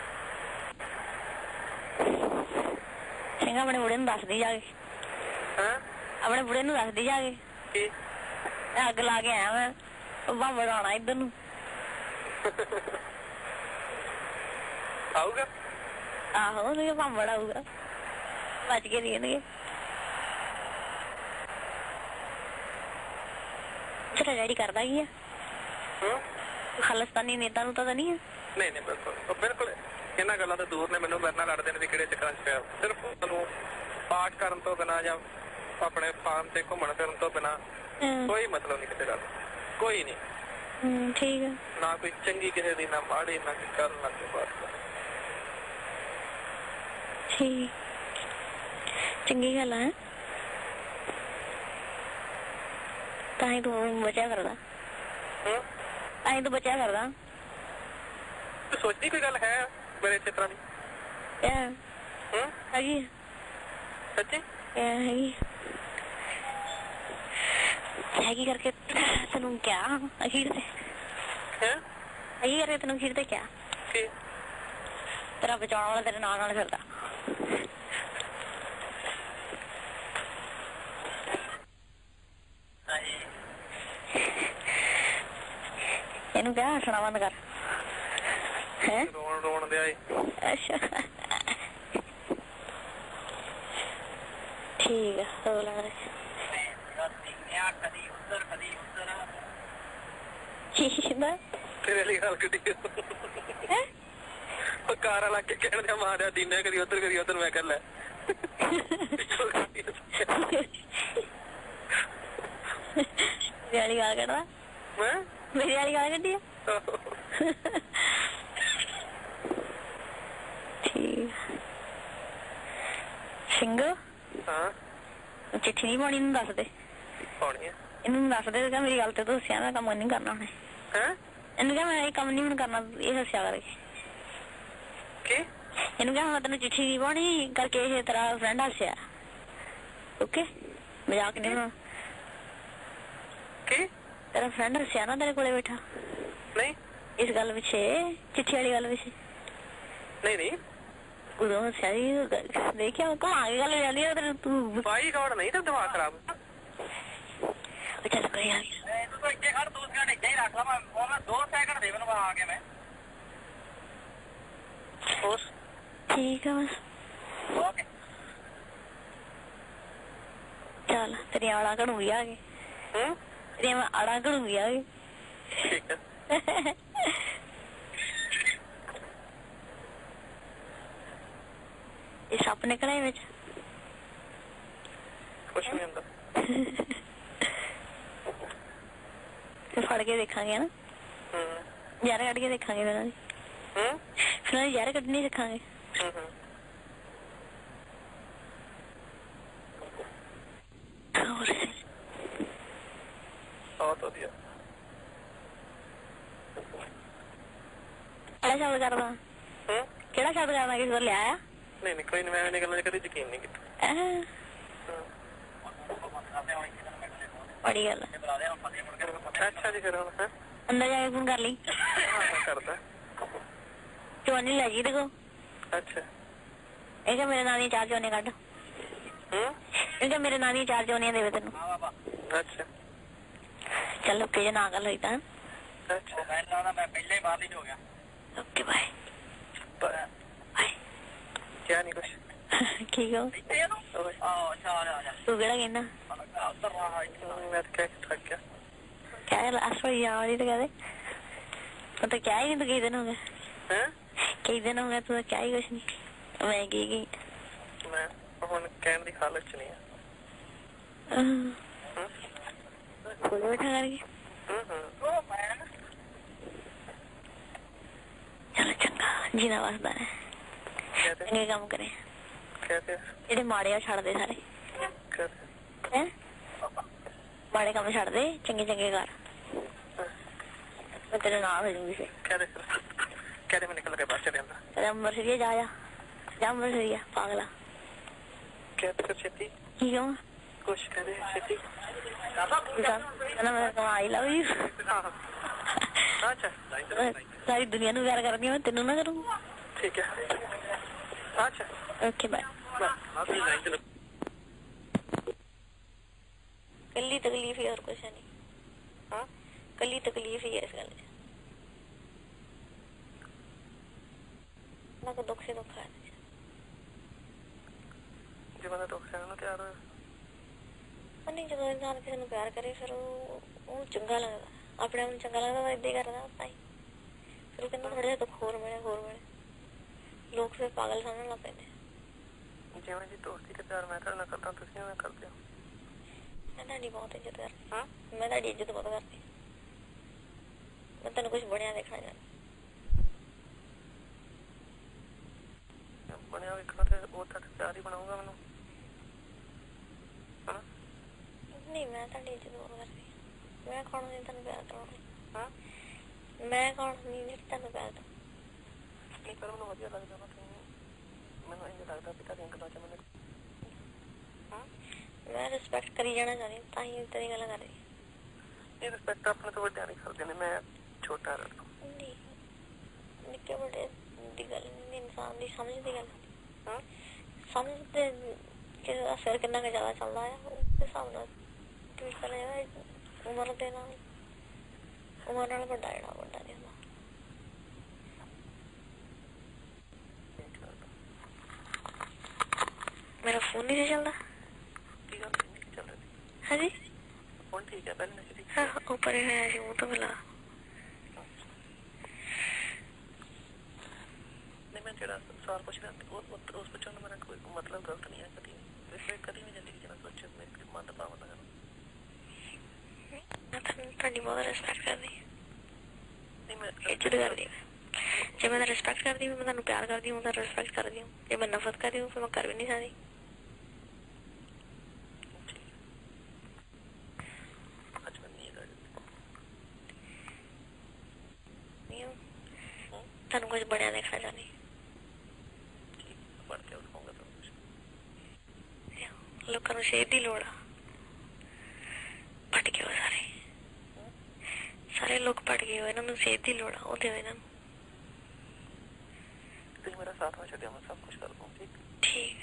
ਚੰਗਾ ਆਪਣੇ ਬੁੜੇ ਨੂੰ ਦੱਸਦੀ ਜਾ ਕੇ ਹੈ ਆਪਣੇ ਬੁੜੇ ਨੂੰ ਦੱਸਦੀ ਜਾ ਕੇ ਕੀ ਮੈਂ ਅੱਗ ਲਾ ਕੇ ਆਇਆ ਮੈਂ ਬਾਬਾ ਆਉਣਾ ਇੱਧਰ ਨੂੰ ਆਊਗਾ ਆਹੋ ਉਹਨੂੰ ਭਾਂਬੜ ਆਊਗਾ ਬਚ ਕੇ ਦੇਣਗੇ ਤੇਰਾ ਡੈਡੀ ਕਰਦਾ ਕੀ ਆ ਹੂੰ ਖਾਲਿਸਤਾਨੀ ਨੇਤਾ ਨੂੰ ਤਾਂ ਨਹੀਂ ਆ ਨਹੀਂ ਨਹੀਂ ਬਿਲਕੁਲ ਉਹ ਬਿਲਕੁਲ ਇਹਨਾਂ ਗੱਲਾਂ ਤੋਂ ਦੂਰ ਨੇ ਮੈਨੂੰ ਮੇਰੇ ਨਾਲ ਲੜਦੇ ਨੇ ਵੀ ਕਿਹੜੇ ਚੱਕਰਾਂ 'ਚ ਪਿਆ ਸਿਰਫ ਤੁਹਾਨੂੰ ਪਾਠ ਕਰਨ ਤੋਂ ਬਿਨਾਂ ਜਾਂ ਆਪਣੇ ਫਾਰਮ ਤੇ ਘੁੰਮਣ ਫਿਰਨ ਤੋਂ ਬਿਨਾਂ ਕੋਈ ਮਤਲਬ ਨਹੀਂ ਕਿਸੇ ਗੱਲ ਕੋਈ ਨਹੀਂ ਹੂੰ ਠੀਕ ਆ ਨਾ ਕੋਈ ਚੰਗੀ ਕਿਸੇ ਦੀ ਨਾ ਮਾੜੀ ਨਾ ਕੋਈ ਕਰਨ ਨਾ ਕੋਈ ਬਾਤ ਠੀਕ ਚੰਗੀ ਗੱਲ ਆ ਤਾਂ ਹੀ ਤੂੰ ਬਚਿਆ ਕਰਦਾ ਹੂੰ ਤਾਂ ਹੀ ਤੂੰ ਬਚਿਆ ਕਰਦਾ ਤੂੰ ਸੋਚਦੀ ਕੋਈ ਗੱਲ ਹੈ ਮੇਰੇ ਚਿੱਤਰਾਂ ਦੀ ਯਾ ਹੈਗੀ ਸੱਚੀ ਹੈਗੀ ਹੈਗੀ ਕਰਕੇ ਤੈਨੂੰ ਕਿਹਾ ਅਖੀਰ ਤੇ ਹੈ ਹੈਗੀ ਕਰਕੇ ਤੈਨੂੰ ਅਖੀਰ ਤੇ ਕਿਹਾ ਕੀ ਤੇਰਾ ਬਚਾਉਣ ਵਾਲਾ ਤੇਰੇ ਨਾਲ ਨਾਲ ਫਿਰਦਾ ਇਹਨੂੰ ਕਿਹਾ ਹੱਸਣਾ ਬੰਦ ਕਰ ਹੈ ਰੋਣ ਰੋਣ ਦਿਆ ਏ ਅੱਛਾ ਠੀਕ ਆ ਹੋ ਲੈਣ ਕਦੀ ਉੱਧਰ ਕਦੀ ਉੱਧਰ ਕੀ ਕਹਿੰਦਾ ਤੇਰੇ ਲਈ ਗੱਲ ਕੱਢੀ ਹੈ ਉਹ ਕਾਰ ਵਾਲਾ ਕੇ ਕਹਿਣ ਦਿਆ ਮਾਰਿਆ ਦੀਨੇ ਕਦੀ ਉੱਧਰ ਕਦੀ ਉੱਧਰ ਮੈਂ ਕਰ ਲੈ ਮੇਰੀ ਵਾਲੀ ਗਾਲ ਕੱਢਦਾ ਮੈਂ ਮੇਰੀ ਵਾਲੀ ਗਾਲ ਕੱਢੀ ਆ ਠੀਕ ਸਿੰਘ ਹਾਂ ਚਿੱਠੀ ਨਹੀਂ ਪਾਉਣੀ ਇਹਨੂੰ ਦੱਸ ਦੇ ਪਾਉਣੀ ਹੈ ਇਹਨੂੰ ਦੱਸ ਦੇ ਕਿ ਮੇਰੀ ਗੱਲ ਤੇ ਦੱਸਿਆ ਮੈਂ ਕੰਮ ਨਹੀਂ ਕਰਨਾ ਉਹਨੇ ਹੈ ਇਹਨੂੰ ਕਿਹਾ ਮੈਂ ਇਹ ਕੰਮ ਨਹੀਂ ਹੁਣ ਕਰਨਾ ਇਹ ਦੱਸਿਆ ਕਰਕੇ ਕੀ ਇਹਨੂੰ ਕਿਹਾ ਮੈਂ ਤੈਨੂੰ ਚਿੱਠੀ ਨਹੀਂ ਪਾਉਣੀ ਕਰਕੇ ਇਹ ਤੇਰਾ ਫਰੈਂਡ ਹੱਸਿਆ ਓਕੇ ਮਜ਼ਾਕ ਨਹੀਂ ਬਣਾਉਣਾ ਕੀ ਤੇਰਾ ਫਰੈਂਡ ਹੱਸਿਆ ਨਾ ਤੇਰੇ ਕੋਲੇ ਬੈਠਾ ਨਹੀਂ ਇਸ ਗੱਲ ਪਿੱਛੇ ਚਿੱਠੀ ਵਾਲੀ ਗੱਲ ਪਿੱਛੇ ਨਹੀਂ ਨਹੀਂ ਉਦੋਂ ਹੱਸਿਆ ਸੀ ਦੇਖਿਆ ਘੁਮਾ ਕੇ ਗੱਲ ਜਾਂਦੀ ਆ ਤੇਰੇ ਤੂੰ ਬਾਈ ਗੌੜ ਨਹੀਂ ਤਾਂ ਦਿਮਾਗ ਖਰਾਬ ਚੱਲ ਕੋਈ ਆ ਤੂੰ ਇੱਥੇ ਖੜ ਦੋ ਸਕਿੰਟ ਇੱਥੇ ਹੀ ਰੱਖ ਲਾ ਮੈਂ ਮੈਂ ਦੋ ਸੈਕਿੰਡ ਦੇ ਮੈਨੂੰ ਆ ਕੇ ਮੈਂ ਹੋਰ ਠੀਕ ਆ ਬਸ ਓਕੇ ਚੱਲ ਤੇਰੀਆਂ ਆੜਾਂ ਘੜੂਗੀ ਆ ਕੇ ਹੂੰ ਤੇਰੀਆਂ ਮੈਂ ਆੜਾਂ ਘੜੂਗੀ ਆ ਕੇ ਠੀਕ ਹੈ ਇਹ ਸੱਪ ਨਿਕਲਿਆ ਵਿੱਚ ਕੁਛ ਨਹੀਂ ਹੁੰਦਾ ਫਿਰ ਫੜ ਕੇ ਦੇਖਾਂਗੇ ਨਾ ਹੂੰ ਯਾਰ ਕੱਢ ਕੇ ਦੇਖਾਂਗੇ ਫਿਰ ਹੂੰ ਫਿਰ ਯਾਰ ਕੱਢਣੀ ਸਿੱਖਾਂਗੇ ਹੂੰ ਹੂੰ ਹੋਰ ਬਹੁਤ ਵਧੀਆ ਕਿਹੜਾ ਸ਼ਬਦ ਕਰਦਾ ਹੂੰ ਕਿਹੜਾ ਸ਼ਬਦ ਕਰਦਾ ਕਿਸੇ ਤੋਂ ਲਿਆ ਆ ਨਹੀਂ ਨਹੀਂ ਕੋਈ ਨਹੀਂ ਮੈਂ ਇਹਨੇ ਗੱਲਾਂ 'ਚ ਕਦੇ ਯਕੀਨ ਨਹੀਂ ਕੀਤਾ ਐਂ, ਬੜੀ ਗੱਲ ਆ। ਅੱਛਾ ਜੀ ਫਿਰ ਹੁਣ ਹੈ ਅੰਦਰ ਜਾ ਕੇ ਫੋਨ ਕਰ ਲਈ ਹਾਂ ਮੈਂ ਕਰਦਾ ਚੋਨੀ ਲੈ ਜੀ ਦੇਖੋ ਅੱਛਾ ਇਹ ਕਿ ਮੇਰੇ ਨਾਂ ਦੀਆਂ ਚਾਰ ਚੋਨੀਆਂ ਕੱਢ ਹੂੰ ਇਹ ਕਿ ਮੇਰੇ ਨਾਂ ਦੀਆਂ ਚਾਰ ਚੋਨੀਆਂ ਦੇਵੇ ਤੈਨੂੰ ਅੱਛਾ ਚੱਲ ਓਕੇ ਜੇ ਨਾ ਗੱਲ ਹੋਈ ਤਾਂ ਅੱਛਾ ਮੈਂ ਮੈਂ ਪਹਿਲੇ ਹੀ ਬਾਹਰ ਹੀ ਹੋ ਗਿਆ ਓਕੇ ਬਾਏ ਬਾਏ ਬਾਏ ਕਿਆ ਨਹੀਂ ਕੁਛ ਠੀਕ ਹੋ ਇੱਥੇ ਇਹਨੂੰ ਓਏ ਆਹ ਅੱਛਾ ਆ ਜਾ ਆ ਜਾ ਤੂੰ ਕਿਹੜਾ ਕਹਿੰਦਾ ਉੱਧਰ ਰਹਾ ਇੱਥੇ ਮੈਂ ਤਾਂ ਕਹਿ ਕੇ ਥੱਕ ਗਿਆ ਕਿਆ ਲਾਸਟ ਹੋਈ ਆ ਵਾਲੀ ਤਾਂ ਕਹਦੇ ਉਹ ਤਾਂ ਕਿਆ ਹੀ ਨਹੀਂ ਤੂੰ ਕਈ ਦਿਨ ਹੋ ਗਏ ਹੈ ਕਈ ਦਿਨ ਹੋ ਗਏ ਤੂੰ ਤਾਂ ਕਿਆ ਹੀ ਕੁਛ ਨਹੀਂ ਮੈਂ ਕੀ ਗਈ ਮੈਂ ਹੁਣ ਕਹਿਣ ਦੀ ਹਾਲਤ 'ਚ ਨਹੀਂ ਆ ਹੂੰ ਕੋਲ ਬੈਠਾ ਕਰਕੇ ਹੂੰ ਹੂੰ ਉਹ ਮੈਂ ਚਲੋ ਚੰਗਾ ਜੀਣਾ ਵਸਦਾ ਹੈ ਕਹਤੇ ਚੰਗੇ ਕੰਮ ਕਰੇ ਕਹਤੇ ਜਿਹੜੇ ਮਾੜੇ ਆ ਛੱਡ ਦੇ ਸਾਰੇ ਕਹਤੇ ਹੈ ਮਾੜੇ ਕੰਮ ਛੱਡ ਦੇ ਚੰਗੇ ਚੰਗੇ ਕਰ ਮੈਂ ਤੇਰੇ ਨਾਲ ਹੋ ਜੂੰਗੀ ਫਿਰ ਕਹਤੇ ਕਹਤੇ ਮੈਂ ਨਿਕਲ ਕੇ ਬਾਹਰ ਚਲੇ ਜਾਂਦਾ ਤੇਰਾ ਅੰਮ੍ਰਿਤ ਸਰੀਆ ਜਾ ਜਾ ਜਾ ਅੰਮ੍ਰਿਤ ਸਰੀਆ ਪਾਗਲਾ ਕਹਤੇ ਕਰ ਛੇਤੀ ਕੀ ਕਹਾਂ ਕੁਛ ਕਹਦੇ ਛੇਤੀ ਕਹਿੰਦਾ ਮੈਂ ਕਹਾਂ ਆਈ ਲਵ ਯੂ ਹਾਂ ਅੱਛਾ ਸਾਰੀ ਦੁਨੀਆ ਨੂੰ ਪਿਆਰ ਕਰਦੀ ਮੈਂ ਤੈਨੂੰ ਨਾ ਕਰੂੰ ਠੀਕ ਹੈ ਅੱਛਾ ਓਕੇ ਬਾਏ ਬਾਏ ਕੱਲੀ ਤਕਲੀਫ ਹੀ ਹੋਰ ਕੁਛ ਨਹੀਂ ਹਾਂ ਕੱਲੀ ਤਕਲੀਫ ਹੀ ਹੈ ਇਸ ਗੱਲ 'ਚ ਨਾ ਕੋ ਦੁੱਖ ਸੇ ਦੁੱਖ ਹੈ ਜੇ ਬੰਦਾ ਦੁੱਖ ਸਹਿਣ ਨੂੰ ਤਿਆਰ ਹੋਇਆ ਨਹੀਂ ਜਦੋਂ ਇਨਸਾਨ ਕਿਸੇ ਨੂੰ ਪਿਆਰ ਕਰੇ ਫਿਰ ਉਹ ਉਹ ਚੰਗਾ ਲੱਗਦਾ ਆਪਣੇ ਆਪ ਨੂੰ ਚੰਗਾ ਲੱਗਦਾ ਤਾਂ ਏਦਾਂ ਹੀ ਕਰਦਾ ਤਾਂ ਹੀ ਫਿਰ ਉਹ ਕਹਿੰਦਾ ਥੋੜਾ ਜਿਹਾ ਦੁੱਖ ਹੋਰ ਮਿਲੇ ਹੋਰ ਮਿਲੇ ਲੋਕ ਫਿਰ ਪਾਗਲ ਸਮਝਣ ਲੱਗ ਪੈਂਦੇ ਜਿਵੇਂ ਜੀ ਦੋਸਤੀ ਤੇ ਪਿਆਰ ਮੈਂ ਤੁਹਾਡੇ ਨਾਲ ਕਰਦਾ ਤੁਸੀਂ ਐਵੇਂ ਕਰਦੇ ਹੋ ਮੈਂ ਤੁਹਾਡੀ ਬਹੁਤ ਇੱਜ਼ਤ ਕਰਦੀ ਹਾਂ ਮੈਂ ਤੁਹਾਡੀ ਇੱਜ਼ਤ ਬਹੁਤ ਕਰਦੀ ਮੈਂ ਤੈਨੂੰ ਕੁਛ ਬਣਿਆ ਦੇਖਣਾ ਚਾਹੁੰਦੀ ਬਣਿਆ ਵੇਖਣਾ ਤੇ ਉਹ ਤੁਹਾਡੇ ਪਿਆਰ ਹੀ ਬਣਾਊਗਾ ਮੈਨੂੰ ਹਨਾ ਨਹੀਂ ਮੈਂ ਤੁਹਾਡੀ ਇੱਜ਼ਤ ਬਹੁਤ ਕਰਦੀ ਮੈਂ ਕੌਣ ਨਹੀਂ ਤੁਹਾਨੂੰ ਪਿਆਰ ਕਰਾਉਣੀ ਹਾਂ ਮੈਂ ਕੌਣ ਨਹੀਂ ਜਿਹੜੀ ਤੁਹਾਨੂੰ ਪਿਆਰ ਕਰਾਂ ਨਹੀਂ ਪਰ ਮੈਨੂੰ ਵਧੀਆ ਲੱਗਦਾ ਨਾ ਤੁਸੀਂ ਮੈਨੂੰ ਇਹ ਲੱਗਦਾ ਵੀ ਤੁਹਾਡੀਆਂ ਗੱਲਾਂ 'ਚ ਮੈਨੂੰ ਮੈਂ ਰਿਸਪੈਕਟ ਕਰੀ ਜਾਣਾ ਚਾਹੁੰਦੀ ਤਾਂ ਹੀ ਤੇਰੀ ਗੱਲ ਕਰ ਰਹੀ ਇਹ ਰਿਸਪੈਕਟ ਆਪਣੇ ਤੋਂ ਵੱਡਿਆਂ ਨਹੀਂ ਕਰਦੇ ਨੇ ਮੈਂ ਛੋਟਾ ਨਹੀਂ ਨਿੱਕੇ ਵੱਡੇ ਦੀ ਗੱਲ ਨਹੀਂ ਇਨਸਾਨ ਦੀ ਸਮਝ ਦੀ ਗੱਲ ਹਾਂ ਸਮਝ ਤੇ ਕਿਹਦਾ ਸਿਰ ਕਿੰਨਾ ਕੁ ਜ਼ਿਆਦਾ ਚੱਲਦਾ ਆ ਉਸ ਹਿਸਾਬ ਨਾਲ ਟਵੀਟ ਕਰ ਰਿਹਾ ਉਮਰ ਦੇ ਨਾਲ ਉਮਰ ਨਾਲ ਵੱਡਾ ਜਿਹੜਾ ਵੱਡਾ ਨਹੀਂ ਹੁੰਦਾ ਮੇਰਾ ਫੋਨ ਨਹੀਂ ਚੱਲਦਾ ਕੀ ਗੱਲ ਨਹੀਂ ਚੱਲ ਰਹੀ ਹਾਂਜੀ ਫੋਨ ਠੀਕ ਹੈ ਪਹਿਲੇ ਨਹੀਂ ਠੀਕ ਹਾਂ ਉੱਪਰ ਹੀ ਹੋਇਆ ਸੀ ਮੂੰਹ ਤੋਂ ਮਿਲਾ ਨਹੀਂ ਮੈਂ ਜਿਹੜਾ ਸਵਾਲ ਪੁੱਛ ਰਿਹਾ ਉਹ ਉਸ ਪੁੱਛਣ ਦਾ ਮੇਰਾ ਕੋਈ ਮਤਲਬ ਗਲਤ ਨਹੀਂ ਹੈ ਕਦੀ ਵੈਸੇ ਕਦੀ ਵੀ ਜ਼ਿੰਦਗੀ 'ਚ ਨਾ ਸੋਚਿਆ ਮੇਰੇ ਮਨ ਦਾ ਭਾਵਨਾ ਕਰਨਾ ਮੈਂ ਤੁਹਾਡੀ ਬਹੁਤ ਰਿਸਪੈਕਟ ਕਰਦੀ ਨਹੀਂ ਮੈਂ ਇੱਜ਼ਤ ਕਰਦੀ ਜੇ ਮੈਂ ਰਿਸਪੈਕਟ ਕਰਦੀ ਮੈਂ ਤੁਹਾਨੂੰ ਪਿਆਰ ਕਰਦੀ ਹਾਂ ਤਾਂ ਰਿਸਪੈਕਟ ਕਰਦੀ ਹਾਂ ਜੇ ਮੈਂ ਨਫ਼ਰਤ ਕਰਦੀ ਹਾਂ ਫਿਰ ਮੈਂ ਕਰ ਵੀ ਨਹੀਂ ਸਕਦੀ ਤੁਹਾਨੂੰ ਕੁਝ ਬਣਿਆ ਦੇਖਣਾ ਚਾਹੁੰਦੀ ਲੋਕਾਂ ਨੂੰ ਸ਼ੇਰ ਦੀ ਲੋੜ ਆ ਪਟ ਗਏ ਸਾਰੇ ਸਾਰੇ ਲੋਕ ਪਟ ਗਏ ਇਹਨਾਂ ਨੂੰ ਸ਼ੇਰ ਦੀ ਲੋੜ ਆ ਉਹ ਦਿਓ ਇਹਨਾਂ ਨੂੰ ਤੁਸੀਂ ਮੇਰਾ ਸਾਥ ਹੋ ਛੱਡਿਆ ਮੈਂ ਸਭ ਕੁਝ ਕਰ ਦੂੰ ਠੀਕ ਠੀਕ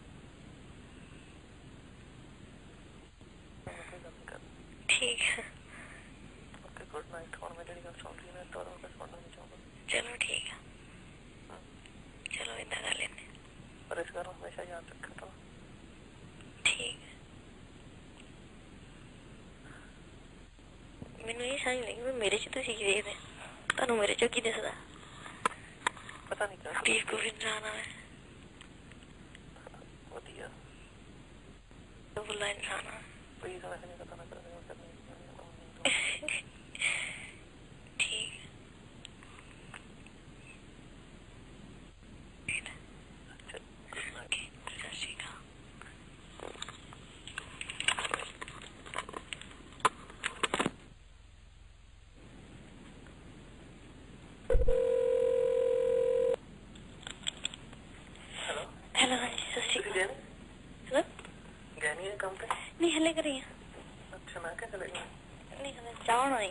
ਹੈ ਠੀਕ ਹੈ ਓਕੇ ਗੁੱਡ ਨਾਈਟ ਹੁਣ ਮੈਂ ਜਿਹੜੀ ਗੱਲ ਸੁਣ ਰਹੀ ਮੈਂ ਤੁਹਾਡਾ ਕੁਝ ਸੁਣਨਾ ਨਹੀਂ ਚਾਹੁੰਦਾ ਚਲੋ ਠੀਕ ਹੈ ਚਲੋ ਇੱਦਾਂ ਕਰ ਲੈਂਦੇ ਪਰ ਇਸ ਗੱਲ ਨੂੰ ਹਮੇਸ਼ਾ ਯਾਦ ਰੱਖਿਓ ਤਾਂ ਠੀਕ ਹੈ ਮੈਨੂੰ ਇਹ ਸਮਝ ਨਹੀਂ ਮੇਰੇ ਚ ਤੁਸੀਂ ਕੀ ਦੇਖਦੇ ਤੁਹਾਨੂੰ ਮੇਰੇ ਚੋਂ ਕੀ ਦਿਸਦਾ ਪਤਾ ਨਹੀਂ ਕਿਆ ਪਲੀਜ਼ ਕੋਈ ਇਨਸਾਨ ਹੈ ਵਧੀਆ ਬੁੱਲਾ ਇਨਸਾਨ ਆ ਕੋਈ ਗੱਲ ਨਹੀਂ ਪਤਾ ਨਾ ਕਰੇ ਠੀਕ Okay, ਸਤਿ ਸ਼੍ਰੀ ਅਕਾਲ ਹੈਲੋ ਹੈਲੋ ਹਾਂਜੀ ਸਤਿ ਸ਼੍ਰੀ ਤੁਸੀਂ ਅਕਾਲ ਗਏ ਹੈਲੋ ਗਏ ਨਹੀਂ ਇਹ ਕੰਮ ਤੇ ਨਹੀਂ ਹਲੇ ਕਰੀ ਆ ਅੱਛਾ ਮੈਂ ਕਿਹਾ ਚਲੇ ਗਏ ਨਹੀਂ ਹਲੇ ਚਾਹ ਨਹੀਂ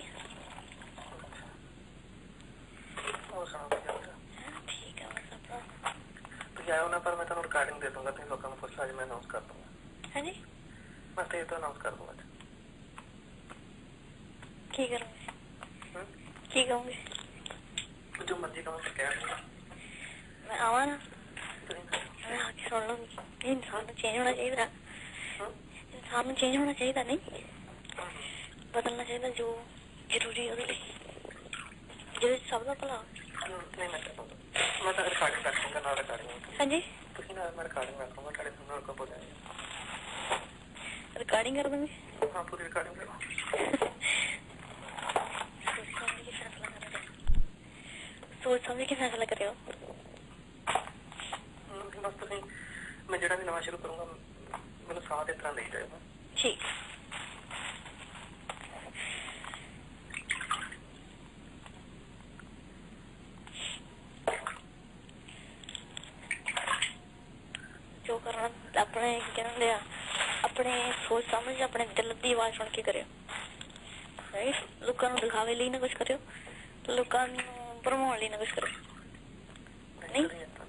ਹੋਰ ਸੁਣਾਓ ਕੀ ਹਾਲ ਚਾਲ ਠੀਕ ਹੈ ਬਸ ਆਪਣਾ ਤੁਸੀਂ ਆਇਓ ਨਾ ਪਰ ਮੈਂ ਤੁਹਾਨੂੰ ਰਿਕਾਰਡਿੰਗ ਦੇ ਦੂੰਗਾ ਤੁਸੀਂ ਲੋਕਾਂ ਨੂੰ ਪੁੱਛ ਅੱਜ ਮੈਂ ਅਨਾਉਂਸ ਕਰ ਦੂੰਗਾ ਹਾਂਜੀ ਮੈਂ ਤੇ ਤਾਂ ਅਨਾਉਂਸ ਕਰ ਦੂੰਗਾ ਅੱਜ ਕੀ ਕਰੋਗੇ ਹੂੰ ਕੀ ਕਹੋਗੇ ਜੋ ਮਰਜ਼ੀ ਕਹੋ ਤੇ ਕਹਿ ਦੂੰਗਾ ਮੈਂ ਆਵਾਂ ਨਾ ਤੁਸੀਂ ਮੈਂ ਆ ਕੇ ਸੁਣ ਲੂੰਗੀ ਇਹ ਇਨਸਾਨ ਨੂੰ ਚੇਂਜ ਹੋਣਾ ਚਾਹੀਦਾ ਹੂੰ ਇਨਸਾਨ ਨੂੰ ਚੇਂਜ ਹੋਣਾ ਚਾਹੀਦਾ ਨਹੀਂ ਬਦਲਣਾ ਚਾਹੀਦਾ ਜੋ ਜ਼ਰੂਰੀ ਉਹਦੇ ਲਈ ਜਿਹਦੇ ਚ ਸਭ ਦਾ ਭਲਾ ਨਹੀਂ ਮੈਂ ਕਰ ਦੂੰਗਾ ਮੈਂ ਤਾਂ ਰਿਕਾਰਡਿੰਗ ਕਰ ਦੂੰਗਾ ਨਾਲ ਰਿਕਾਰਡਿੰਗ ਹਾਂਜੀ ਤੁਸੀਂ ਨਾਲ ਮੈਂ ਰਿਕਾਰਡਿੰਗ ਕਰ ਦੂੰਗਾ ਤੁਹਾਡੇ ਸੁਣਨ ਕੋ ਬੋਲਿਆ ਰਿਕਾਰਡਿੰਗ ਕਰ ਦੂੰਗੀ ਹਾਂ ਪੂਰੀ ਰਿਕਾਰਡਿੰਗ ਕਰੋ ਸੋਚ ਸਮਝ ਕੇ ਫੈਸਲਾ ਕਰਿਓ ਬਸ ਤੁਸੀਂ ਮੈਂ ਜਿਹੜਾ ਵੀ ਨਵਾਂ ਸ਼ੁਰੂ ਕਰੂੰਗਾ ਮੈਨੂੰ ਸਾਥ ਇਸ ਤਰ੍ਹਾਂ ਲਈ ਜਾਏਗਾ ਠੀਕ ਜੋ ਕਰਨਾ ਆਪਣੇ ਕਹਿੰਦੇ ਆ ਆਪਣੇ ਸੋਚ ਸਮਝ ਆਪਣੇ ਦਿਲ ਦੀ ਆਵਾਜ਼ ਸੁਣ ਕੇ ਕਰਿਓ ਰਾਈਟ ਲੋਕਾਂ ਨੂੰ ਦਿਖਾਵੇ ਲਈ ਨਾ ਕੁਝ ਕਰਿਓ ਲੋਕਾਂ ਨੂੰ ਭਰਮਾਉਣ ਲਈ ਨਾ ਕੁਝ ਕਰਿਓ ਨਹੀਂ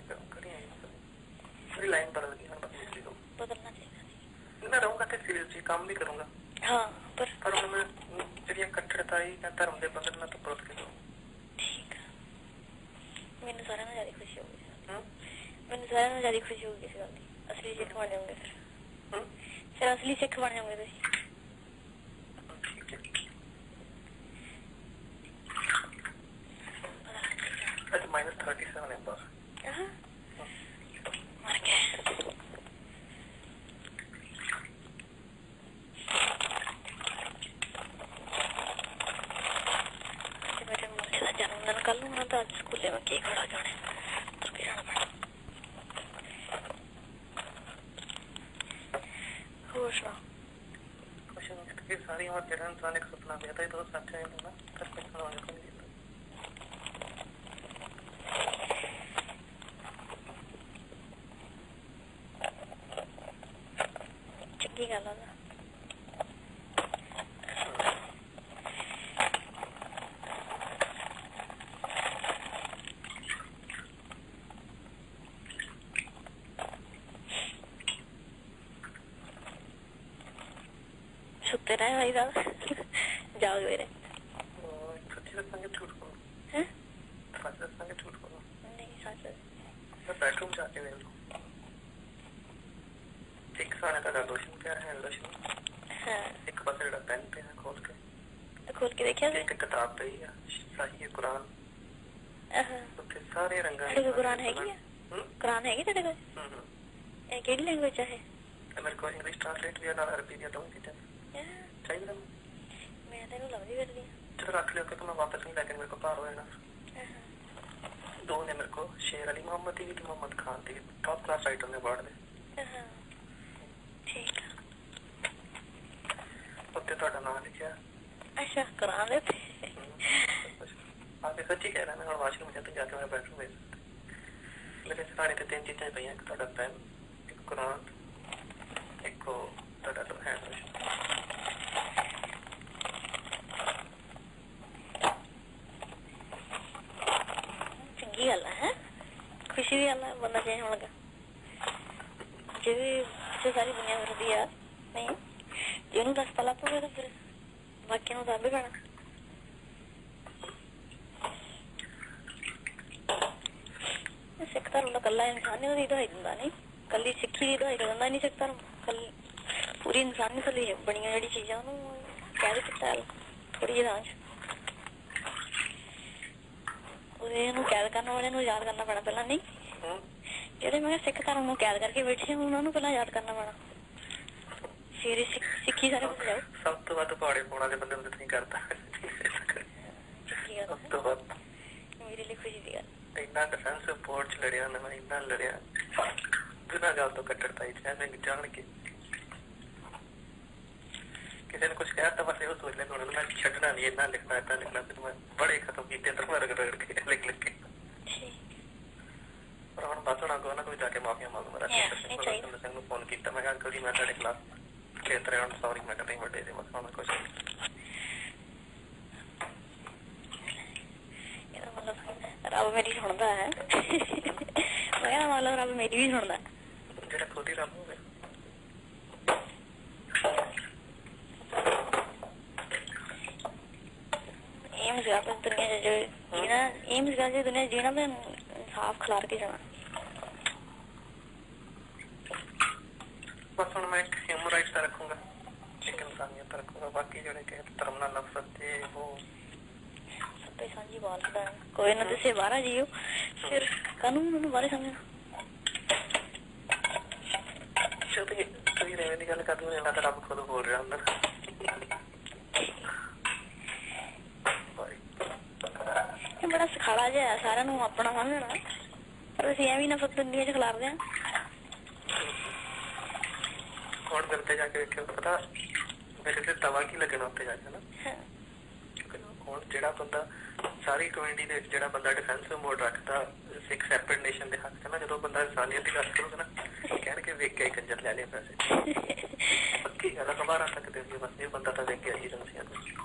ਮੇਰੀ ਲਾਈਨ ਬਦਲ ਗਈ ਹੁਣ ਬਦਲ ਗਈ ਬਦਲਣਾ ਚਾਹੀਦਾ ਮੈਂ ਰਹੂੰਗਾ ਤੇ ਸੀਰੀਅਸਲੀ ਕੰਮ ਵੀ ਕਰੂੰਗਾ ਹਾਂ ਪਰ ਪਰ ਹੁਣ ਮੈਂ ਜਿਹੜੀਆਂ ਕੱਟੜਤਾਈ ਜਾਂ ਧਰਮ ਦੇ ਬੰਧਨ ਨਾਲ ਤਾਂ ਪਰਤ ਕੇ ਦੂੰ ਠੀਕ ਮੈਨੂੰ ਸਾਰਿਆਂ ਨਾਲ ਜ਼ਿਆਦਾ ਖੁਸ਼ੀ ਹੋਊਗੀ ਹੂੰ ਮੈਨੂੰ ਸਾਰਿਆਂ ਨਾਲ ਜ਼ਿਆਦਾ ਖੁਸ਼ੀ ਹੋਊਗੀ ਇਸ ਗੱਲ ਦੀ ਅਸਲੀ ਸਿੱਖ ਬਣ ਜਾਓਗੇ ਫਿਰ ਹੂੰ ਫਿਰ ਅਸਲੀ ਸਿੱਖ ਬਣ ਜਾਓਗੇ ਤੁਸੀਂ ਠੀਕ ਹੈ ਅੱਜ ਮਾਈਨਸ ਥਰਟੀ ਸੈਵਨ ਹੈ ਬਸ ਹਾਂ ਮਰ ਗਿਆ ਮੇਰੇ ਮੁੰਡੇ ਦਾ ਜਨਮ ਦਿਨ ਕੱਲ ਨੂੰ ਤਾਂ ਅੱਜ ਸਕੂਲੇ ਮੈਂ ਕੇਕ ਖੜਾ ਜਾਣਾ ਤੁਰ ਕੇ ਜਾਣਾ ਪੈਣਾ ਹੋਰ ਸੁਣਾ ਕੁਛ ਨਹੀਂ ਕਿ ਸਾਰੀ ਉਮਰ ਜਿਹੜਾ ਇਨਸਾਨ ਇੱਕ ਸੁਪਨਾ ਪਿਆ ਤਾਂ ਇਹ ਤਾਂ ਸੱਚ ਹੈ ਨਾ ਕਰ ਕੇ ਸੁਣਾਉਣਾ ਕੋਈ ਨਹੀਂ ਚੰਗੀ ਗੱਲ ਆ ਨਾ। ਸੁੱਤੇ ਰਹੇ ਭਾਈ ਦਾ ਜਾਗ ਵੇਰੇ ਸੱਚੀ ਦੱਸਾਂਗੇ ਝੂਠ ਬੋਲੋ ਹੈ ਸੱਚ ਦੱਸਾਂਗੇ ਝੂਠ ਬੋਲੋ ਨਹੀਂ ਸੱਚ ਮੈਂ ਬੈਡਰੂਮ ਜਾ ਕੇ ਵੇਖ ਲਓ ਇੱਕ ਸਾਡਾ ਤੁਹਾਡਾ ਲੋਸ਼ਨ ਪਿਆ ਹੈ ਲੋਸ਼ਨ ਹਾਂ ਇੱਕ ਪਾਸੇ ਜਿਹੜਾ ਪੈਨ ਪਿਆ ਖੋਲ ਕੇ ਖੋਲ ਕੇ ਦੇਖਿਆ ਇੱਕ ਕਿਤਾਬ ਪਈ ਆ ਸਾਹੀ ਕੁਰਾਨ ਉੱਥੇ ਸਾਰੇ ਰੰਗਾਂ ਤੁਹਾਡੇ ਕੋਲ ਕੁਰਾਨ ਹੈਗੀ ਆ ਕੁਰਾਨ ਹੈਗੀ ਤੁਹਾਡੇ ਕੋਲ ਇਹ ਕਿਹੜੀ ਲੈਂਗੁਏਜ ਹੈ ਮੇਰੇ ਕੋਲ ਇੰਗਲਿਸ਼ ਟ੍ਰਾਂਸਲੇਟ ਵੀ ਆ ਨਾਲ ਅਰਬੀ ਦੀਆਂ ਦੋਵੇਂ ਚੀਜ਼ਾਂ ਚਾਹੀਦਾ ਮੈਂ ਤੈਨੂੰ ਲੱਭਦੀ ਫਿਰਦੀ ਹਾਂ ਜਦੋਂ ਰੱਖ ਲਿਓ ਕਿ ਮੈਂ ਵਾਪਸ ਨਹੀਂ ਲੈ ਕੇ ਮੇਰੇ ਕੋਲ ਭਾਰ ਹੋ ਜਾਣਾ ਦੋ ਨੇ ਮੇਰੇ ਕੋਲ ਸ਼ੇਰ ਅਲੀ ਮੁਹੰਮਦ ਦੀ ਤੇ ਮੁਹੰਮਦ ਖਾਨ ਦੀ ਟੌਪ ਕਲਾਸ ਰਾਈਟਰ ਨੇ ਵਰਡ ਦੇ ਠੀਕ ਆ ਉੱਤੇ ਤੁਹਾਡਾ ਨਾਮ ਲਿਖਿਆ ਅੱਛਾ ਕੁਰਾਨ ਦੇ ਉੱਤੇ ਆ ਕੇ ਸੱਚੀ ਕਹਿ ਰਿਹਾ ਮੈਂ ਹੁਣ ਵਾਸ਼ਰੂਮ ਜਾ ਕੇ ਜਾ ਕੇ ਮੈਂ ਬੈਠੂ ਵੇਖ ਮੇਰੇ ਸਾਰੇ ਤੇ ਤਿੰਨ ਚੀਜ਼ਾਂ ਪਈਆਂ ਇੱਕ ਤੁਹਾਡਾ ਪੈਨ ਇੱਕ ਕੁਰਾਨ ਇੱਕ ਤੁਹਾਡਾ ਹੈਂਡ ਲੋਸ਼ਨ ਚੰਗੀ ਗੱਲ ਹੈ ਖੁਸ਼ੀ ਦੀ ਗੱਲ ਹੈ ਬੰਦਾ ਚੇਂਜ ਹੋਣ ਲੱਗਾ ਜੇ ਸਾਰੀ ਦੁਨੀਆ ਫਿਰਦੀ ਆ ਨਹੀਂ ਜੇ ਉਹਨੂੰ ਦਸ ਪਲਾ ਪਵੇ ਤਾਂ ਫਿਰ ਬਾਕੀਆਂ ਨੂੰ ਦੱਬ ਵੀ ਪੈਣਾ ਸਿੱਖ ਧਰਮ ਦਾ ਕੱਲਾ ਇਨਸਾਨ ਹੀ ਉਹਦੀ ਦਵਾਈ ਦਿੰਦਾ ਨਹੀਂ ਕੱਲੀ ਸਿੱਖੀ ਦੀ ਦਵਾਈ ਦਿੰਦਾ ਨਹੀਂ ਸਿੱਖ ਧਰਮ ਕੱਲੀ ਪੂਰੀ ਇਨਸਾਨੀਅਤ ਲਈ ਬਣੀਆਂ ਜਿਹੜੀ ਚੀਜ਼ਾਂ ਉਹਨੂੰ ਕਹਿ ਦਿੱਤਾ ਥੋੜੀ ਜਿਹੀ ਰਾਂਝ ਉਹਦੇ ਨੂੰ ਕੈਦ ਕਰਨ ਵਾਲੇ ਨੂੰ ਯਾਦ ਕਰਨਾ ਪੈਣਾ ਪਹਿਲਾਂ ਨਹੀਂ ਜਿਹੜੇ ਮੈਂ ਸਿੱਖ ਧਰਮ ਨੂੰ ਕੈਦ ਕਰਕੇ ਬੈਠੇ ਉਹਨਾਂ ਨੂੰ ਪਹਿਲਾਂ ਯਾਦ ਕਰਨਾ ਪੈਣਾ ਫਿਰ ਸਿੱਖੀ ਸਾਰੇ ਪਾਸੇ ਜਾਓ ਸਭ ਤੋਂ ਵੱਧ ਪਾੜੇ ਪਾਉਣਾ ਦੇ ਬੰਦੇ ਨੂੰ ਨਹੀਂ ਕਰਦਾ ਸਭ ਤੋਂ ਵੱਧ ਮੇਰੇ ਲਈ ਖੁਸ਼ੀ ਦੀ ਗੱਲ ਇੰਨਾ ਡਿਫੈਂਸ ਬੋਰਡ ਚ ਲੜਿਆ ਨਾ ਮੈਂ ਇੰਨਾ ਲੜਿਆ ਬਿਨਾਂ ਗੱਲ ਤੋਂ ਕੱਟੜਤਾ ਹੀ ਚਾਹੇ ਮੈਂ ਜਾਣ ਕੇ ਕਿਸੇ ਨੇ ਕੁਛ ਕਹਿ ਤਾਂ ਬਸ ਇਹੋ ਸੋਚ ਲਿਆ ਉਹਨਾਂ ਨੂੰ ਮੈਂ ਛੱਡਣਾ ਨਹੀਂ ਇੰਨਾ ਲਿਖਣਾ ਏਦਾਂ ਲਿਖਣਾ ਫਿਰ ਮੈਂ ਬੜੇ ਖਤਮ ਕੀਤੇ ਅੰਦਰ ਮੈਂ ਰਗੜ ਰਗੜ ਕੇ ਲਿਖ ਲਿਖ ਕੇ ਪਰ ਹੁਣ ਬਸ ਹੁਣ ਅੱਗੋਂ ਉਹਨਾਂ ਕੋਲ ਜਾ ਕੇ ਮਾਫੀਆਂ ਮੰਗ ਮੇਰਾ ਸਿੰਘ ਨੂੰ ਫੋਨ ਕੀਤਾ ਮੈਂ ਕਿਹਾ ਅੰਕਲ ਜੀ ਮੈਂ ਤੁਹਾਡੇ ਖਿਲਾਫ ਖੇਤ ਰਿਹਾ ਹੁਣ ਸੌਰੀ ਮੈਂ ਕਦੇ ਵੱਡੇ ਦੇ ਮਸਾਂ ਮੈਂ ਕੁਛ ਰੱਬ ਮੇਰੀ ਸੁਣਦਾ ਹੈ ਮੈਂ ਕਿਹਾ ਮਤਲਬ ਰੱਬ ਮੇਰੀ ਵੀ ਸੁਣਦਾ ਜਿਹੜਾ ਖੁਦ ਹੀ ਰੱਬ ਹੋਵੇ एम दुनिया जो जीना एम दुनिया जीना में इंसाफ खिलार के जाना बस ਹੁਣ ਮੈਂ ਇੱਕ ਹਿਊਮਨ ਰਾਈਟਸ ਦਾ ਰੱਖੂੰਗਾ ਇੱਕ ਇਨਸਾਨੀਅਤ ਦਾ ਰੱਖੂੰਗਾ ਬਾਕੀ ਜਿਹੜੇ ਕਿ ਧਰਮ ਨਾਲ ਨਫ਼ਰਤ ਤੇ ਉਹ ਸੱਤੇ ਸਾਂਝੀ ਬਾਤ ਦਾ ਕੋਈ ਨਾ ਦੱਸੇ ਬਾਹਰ ਜੀਓ ਫਿਰ ਕਾਨੂੰਨ ਨੂੰ ਬਾਰੇ ਸਮਝਣਾ ਜਦੋਂ ਤੁਸੀਂ ਰੇਵੇਂ ਦੀ ਗੱਲ ਕਰਦੇ ਹੋ ਇਹਨਾਂ ਦਾ ਰੱਬ ਖੁਦ ਬੋਲ ਰਿਹਾ ਅੰਦਰ ਇਹ ਬੜਾ ਸਿਖਾਲਾ ਜਿਹਾ ਸਾਰਿਆਂ ਨੂੰ ਆਪਣਾ ਸਮਝਣਾ ਪਰ ਅਸੀਂ ਐਵੇਂ ਨਫ਼ਰਤ ਦੁਨੀਆ ਚ ਖਿਲਾਰਦੇ ਹਾਂ ਹੁਣ ਕਰਤੇ ਜਾ ਕੇ ਵੇਖਿਓ ਪਤਾ ਮੇਰੇ ਤੇ ਤਵਾ ਕੀ ਲੱਗਣਾ ਉੱਤੇ ਜਾ ਕੇ ਨਾ ਹੁਣ ਜਿਹੜਾ ਬੰਦਾ ਸਾਰੀ ਕਮਿਊਨਿਟੀ ਦੇ ਜਿਹੜਾ ਬੰਦਾ ਡਿਫੈਂਸਿਵ ਮੋਡ ਰੱਖਦਾ ਸਿੱਖ ਸੈਪਰੇਟ ਨੇਸ਼ਨ ਦੇ ਹੱਕ ਚ ਨਾ ਜਦੋਂ ਬੰਦਾ ਇਨਸਾਨੀਅਤ ਦੀ ਗੱਲ ਕਰੂਗਾ ਨਾ ਕਹਿਣ ਕੇ ਵੇਖ ਕੇ ਕੰਜਰ ਲੈ ਲਿਆ ਪੈਸੇ ਪੱਕੀ ਗੱਲ ਅਖਬਾਰਾਂ ਤੱਕ ਦੇ ਬਸ ਇਹ ਬੰਦਾ ਤਾਂ ਵੇਖ ਕੇ ਆਹੀ ਰੰਸੀਆਂ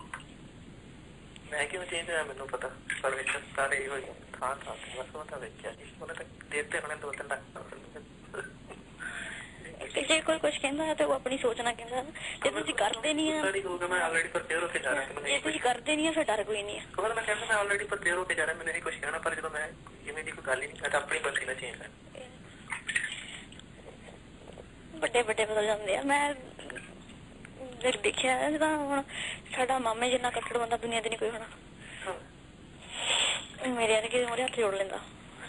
ਮੈਂ ਕਿਉਂ ਚੇਂਜ ਹੋਇਆ ਮੈਨੂੰ ਪਤਾ ਪਰ ਵਿੱਚ ਸਾਰੇ ਇਹੋ ਥਾਂ ਥਾਂ ਬਸ ਉਹ ਤਾਂ ਵੇਖਿਆ ਜੀ ਉਹਨੇ ਤਾਂ ਦੇਤੇ ਉਹਨੇ ਦੋ ਤਿੰਨ ਲੱਖ ਜੇ ਕੋਈ ਕੁਛ ਕਹਿੰਦਾ ਹੈ ਤੇ ਉਹ ਆਪਣੀ ਸੋਚਣਾ ਕਹਿੰਦਾ ਜੇ ਤੁਸੀਂ ਕਰਦੇ ਨਹੀਂ ਆ ਮੈਂ ਆਲਰੇਡੀ ਪ੍ਰਪੇਅਰ ਹੋ ਕੇ ਜਾ ਰਿਹਾ ਜੇ ਤੁਸੀਂ ਕਰਦੇ ਨਹੀਂ ਆ ਫਿਰ ਡਰ ਕੋਈ ਨਹੀਂ ਆ ਖਬਰ ਮੈਂ ਕਹਿੰਦਾ ਮੈਂ ਆਲਰੇਡੀ ਪ੍ਰਪੇਅਰ ਹੋ ਕੇ ਜਾ ਰਿਹਾ ਮੈਨੂੰ ਨਹੀਂ ਕੁਛ ਕਹਿਣਾ ਪਰ ਜਦੋਂ ਮੈਂ ਜਿਵੇਂ ਦੀ ਕੋਈ ਗੱਲ ਹੀ ਨਹੀਂ ਮੈਂ ਤਾਂ ਆਪਣੀ ਬੰਦੀ ਨਾਲ ਚੇਂਜ ਕਰ ਵੱਡੇ ਵੱਡੇ ਬਦਲ ਜਾਂਦੇ ਆ ਮੈਂ ਜਦ ਦੇਖਿਆ ਜਿੱਦਾਂ ਹੁਣ ਸਾਡਾ ਮਾਮੇ ਜਿੰਨਾ ਕੱਟੜ ਬੰਦਾ ਦੁਨੀਆ ਤੇ ਨਹੀਂ ਕੋਈ ਹੋਣਾ ਮੇਰੇ ਵਰਗੇ ਉਹਦੇ ਹੱਥ ਜੋੜ ਲੈਂਦਾ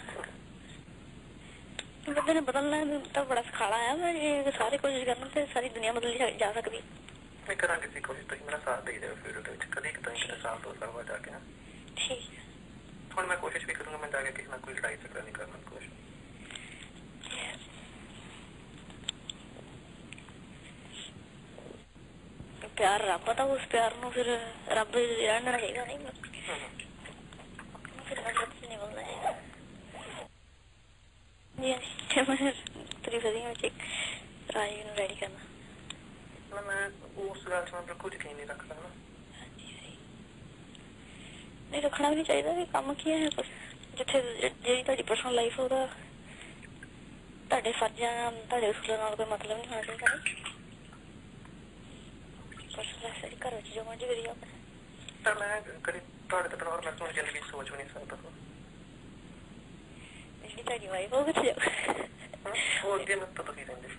ਬੰਦੇ ਨੇ ਬਦਲਣਾ ਤਾਂ ਬੜਾ ਸਿਖਾਲਾ ਆ ਮੈਂ ਸਾਰੇ ਕੋਸ਼ਿਸ਼ ਕਰਨਾ ਤੇ ਸਾਰੀ ਦੁਨੀਆ ਬਦਲ ਜਾ ਸਕਦੀ ਮੈਂ ਕਰਾਂਗੇ ਸੀ ਕੋਸ਼ਿਸ਼ ਤੁਸੀਂ ਮੇਰਾ ਸਾਥ ਦੇ ਦਿਓ ਫਿਰ ਉਹਦੇ ਵਿੱਚ ਕਦੇ ਕਿਤੇ ਇੱਕ ਸਾਲ ਦੋ ਸਾਲ ਬਾਅਦ ਜਾ ਕੇ ਨਾ ਠੀਕ ਹੁਣ ਮੈਂ ਕੋਸ਼ਿਸ਼ ਵੀ ਕਰੂੰਗਾ ਮੈਂ ਜਾ ਕੇ ਕਿਸੇ ਨਾਲ ਕੋਈ ਲੜਾਈ ਝਗੜਾ ਨਹੀਂ ਕਰਨਾ ਕੋਸ਼ਿਸ਼ ਪਿਆਰ ਰੱਬ ਦਾ ਉਸ ਪਿਆਰ ਨੂੰ ਫਿਰ ਰੱਬ ਜਾਣਨਾ ਚਾਹੀਦਾ ਨਹੀਂ ਫਿਰ ਨਫ਼ਰਤ ਨਹੀਂ ਬੋਲਣਾ ਚਾਹੀਦਾ ਜੀ ਮੈਂ ਤੇਰੀ ਫਜ਼ੀ ਵਿੱਚ ਇੱਕ ਰਾਜੀ ਨੂੰ ਰੈਡੀ ਕਰਨਾ ਗੱਲ 'ਚ ਮੈਂ ਬਿਲਕੁਲ ਯਕੀਨ ਨਹੀਂ ਰੱਖਦਾ ਨਾ। ਨਹੀਂ ਰੱਖਣਾ ਵੀ ਨਹੀਂ ਚਾਹੀਦਾ ਵੀ ਕੰਮ ਕੀ ਹੈ ਕੁਛ ਜਿੱਥੇ ਜਿਹੜੀ ਤੁਹਾਡੀ ਪਰਸਨਲ ਲਾਈਫ ਉਹਦਾ ਤੁਹਾਡੇ ਫਰਜ਼ਾਂ ਨਾਲ ਤੁਹਾਡੇ ਉਸੂਲਾਂ ਨਾਲ ਕੋਈ ਮਤਲਬ ਨਹੀਂ ਹੋਣਾ ਚਾਹੀਦਾ ਪਰਸਨਲ ਲਾਈਫ ਸਾਡੀ ਘਰ ਵਿੱਚ ਜੋ ਮਰਜ਼ੀ ਕਰੀ ਜਾਓ ਪਰ ਮੈਂ ਕਦੇ ਤੁਹਾਡੇ ਤੋਂ ਬਿਨਾਂ ਮੈਂ ਤੁਹਾਡੀ ਜ਼ਿੰਦਗੀ ਸੋਚ ਵੀ ਨਹੀਂ ਸਕਦਾ ਜਿਹੜੀ ਤੁਹਾਡੀ ਵਾਈਫ ਉਹ ਕਿੱਥੇ ਜਾਓ ਉਹ ਅੱਗੇ ਮੈਂ ਪਤਾ ਕੀ ਰਹਿੰਦੇ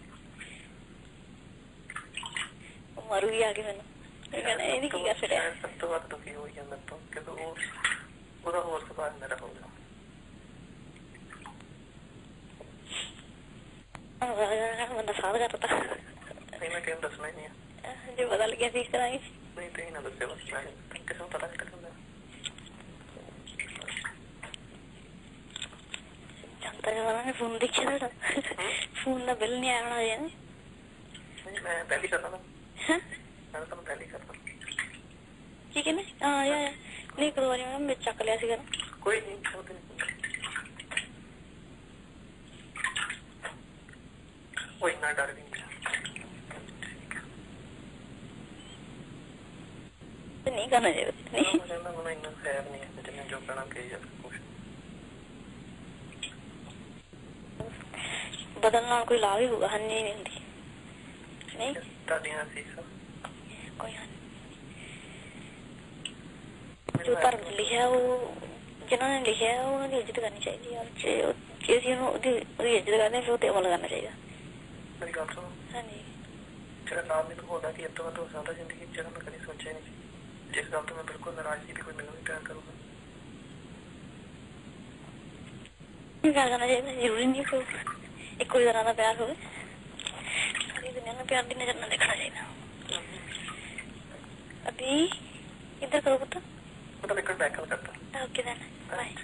ਉਹ ਮਾਰੂਗੀ ਆ ਕੇ ਮੈਨੂੰ ਇਹ ਕਹਿੰਦਾ ਇਹ ਨਹੀਂ ਕੀ ਕਰ ਰਿਹਾ ਸਭ ਤੋਂ ਵੱਧ ਦੁਖੀ ਹੋਈ ਜਾਂਦਾ ਤੋਂ ਕਿਉਂਕਿ ਉਹ ਉਹਦਾ ਹੋਰ ਸੁਭਾਅ ਮੇਰਾ ਹੋਊਗਾ ਬੰਦਾ ਸਾਧ ਕਰਤਾ ਨਹੀਂ ਮੈਂ ਕਿਹਨੂੰ ਦੱਸਣਾ ਹੀ ਨਹੀਂ ਹੈ ਜੇ ਪਤਾ ਲੱਗਿਆ ਠੀਕ ਕਰਾਂਗੇ ਨਹੀਂ ਤੁਸੀਂ ਨਾ ਦੱਸਿਓ ਬਸ ਮੈਂ ਕਿਸੇ ਨੂੰ ਪਤਾ ਨਹੀਂ ਕਰਦਾ ਜਨਤਾ ਜਵਾਨਾਂ ਨੇ ਫੋਨ ਦੇਖਿਆ ਤੁਹਾਡਾ ਫੋਨ ਦਾ ਬਿੱਲ ਨਹੀਂ ਆਇਆ ਹੋਣਾ ਜੇ ਨਹੀਂ ਮੈਂ ਪਹਿਲੀ ਕਰਦਾ ਨਾ ਮੈਂ ਤੁਹਾਨੂੰ ਪਹਿਲੀ ਕਰਦਾ ਕੀ ਕਹਿੰਦੇ ਹਾਂ ਯਾ ਨਹੀਂ ਇੱਕ ਦੋ ਵਾਰੀ ਮੈਂ ਮੈਂ ਚੱਕ ਲਿਆ ਸੀਗਾ ਕੋਈ ਨਹੀਂ ਉਹਦੇ ਕੋਈ ਨਾ ਡਰ ਨਹੀਂ ਨਹੀਂ ਕਰਨਾ ਚਾਹੀਦਾ ਨਹੀਂ ਮੈਂ ਮੈਨੂੰ ਇੰਨਾ ਖੈਰ ਨਹੀਂ ਹੈ ਜਿੰਨੇ ਜੋ ਕਹਿਣਾ ਕਹੀ ਜਾ ਕੁਛ ਬਦਲਣ ਨਾਲ ਕੋਈ ਲਾਭ ਹੀ ਹੋਊਗਾ ਹਾਨੀ ਨਹੀਂ ਹੁੰਦੀ ਨਹੀਂ ਤੁਹਾਡੀਆਂ ਸੀਸਾਂ ਕੋਈ ਹਾਨੀ ਜੋ ਧਰਮ ਲਿਖਿਆ ਉਹ ਜਿਨ੍ਹਾਂ ਨੇ ਲਿਖਿਆ ਉਹਨਾਂ ਦੀ ਇੱਜ਼ਤ ਕਰਨੀ ਚਾਹੀਦੀ ਹੈ ਜੇ ਜੇ ਅਸੀਂ ਉਹਨੂੰ ਉਹਦੀ ਉਹਦੀ ਇੱਜ਼ਤ ਕਰਦੇ ਫਿਰ ਉਹ ਤੇ ਅਮਲ ਕਰਨਾ ਚਾਹੀਦਾ ਮੇਰੀ ਗੱਲ ਸੁਣੋ ਹਾਂਜੀ ਜਿਹੜਾ ਨਾਮ ਮੈਨੂੰ ਹੋਣਾ ਕਿ ਇੱਥੋਂ ਤੋਂ ਜ਼ਿਆਦਾ ਜ਼ਿੰਦਗੀ ਜਿਹੜਾ ਮੈਂ ਕਦੇ ਸੋਚਿਆ ਨਹੀਂ ਸੀ ਜਿਸ ਗੱਲ ਤੋਂ ਮੈਂ ਬਿਲਕੁਲ ਨਾਰਾਜ਼ ਸੀ ਕਿ ਕੋਈ ਮੈਨੂੰ ਵੀ ਪਿਆਰ ਕਰੂਗਾ ਪਿਆਰ ਕਰਨਾ ਚਾਹੀਦਾ ਜ਼ਰੂਰੀ ਨਹੀਂ ਕੋਈ ਇੱਕੋ ਹੀ ਤਰ੍ਹਾਂ ਦਾ ਪਿਆਰ ਹੋਵੇ ਸਾਰੀ ਦੁਨੀਆ ਨੂੰ ਪਿਆਰ ਦੀ ਨਜ਼ਰ ਨਾਲ ਦੇਖਣਾ ਚਾਹੀਦਾ ਅਭੀ ਇੱਧਰ ਕਰੋ ਪੁੱਤ ਮੈਂ ਇੱਕ ਬੈਕ ਕਾਲ ਕਰਦਾ ਓਕੇ ਦੈਨ ਬਾਏ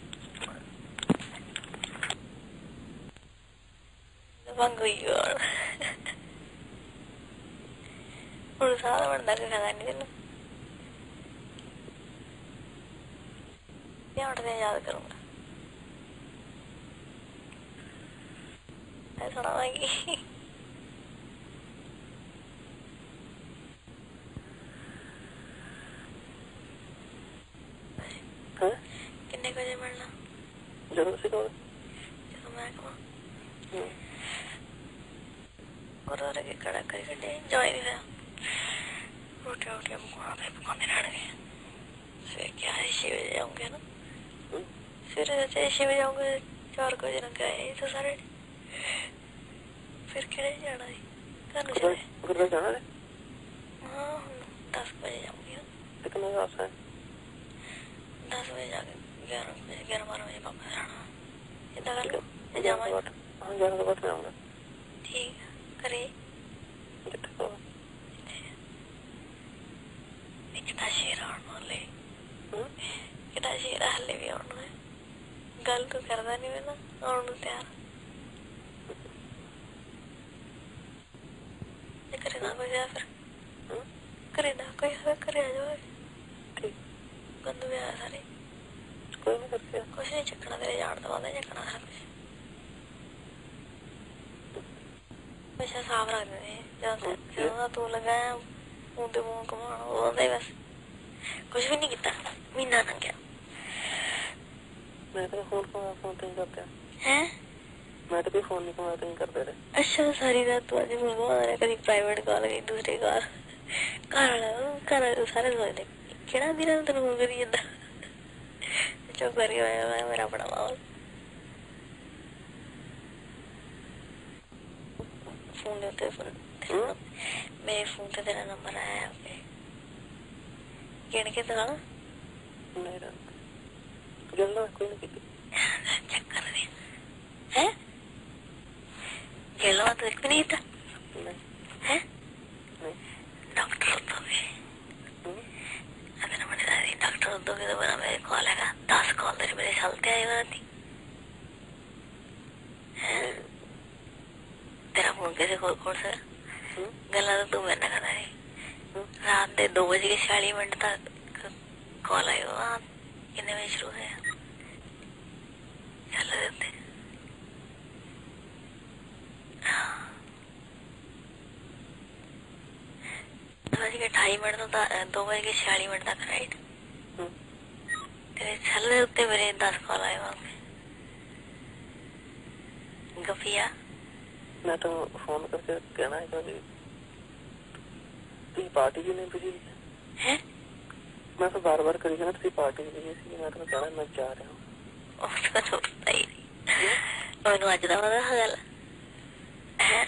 ਮੰਗੋ ਯਾਰ ਹੁਣ ਸਾਰਾ ਬਣਦਾ ਕਿ ਖਾਣਾ ਨਹੀਂ ਤੈਨੂੰ ਧਿਆਨ ਨਾਲ ਯਾਦ ਕਰੂੰਗਾ ਇਹ ਸੁਣਾਵਾਂਗੀ ਕਿੰਨੇ ਵਜੇ ਮਿਲਣਾ ਜਦੋਂ ਤੁਸੀਂ ਕਹੋ ਜਦੋਂ ਮੈਂ ਕਹਾਂ ਗੁਰਦੁਆਰੇ ਕੇ ਕੜਾ ਕਰੀ ਕੱਢੇ ਇੰਜੋਏ ਨਹੀਂ ਹੋਇਆ ਰੋਟੀ ਰੋਟੀ ਪਕਾਉਣਾ ਪਏ ਪਕਾਉਂਦੇ ਰਹਿਣਗੇ ਫਿਰ ਕਿਆ ਹੈ ਛੇ ਵਜੇ ਜਾਊਂਗੇ ਨਾ ਫਿਰ ਜੇ ਛੇ ਵਜੇ ਜਾਊਂਗੇ ਚਾਰ ਕੁ ਵਜੇ ਨੂੰ ਗਏ ਤਾਂ ਸਾਰੇ ਫਿਰ ਕਿਹੜੇ ਜਾਣਾ ਸੀ ਘਰ ਨੂੰ ਚਲੇ ਗੁਰਦੁਆਰੇ ਜਾਣਾ ਹੈ ਹਾਂ ਹੁਣ ਦਸ ਵਜੇ ਜਾਊਂਗੀ ਤੇ ਕਿੰਨਾ ਵਾਪਸ ਹੈ ਦਸ ਵਜੇ ਜਾ ਕੇ ਗਿਆਰਾਂ ਵਜੇ ਗਿਆਰਾਂ ਬਾਰਾਂ ਵਜੇ ਵਾਪਸ ਆਉਣਾ ਏਦਾਂ ਕਰ ਲਓ ਜਾਵਾਂਗੇ ਹਾਂ ਗਿਆਰਾਂ ਤੋਂ ਬਾਅਦ ਮੈਂ ਆਉਂਗਾ ਠੀਕ ਕਰੇ ਜਿੱਥੇ ਕਹੋ ਕਿਤਾ ਸ਼ੇਰ ਆਉਣ ਵਾਲੇ ਕਿਤਾ ਸ਼ੇਰ ਹਲੇ ਵੀ ਆਉਣਾ ਹੈ ਗੱਲ ਤੂੰ ਕਰਦਾ ਨਹੀਂ ਮੈਂ ਆਉਣ ਨੂੰ ਤਿਆਰ ਇਹ ਕਰੇ ਨਾ ਕੋਈ ਜਾ ਫਿਰ ਕਰੇ ਨਾ ਕੋਈ ਹੋਵੇ ਕਰੇ ਆ ਜਾਓ ਠੀਕ ਗੰਦੂ ਵੀ ਆਇਆ ਸਾਰੇ ਕੋਈ ਨਹੀਂ ਕਰਦਾ ਕੁਛ ਨਹੀਂ ਚੱਕਣਾ ਤੇਰੇ ਜਾਣ ਤੋਂ ਬਾਅਦ ਚੱਕਣਾ ਸਾਰਾ ਕੁਛ ਪੈਸਾ ਸਾਫ ਰੱਖ ਦੇ ਜਦੋਂ ਤੂੰ ਲਗਾਇਆ ਮੂੰਹ ਤੇ ਮੂੰਹ ਘੁਮਾਉਣਾ ਉਹਦਾ ਹੀ ਬਸ ਕੁਛ ਵੀ ਨਹੀਂ ਕੀਤਾ ਮਹੀਨਾ ਲੰਘ ਗਿਆ ਮੈਂ ਤਾਂ ਫੋਨ ਕਮਾ ਫੋਨ ਤੇ ਕਰਦਾ ਹੈ ਮੈਂ ਤਾਂ ਕੋਈ ਫੋਨ ਨਹੀਂ ਕਮਾ ਤੇ ਕਰਦੇ ਰਹੇ ਅੱਛਾ ਸਾਰੀ ਰਾਤ ਤੂੰ ਅੱਜ ਮੈਨੂੰ ਘੁਮਾ ਰਿਹਾ ਕਦੀ ਪ੍ਰਾਈਵੇਟ ਕਾਲ ਕਦੀ ਦੂਸਰੇ ਕਾਲ ਘਰ ਵਾਲਾ ਘਰ ਵਾਲੇ ਸਾਰੇ ਸੋਚਦੇ ਕਿਹੜਾ ਦਿਨ ਤੈਨੂੰ ਫੋਨ ਕਰੀ ਜਾਂਦਾ ਚੁੱਪ ਕਰੀ ਹੋਇਆ ਮੈਂ ਮੇਰਾ ਆਪਣਾ ਮਾਹੌਲ ਫੋਨ ਦੇ ਉੱਤੇ ਮੇਰੇ ਫੋਨ ਤੇ ਤੇਰਾ ਨੰਬਰ ਆਇਆ ਗਿਣ ਕੇ ਦਿਖਾ ਮੇਰਾ ਜਲਦਾ ਕੋਈ ਨਹੀਂ ਕੀਤੀ ਚੈੱਕ ਕਰ ਰਹੀ ਹੈ ਗਿਣਵਾ ਤਾਂ ਇੱਕ ਨਹੀਂ ਤਾਂ ਹੈ डॉक्टर होता भी अगर मैंने दादी डॉक्टर होता भी तो मेरा मेरे कॉल है दस कॉल तेरे मेरे चलते आए वाला थी तेरा फोन कैसे कॉल कौन सा गला तो तू मैंने कहा है रात दे दो बजे के छियाली मिनट तक कॉल आई वहाँ कितने बजे शुरू है चल देते ਵਜ ਕੇ ਅਠਾਈ ਮਿੰਟ ਤੋਂ ਤਾਂ ਦੋ ਵਜ ਕੇ ਛਿਆਲੀ ਮਿੰਟ ਤੱਕ ਰਾਈਟ ਤੇਰੇ ਛੱਲ ਦੇ ਉੱਤੇ ਮੇਰੇ ਦਸ ਕਾਲ ਆਏ ਹੋਣਗੇ ਗਫੀਆ मैं तो फोन करके कहना है कि तुम पार्टी क्यों नहीं भेजी है मैं तो बार बार करी ना तुम पार्टी भेजी इसलिए मैं तो कहना मैं जा रहा हूँ उसका तो पता ही नहीं मैनू अज दा पता है गल है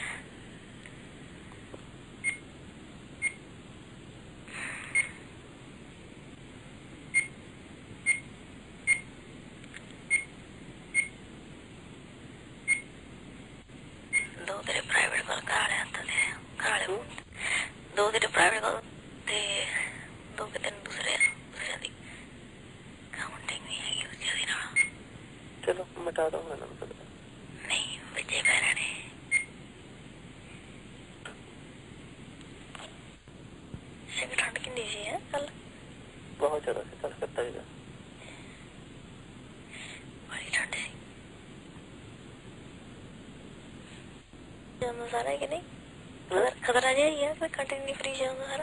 दो तेरे प्राइवेट कॉल करा ले अंत दे करा ले दो तेरे प्राइवेट कॉल ते दो के तीन दूसरे दूसरे दी काउंटिंग नहीं है उसके दिन चलो मिटा दो मैं नंबर नहीं बच्चे पैरा ने से ठंड कितनी सी है कल बहुत ज्यादा से कल करता ही बड़ी ठंड सी जाना सारा है कि नहीं खतर खतरा जाइए कोई कंटिन्यू फ्री जाना सारा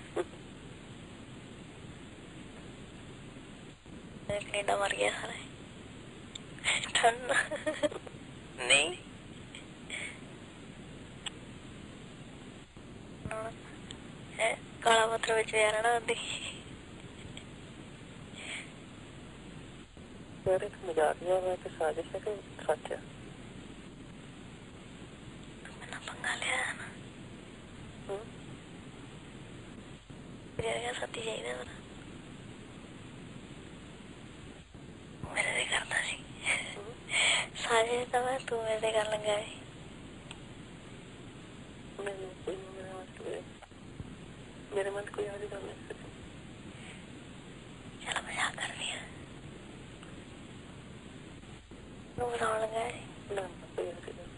कनेडा मर गया सारा ठंड नहीं है काला पत्थर विच यार ना दी मेरे तो मजाक नहीं है कि साजिश है कि सच है मैंने पंगा लिया है ना मेरे क्या साथी चाहिए मेरा मेरे से करता सी साजिश तो मैं तू मेरे से कर लगा है मेरे कोई मेरे मन कोई मेरे मन कोई याद ही कर नहीं सकती चलो मजाक कर दिया तू बताने लगा है ना कोई याद ही नहीं